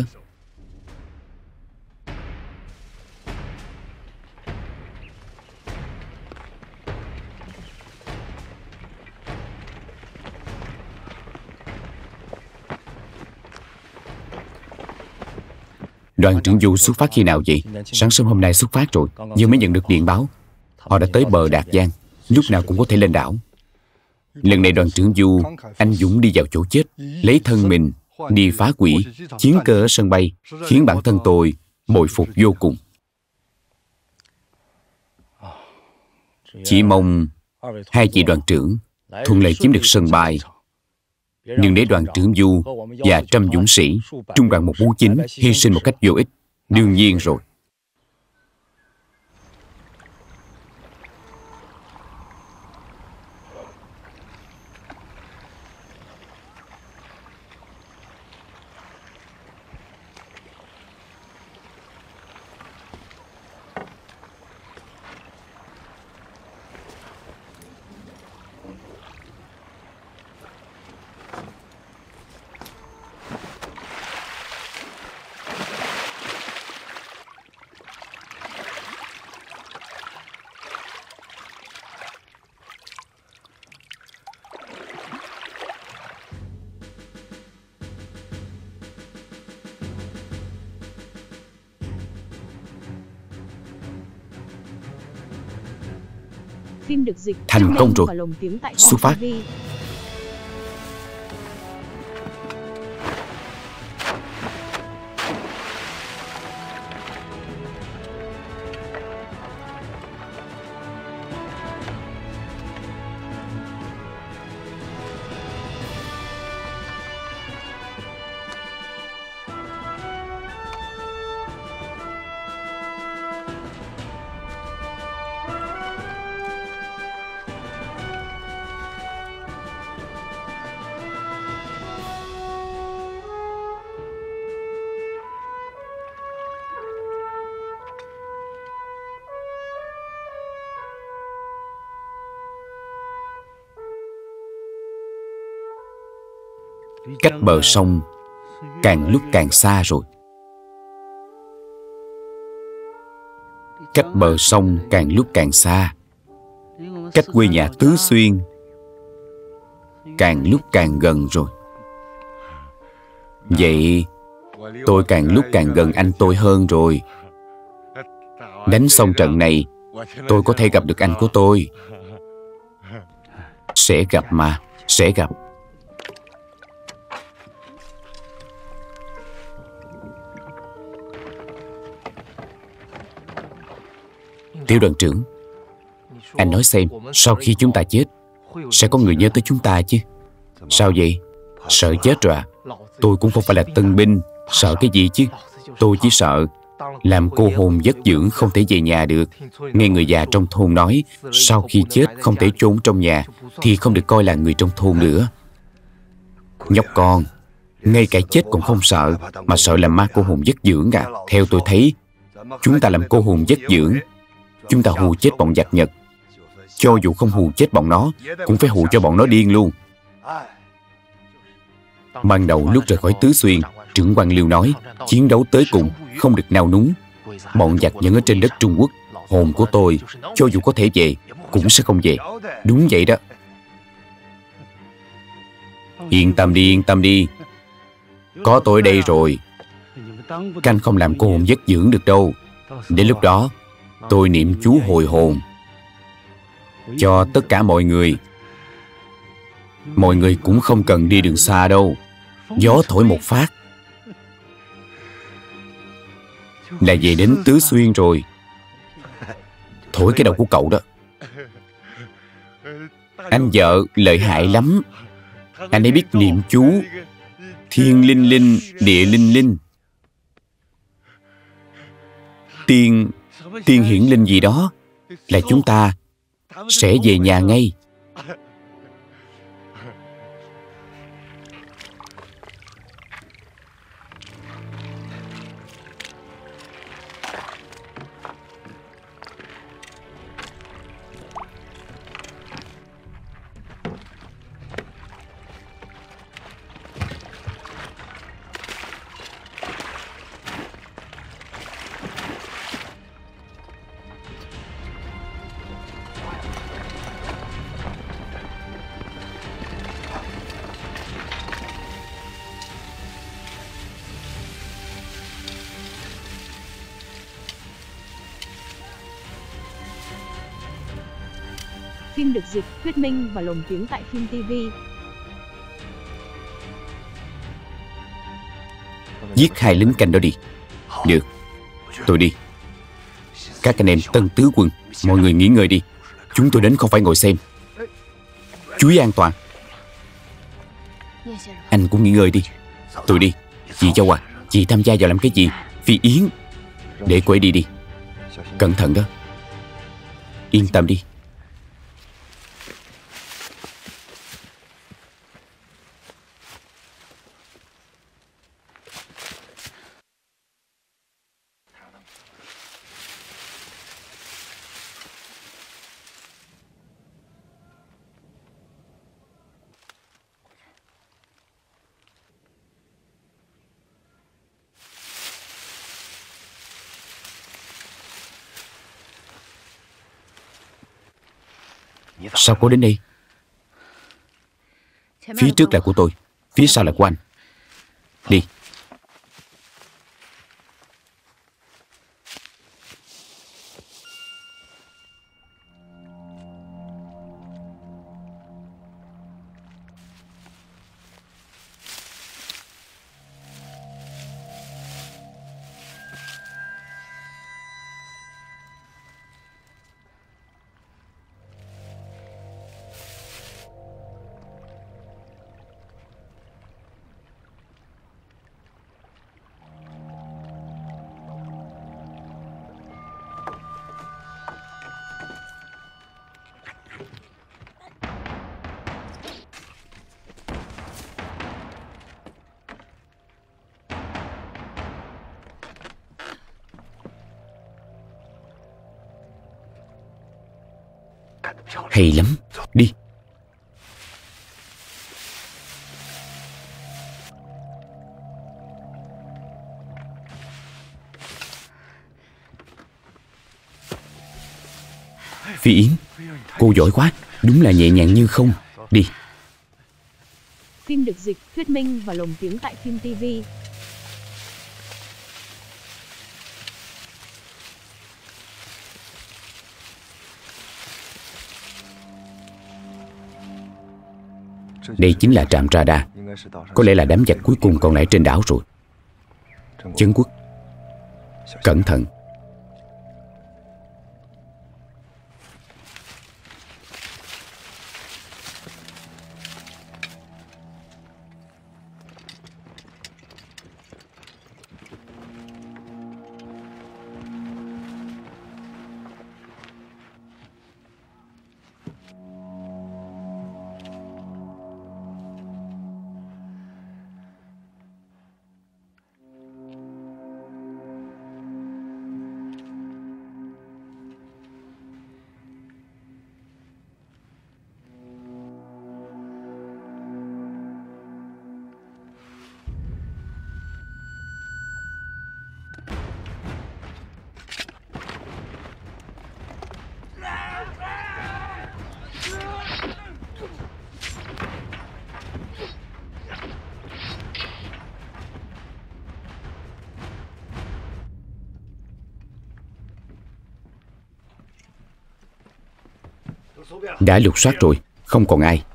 Đoàn trưởng Du xuất phát khi nào vậy? Sáng sớm hôm nay xuất phát rồi, nhưng mới nhận được điện báo. Họ đã tới bờ Đạt Giang, lúc nào cũng có thể lên đảo. Lần này đoàn trưởng Du anh dũng đi vào chỗ chết, lấy thân mình đi phá quỷ, chiến cơ ở sân bay, khiến bản thân tôi bội phục vô cùng. Chỉ mong hai vị đoàn trưởng thuận lợi chiếm được sân bay. Đừng để đoàn trưởng Du và trăm dũng sĩ trung đoàn 149 hy sinh một cách vô ích. Đương nhiên rồi. Phim được dịch thành công rồi. Xuất phát. Cách bờ sông càng lúc càng xa rồi. Cách bờ sông càng lúc càng xa. Cách quê nhà Tứ Xuyên càng lúc càng gần rồi. Vậy tôi càng lúc càng gần anh tôi hơn rồi. Đánh xong trận này, tôi có thể gặp được anh của tôi. Sẽ gặp mà, sẽ gặp. Tiểu đoàn trưởng, anh nói xem, sau khi chúng ta chết, sẽ có người nhớ tới chúng ta chứ? Sao vậy? Sợ chết rồi à? Tôi cũng không phải là tân binh, sợ cái gì chứ? Tôi chỉ sợ làm cô hồn giấc dưỡng không thể về nhà được. Nghe người già trong thôn nói, sau khi chết không thể trốn trong nhà, thì không được coi là người trong thôn nữa. Nhóc con, ngay cả chết cũng không sợ, mà sợ làm ma cô hồn giấc dưỡng à? Theo tôi thấy, chúng ta làm cô hồn giấc dưỡng, chúng ta hù chết bọn giặc Nhật. Cho dù không hù chết bọn nó, cũng phải hù cho bọn nó điên luôn. Ban đầu lúc rời khỏi Tứ Xuyên, trưởng quan Liêu nói, chiến đấu tới cùng, không được nao núng. Bọn giặc Nhật ở trên đất Trung Quốc, hồn của tôi, cho dù có thể về, cũng sẽ không về. Đúng vậy đó. Yên tâm đi, yên tâm đi. Có tôi ở đây rồi. Canh không làm cô hồn giấc dưỡng được đâu. Đến lúc đó, tôi niệm chú hồi hồn cho tất cả mọi người. Mọi người cũng không cần đi đường xa đâu. Gió thổi một phát là về đến Tứ Xuyên rồi. Thổi cái đầu của cậu đó. Anh vợ lợi hại lắm. Anh ấy biết niệm chú thiên linh linh, địa linh linh, tiên hiển linh gì đó, là chúng ta sẽ về nhà ngay. Phim được dịch, thuyết minh và lồng tiếng tại phim TV. Giết 2 lính canh đó đi. Được, tôi đi. Các anh em Tân Tứ Quân, mọi người nghỉ ngơi đi. Chúng tôi đến không phải ngồi xem. Chú ý an toàn. Anh cũng nghỉ ngơi đi. Tôi đi. Chị Châu à, chị tham gia vào làm cái gì? Phi Yến. Để cô ấy đi đi. Cẩn thận đó. Yên tâm đi. Sao cô đến đây? Phía trước là của tôi, phía sau là của anh. Đi. Hay lắm. Đi. Phi Yến, cô giỏi quá. Đúng là nhẹ nhàng như không. Đi. Phim được dịch, thuyết minh và lồng tiếng tại phim TV. Đây chính là trạm radar. Có lẽ là đám giặc cuối cùng còn lại trên đảo rồi. Trấn Quốc, cẩn thận. Đã lục soát rồi, không còn ai.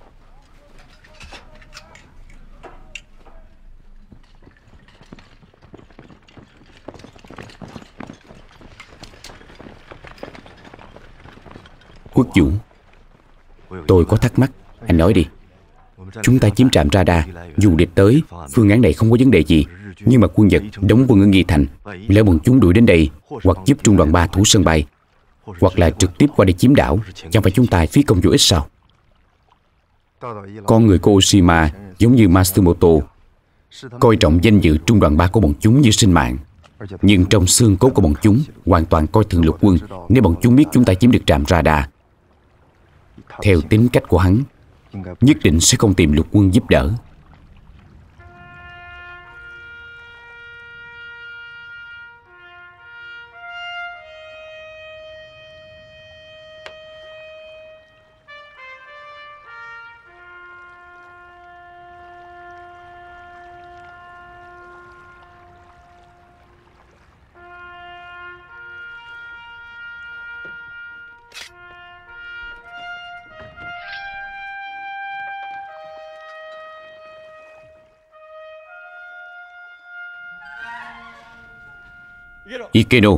Quốc Dũng, tôi có thắc mắc, anh nói đi. Chúng ta chiếm trạm radar, dù địch tới, phương án này không có vấn đề gì. Nhưng mà quân Nhật đóng quân ở Nghi Thành, lỡ bọn chúng đuổi đến đây, hoặc giúp Trung đoàn 3 thủ sân bay, hoặc là trực tiếp qua để chiếm đảo. Chẳng phải chúng ta phí công vô ích sao? Con người của Oshima giống như Matsumoto, coi trọng danh dự trung đoàn 3 của bọn chúng như sinh mạng. Nhưng trong xương cốt của bọn chúng hoàn toàn coi thường lục quân. Nếu bọn chúng biết chúng ta chiếm được trạm radar, theo tính cách của hắn, nhất định sẽ không tìm lục quân giúp đỡ. Ikeno,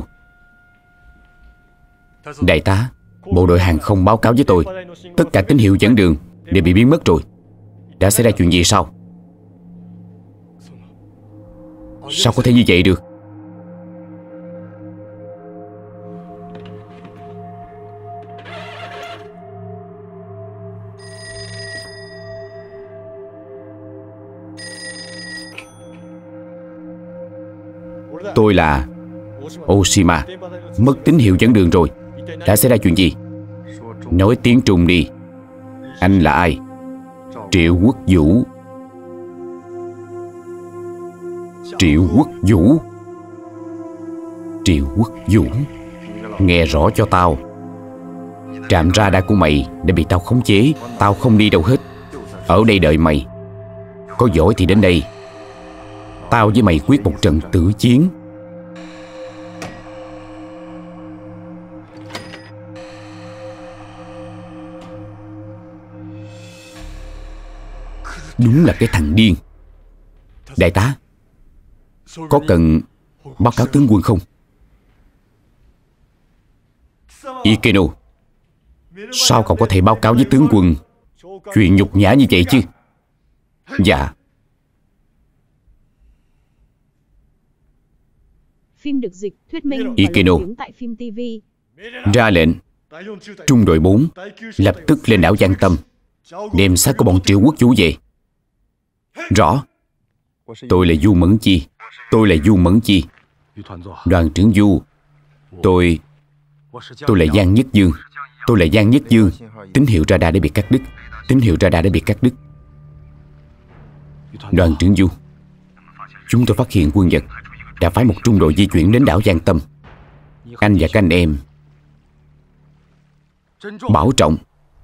đại tá, bộ đội hàng không báo cáo với tôi tất cả tín hiệu dẫn đường đều bị biến mất rồi. Đã xảy ra chuyện gì sao? Sao có thể như vậy được? Tôi là Oshima. Mất tín hiệu dẫn đường rồi. Đã xảy ra chuyện gì? Nói tiếng Trung đi. Anh là ai? Triệu Quốc Vũ. Triệu Quốc Vũ. Triệu Quốc Vũ, nghe rõ cho tao. Trạm radar của mày đã bị tao khống chế. Tao không đi đâu hết. Ở đây đợi mày. Có giỏi thì đến đây. Tao với mày quyết một trận tử chiến. Đúng là cái thằng điên. Đại tá, có cần báo cáo tướng quân không? Ikeno, sao cậu có thể báo cáo với tướng quân chuyện nhục nhã như vậy chứ? Dạ. Phim được dịch, thuyết minh và Ikeno, lồng tiếng tại phim TV. ra lệnh. Trung đội 4 lập tức lên đảo Giang Tâm, đem xác của bọn Triệu Quốc Vũ về. Rõ. Tôi là Du Mẫn Chi. Tôi là Du Mẫn Chi. Đoàn trưởng Du. Tôi là Giang Nhất Dương. Tôi là Giang Nhất Dương. Tín hiệu radar đã bị cắt đứt. Tín hiệu radar đã bị cắt đứt. Đoàn trưởng Du, chúng tôi phát hiện quân Nhật đã phái một trung đội di chuyển đến đảo Giang Tâm. Anh và các anh em bảo trọng.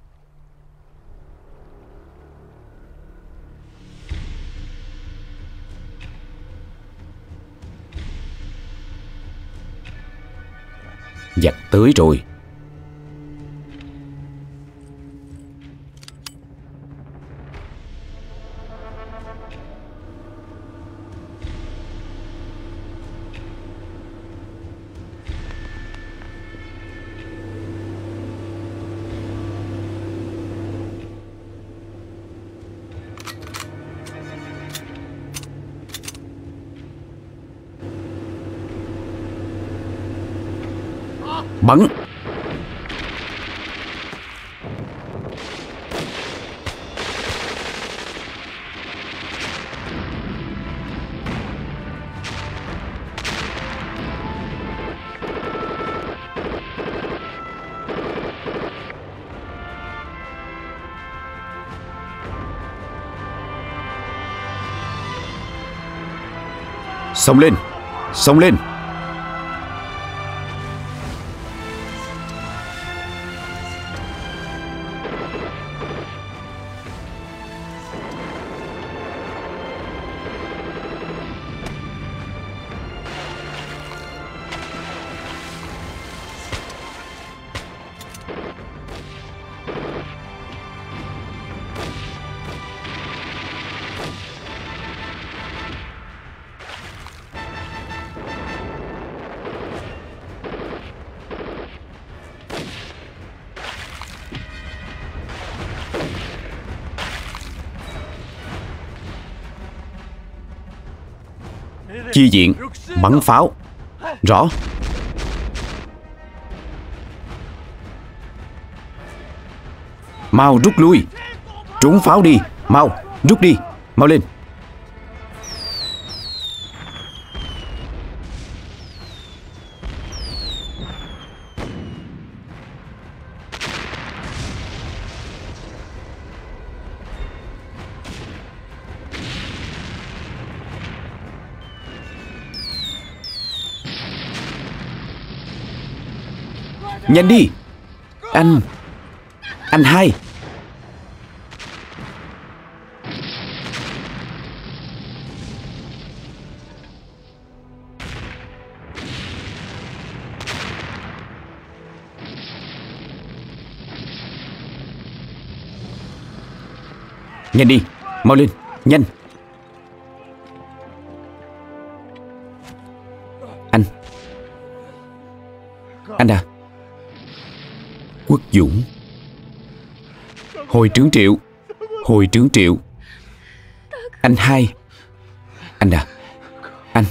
Giặc tới rồi. Bắn. Xông lên. Xông lên. Chi viện. Bắn pháo. Rõ. Mau rút lui. Trốn pháo đi. Mau, rút đi. Mau lên. Nhanh đi. Anh hai. Nhanh đi. Mau lên. Nhanh. Anh à. Quốc Dũng. Hồi trưởng Triệu. Hồi trưởng Triệu. Anh hai. Anh à. Anh.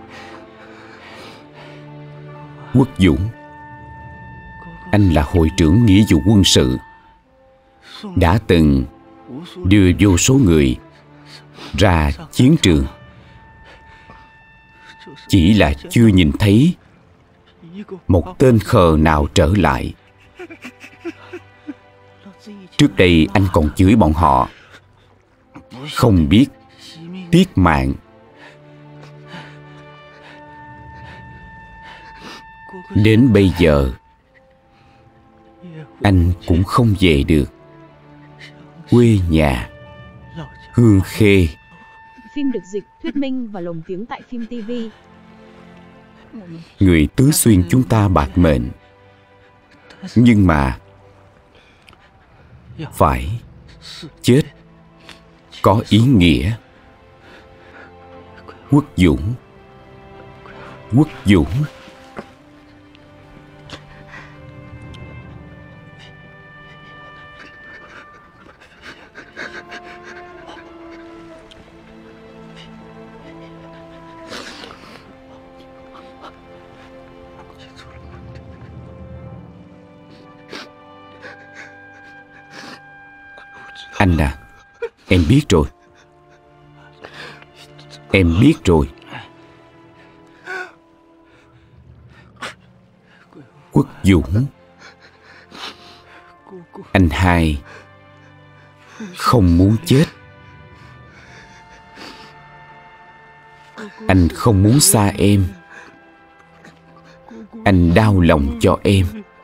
Quốc Dũng. Anh là hội trưởng nghĩa vụ quân sự, đã từng đưa vô số người ra chiến trường. Chỉ là chưa nhìn thấy một tên khờ nào trở lại. Trước đây anh còn chửi bọn họ không biết tiếc mạng. Đến bây giờ anh cũng không về được quê nhà Hương Khê. Phim được dịch, thuyết minh và lồng tiếng tại Phim TV. Người Tứ Xuyên chúng ta bạc mệnh, nhưng mà phải chết có ý nghĩa. Quốc Dũng. Quốc Dũng. Anh à, em biết rồi. Em biết rồi. Quốc Dũng. Anh hai không muốn chết. Anh không muốn xa em. Anh đau lòng cho em.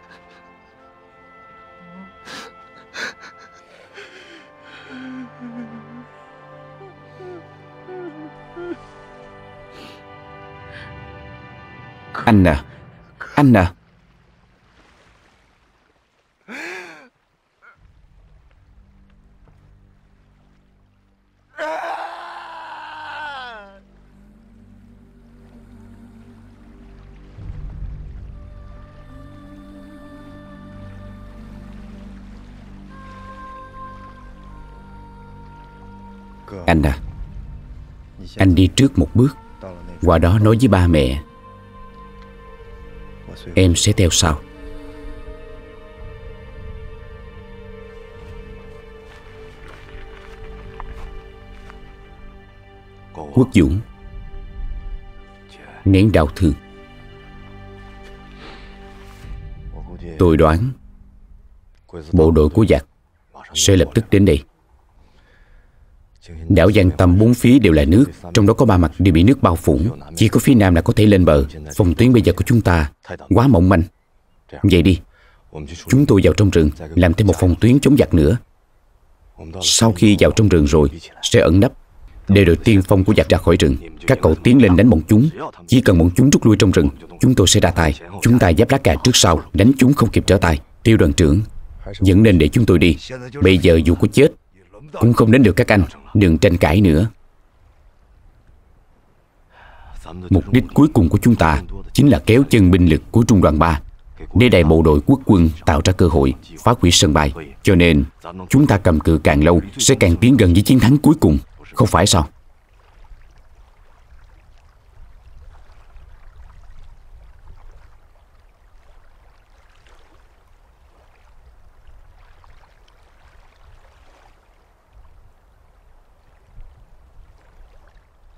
Anh à, anh à. Anh à, anh đi trước một bước, qua đó nói với ba mẹ. Em sẽ theo sau. Quốc Dũng, nén đau thương. Tôi đoán bộ đội của giặc sẽ lập tức đến đây. Đảo Giang Tâm bốn phía đều là nước, trong đó có ba mặt đều bị nước bao phủ. Chỉ có phía nam là có thể lên bờ. Phòng tuyến bây giờ của chúng ta quá mỏng manh. Vậy đi, chúng tôi vào trong rừng, làm thêm một phòng tuyến chống giặc nữa. Sau khi vào trong rừng rồi, sẽ ẩn nấp, để đội tiên phong của giặc ra khỏi rừng. Các cậu tiến lên đánh bọn chúng. Chỉ cần bọn chúng rút lui trong rừng, chúng tôi sẽ ra tay. Chúng ta giáp lá cà trước sau, đánh chúng không kịp trở tay. Tiêu đoàn trưởng, vẫn nên để chúng tôi đi. Bây giờ dù có chết cũng không đến được các anh. Đừng tranh cãi nữa. Mục đích cuối cùng của chúng ta chính là kéo chân binh lực của Trung đoàn 3 để đại bộ đội quốc quân tạo ra cơ hội phá hủy sân bay. Cho nên chúng ta cầm cự càng lâu sẽ càng tiến gần với chiến thắng cuối cùng. Không phải sao?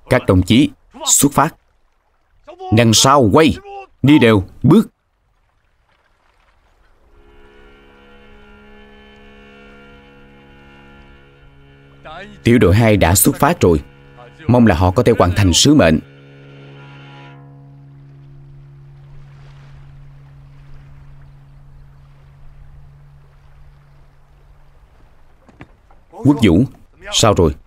Các đồng chí, xuất phát. Đằng sau quay, đi đều, bước. Tiểu đội 2 đã xuất phát rồi. Mong là họ có thể hoàn thành sứ mệnh. Quốc Vũ, sao rồi?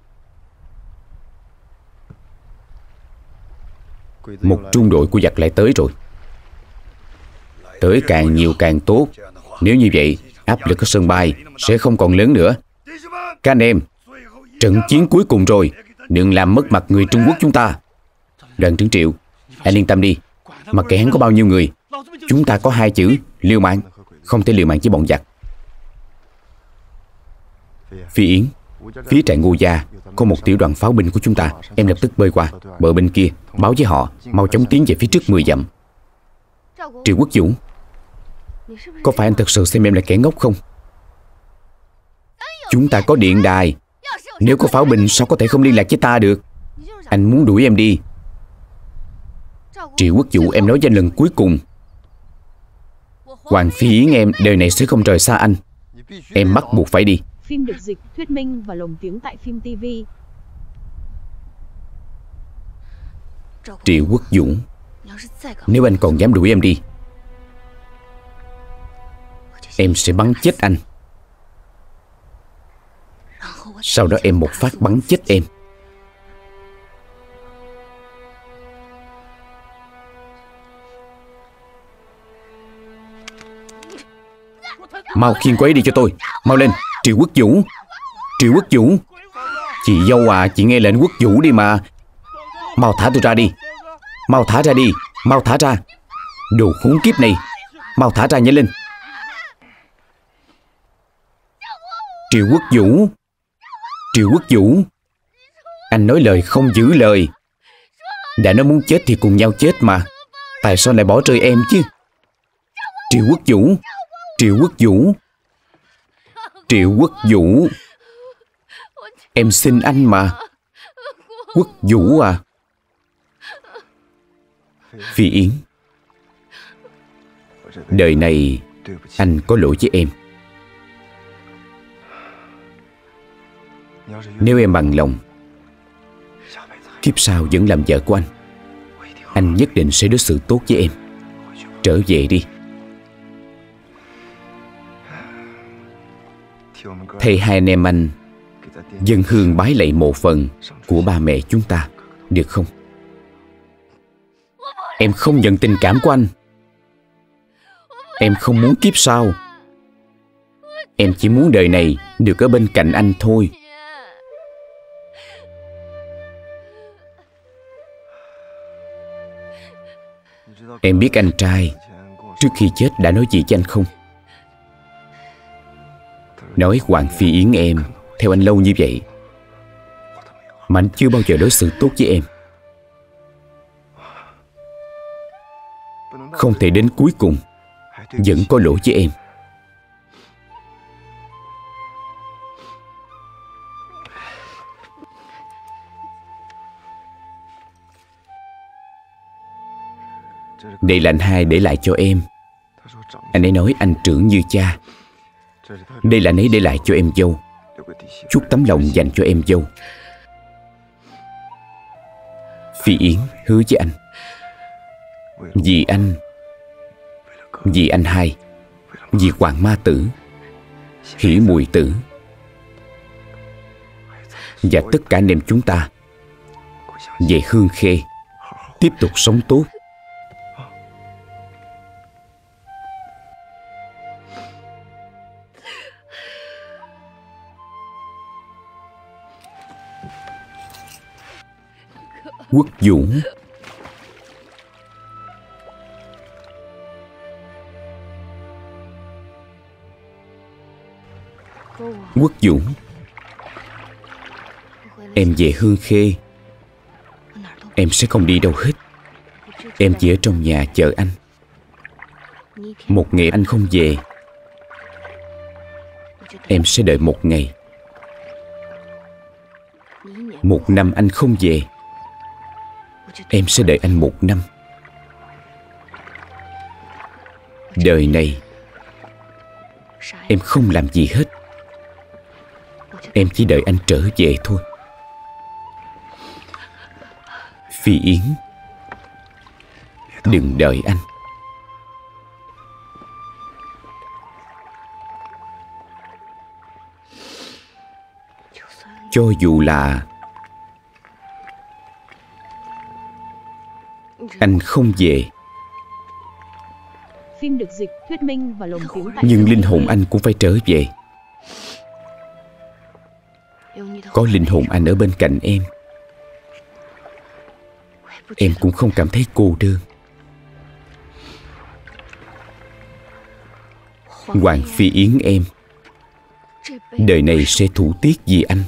Một trung đội của giặc lại tới rồi. Tới càng nhiều càng tốt. Nếu như vậy, áp lực ở sân bay sẽ không còn lớn nữa. Các anh em, trận chiến cuối cùng rồi, đừng làm mất mặt người Trung Quốc chúng ta. Đoàn trưởng Triệu, anh yên tâm đi. Mặc kệ hắn có bao nhiêu người, chúng ta có 2 chữ liều mạng. Không thể liều mạng với bọn giặc. Phi Yến, phía trại Ngô Gia có một tiểu đoàn pháo binh của chúng ta. Em lập tức bơi qua bờ bên kia, báo với họ mau chóng tiến về phía trước 10 dặm. Triệu Quốc Vũ, có phải anh thật sự xem em là kẻ ngốc không? Chúng ta có điện đài. Nếu có pháo binh sao có thể không liên lạc với ta được? Anh muốn đuổi em đi. Triệu Quốc Vũ, em nói với anh lần cuối cùng, Hoàng Phi Yến em đời này sẽ không rời xa anh. Em bắt buộc phải đi. Phim được dịch, thuyết minh và lồng tiếng tại phim TV. Triệu Quốc Vũ, nếu anh còn dám đuổi em đi, em sẽ bắn chết anh. Sau đó em một phát bắn chết em. Mau khiêng cô ấy đi cho tôi. Mau lên. Triệu Quốc Vũ, Triệu Quốc Vũ. Chị dâu à, chị nghe lệnh Quốc Vũ đi mà. Mau thả tôi ra đi. Mau thả ra đi. Mau thả ra. Đồ khốn kiếp này. Mau thả ra nhanh lên. Triệu Quốc Vũ, Triệu Quốc Vũ, anh nói lời không giữ lời. Đã nói muốn chết thì cùng nhau chết mà. Tại sao lại bỏ rơi em chứ? Triệu Quốc Vũ, Triệu Quốc Vũ, Triệu Quốc Vũ, em xin anh mà. Quốc Vũ à. Phi Yến, đời này anh có lỗi với em. Nếu em bằng lòng, kiếp sau vẫn làm vợ của anh nhất định sẽ đối xử tốt với em. Trở về đi. Thầy hai anh em anh dâng hương bái lạy mộ phần của ba mẹ chúng ta, được không? Em không nhận tình cảm của anh. Em không muốn kiếp sau. Em chỉ muốn đời này được ở bên cạnh anh thôi. Em biết anh trai trước khi chết đã nói gì với anh không? Nói Hoàng Phi Yến em theo anh lâu như vậy mà anh chưa bao giờ đối xử tốt với em. Không thể đến cuối cùng vẫn có lỗi với em. Đây là anh hai để lại cho em. Anh ấy nói anh trưởng như cha. Đây là anh ấy để lại cho em dâu. Chút tấm lòng dành cho em dâu. Phi Yến hứa với anh, vì anh, vì anh hai, vì Hoàng Ma Tử, Hỉ Mùi Tử và tất cả anh em chúng ta về Hương Khê tiếp tục sống tốt. Quốc Vũ, Quốc Vũ, em về Hương Khê, em sẽ không đi đâu hết. Em chỉ ở trong nhà chờ anh. Một ngày anh không về, em sẽ đợi một ngày. Một năm anh không về, em sẽ đợi anh 1 năm. Đời này em không làm gì hết. Em chỉ đợi anh trở về thôi. Phi Yến, đừng đợi anh. Cho dù là anh không về, Phim được dịch, thuyết minh và lồng tiếng tại nhưng phim linh hồn TV. anh cũng phải trở về. Có linh hồn anh ở bên cạnh em cũng không cảm thấy cô đơn. Hoàng Phi Yến em, đời này sẽ thủ tiết vì anh.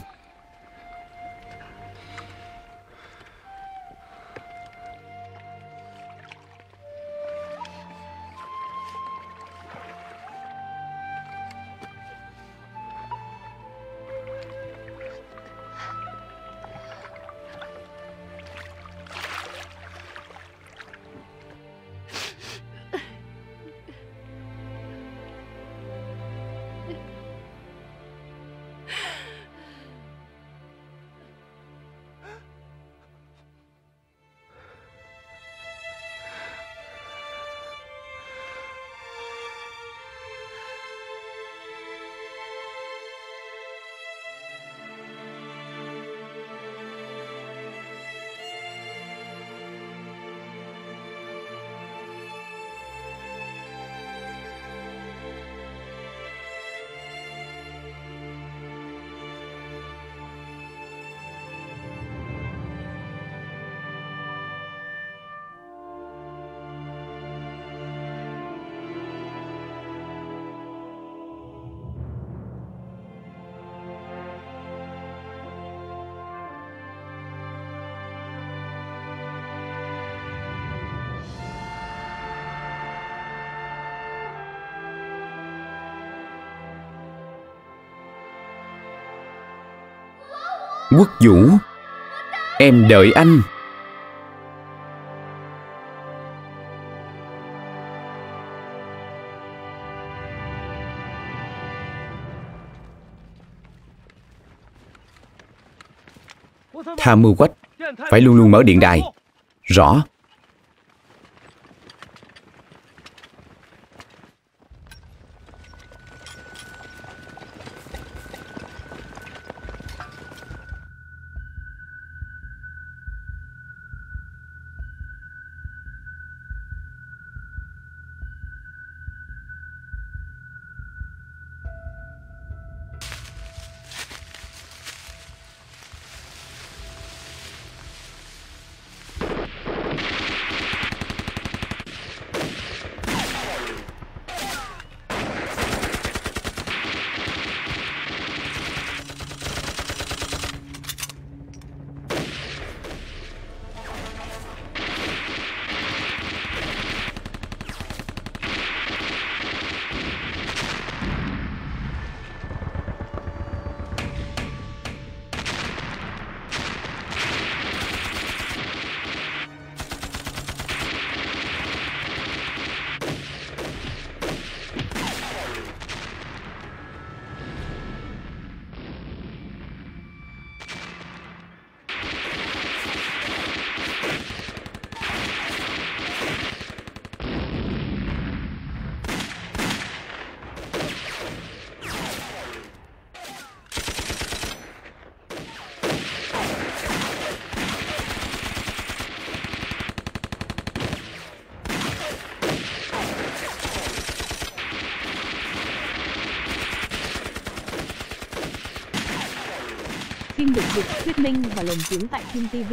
Quốc Vũ, em đợi anh. Tham mưu Quách, phải luôn luôn mở điện đài. Rõ. Phim được dịch, thuyết minh và lồng tiếng tại phim TV.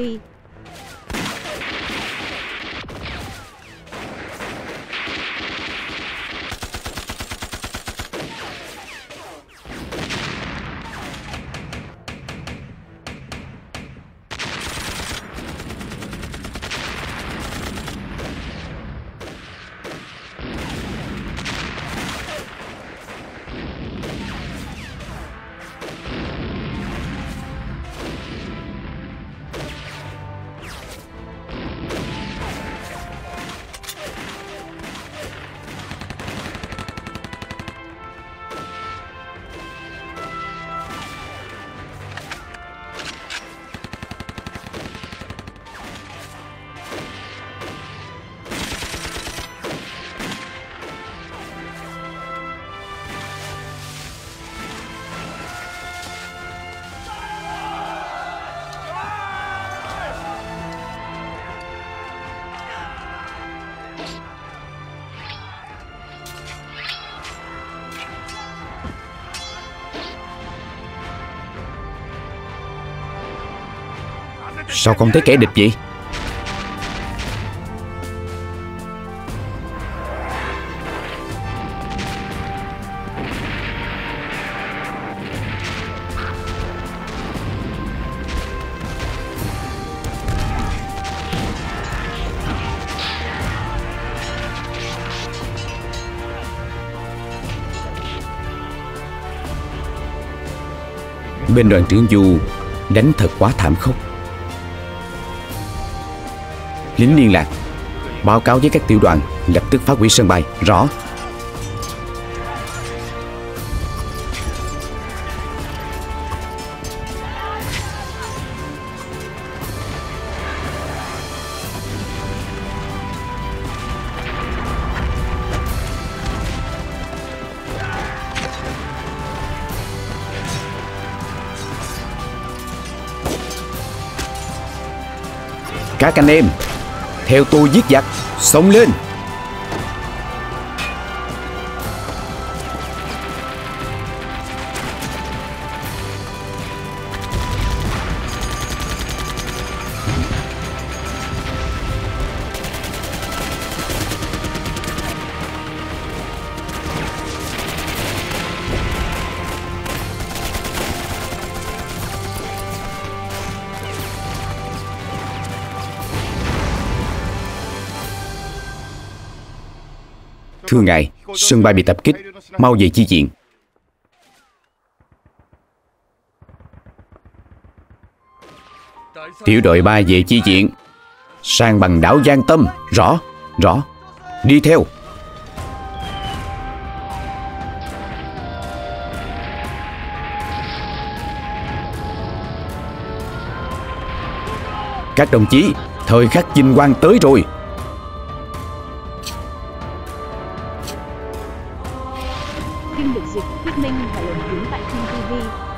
Sao không thấy kẻ địch vậy? Bên đoàn trưởng Du đánh thật quá thảm khốc. Lính liên lạc báo cáo với các tiểu đoàn lập tức phá hủy sân bay. Rõ. Các anh em, theo tôi giết giặc, xông lên! Thưa ngài, sân bay bị tập kích, mau về chi viện. Tiểu đội 3 về chi viện. Sang bằng đảo Giang Tâm. Rõ, rõ. Đi theo. Các đồng chí, thời khắc vinh quang tới rồi. Phim được dịch, thuyết minh và lồng tiếng tại phim TV.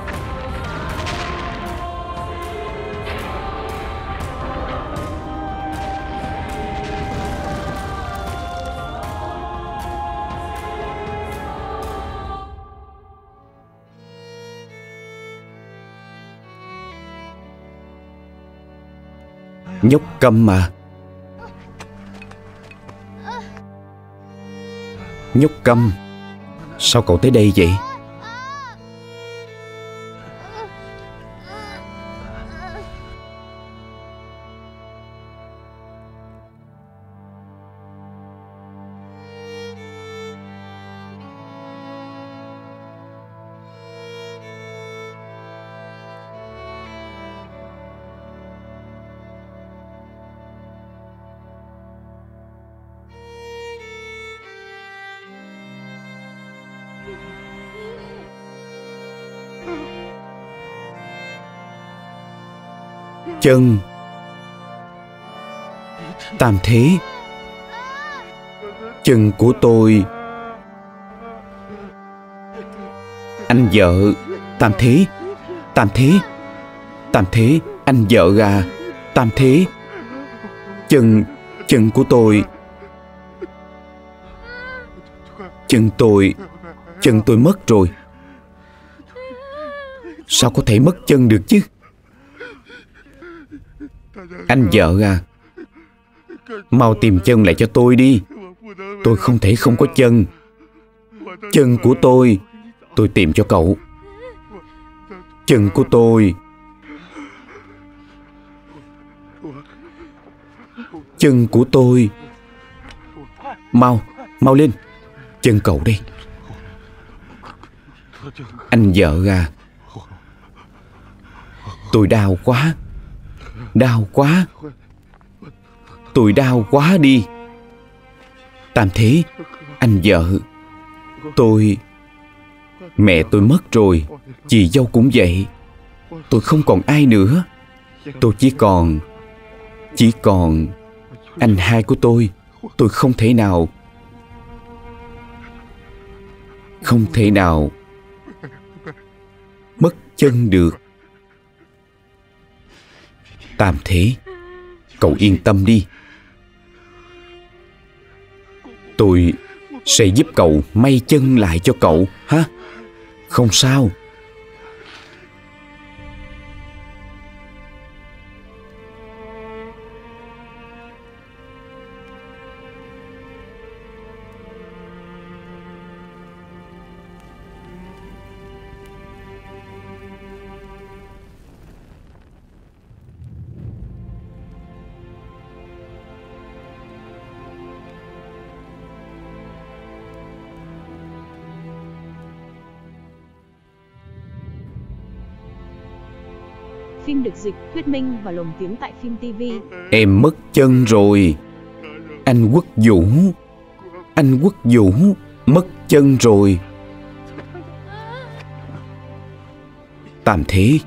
Nhóc câm mà. Nhóc câm, sao cậu tới đây vậy? Chân. Tam Thế. Chân của tôi. Anh vợ. Tam Thế. Tam Thế. Tam Thế, anh vợ à. Tam Thế. Chân của tôi. Chân tôi mất rồi. Sao có thể mất chân được chứ? Anh vợ à, mau tìm chân lại cho tôi đi. Tôi không thể không có chân. Chân của tôi tìm cho cậu. Chân của tôi. Chân của tôi. Mau lên. Chân cậu đây. Anh vợ à, tôi đau quá. Đau quá. Tôi đau quá đi. Tam Thế, anh vợ. Mẹ tôi mất rồi. Chị dâu cũng vậy. Tôi không còn ai nữa. Tôi chỉ còn anh hai của tôi. Tôi không thể nào mất chân được. Tam Thế, cậu yên tâm đi. Tôi sẽ giúp cậu may chân lại cho cậu, ha? Không sao. Phim được dịch, thuyết minh và lồng tiếng tại phim TV. Em mất chân rồi. Anh Quốc Vũ. Anh Quốc Vũ mất chân rồi. Tam Thế.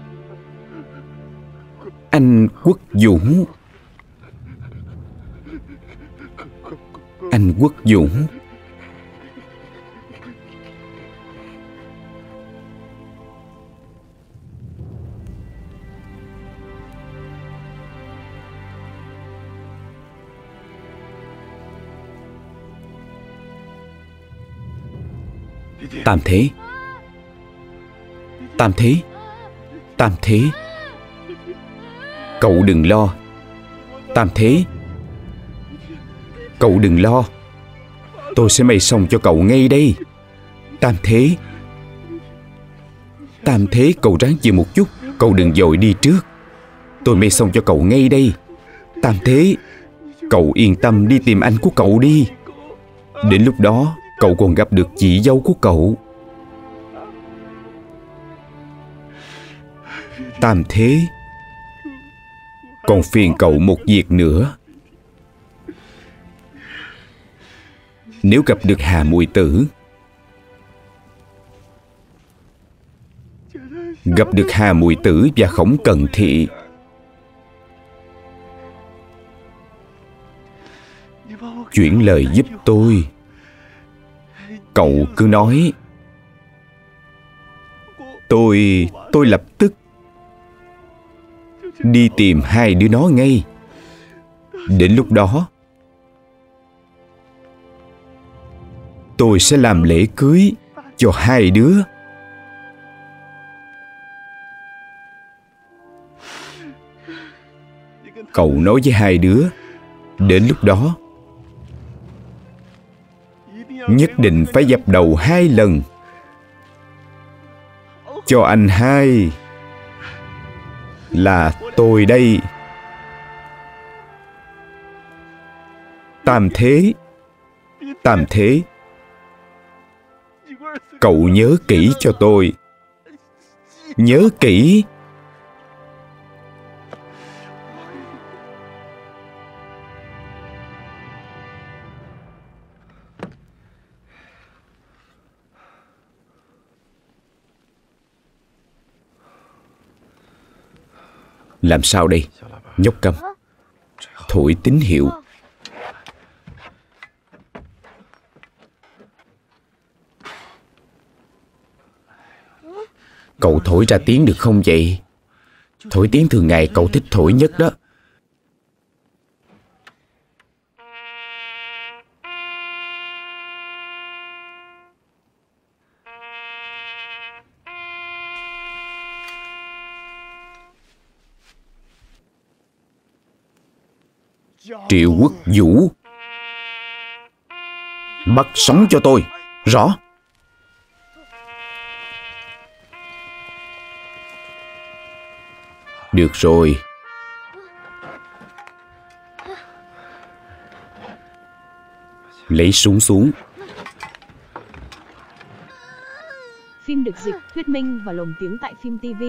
Anh Quốc Vũ. Anh Quốc Vũ. Tam Thế. Tam Thế. Tam Thế. Cậu đừng lo. Tam Thế. Cậu đừng lo. Tôi sẽ may xong cho cậu ngay đây. Tam Thế. Tam Thế, cậu ráng chịu một chút. Cậu đừng vội đi trước. Tôi may xong cho cậu ngay đây. Tam Thế, cậu yên tâm đi tìm anh của cậu đi. Đến lúc đó cậu còn gặp được chị dâu của cậu. Tam Thế, còn phiền cậu một việc nữa. Nếu gặp được Hà Mùi Tử, gặp được Hà Mùi Tử và Khổng Cận Thị, chuyển lời giúp tôi. Cậu cứ nói. Tôi lập tức đi tìm hai đứa nó ngay. Đến lúc đó tôi sẽ làm lễ cưới cho hai đứa. Cậu nói với hai đứa, đến lúc đó nhất định phải dập đầu 2 lần cho anh hai là tôi đây. Tam Thế. Tam Thế, cậu nhớ kỹ cho tôi. Nhớ kỹ. Làm sao đây? Nhóc Câm, thổi tín hiệu. Cậu thổi ra tiếng được không vậy? Thổi tiếng thường ngày cậu thích thổi nhất đó. Triệu Quốc Vũ, bắt sống cho tôi. Rõ. Được rồi. Lấy súng xuống. Phim được dịch, thuyết minh và lồng tiếng tại phim TV.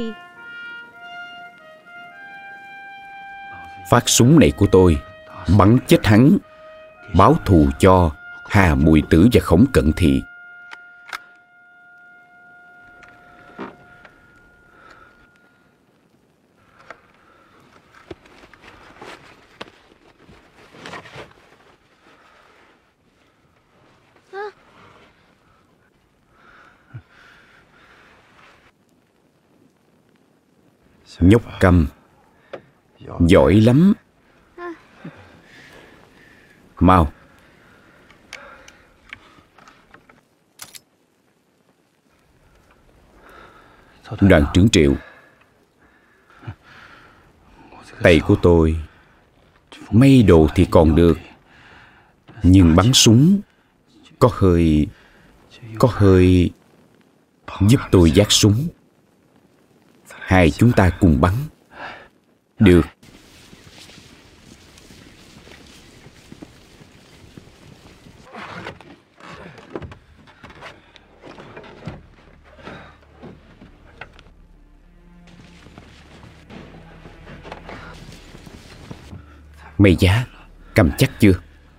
Phát súng này của tôi, bắn chết hắn, báo thù cho Hà Mùi Tử và Khổng Cận Thị. Nhóc Câm, giỏi lắm. Mau. Đoàn trưởng Triệu, tay của tôi may đồ thì còn được, nhưng bắn súng có hơi giúp tôi vác súng. Hai chúng ta cùng bắn. Được. Mây giá, cầm chắc chưa?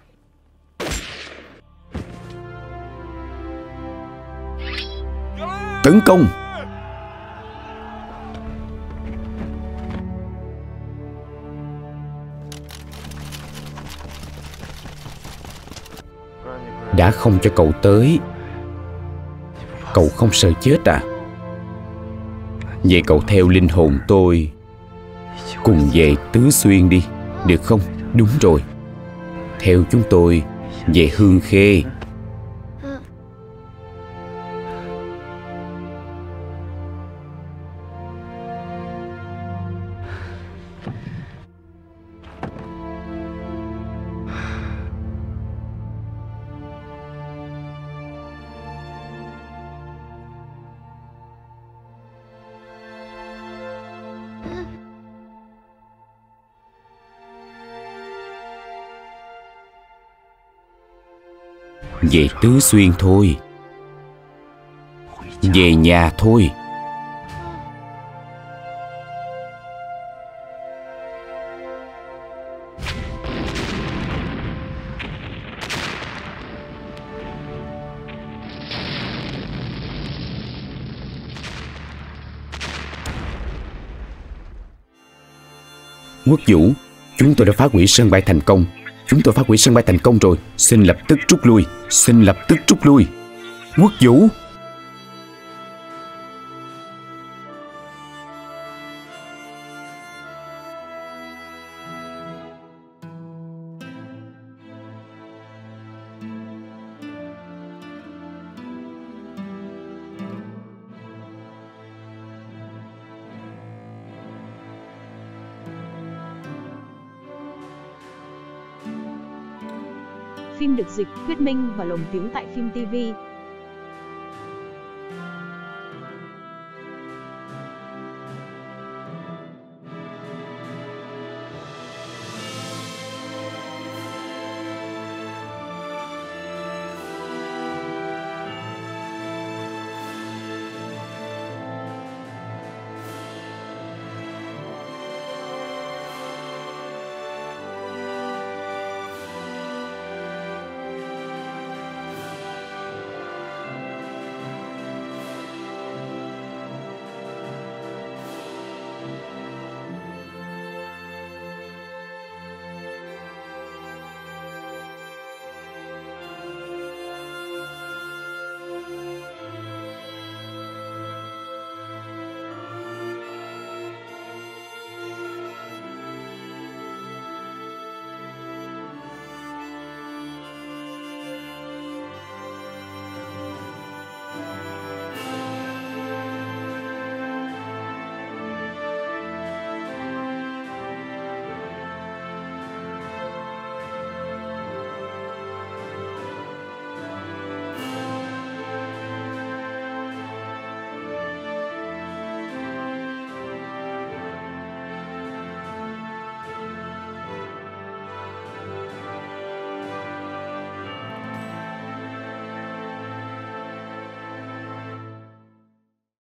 Tấn công! Đã không cho cậu tới, cậu không sợ chết à? Vậy cậu theo linh hồn tôi cùng về Tứ Xuyên đi, được không? Đúng rồi, theo chúng tôi về Hương Khê. Về Tứ Xuyên thôi, về nhà thôi. Quốc Vũ, chúng tôi đã phá hủy sân bay thành công. Chúng tôi phá hủy sân bay thành công rồi. Xin lập tức rút lui. Xin lập tức rút lui. Quốc Vũ! Phim được dịch, thuyết minh và lồng tiếng tại Phim TV.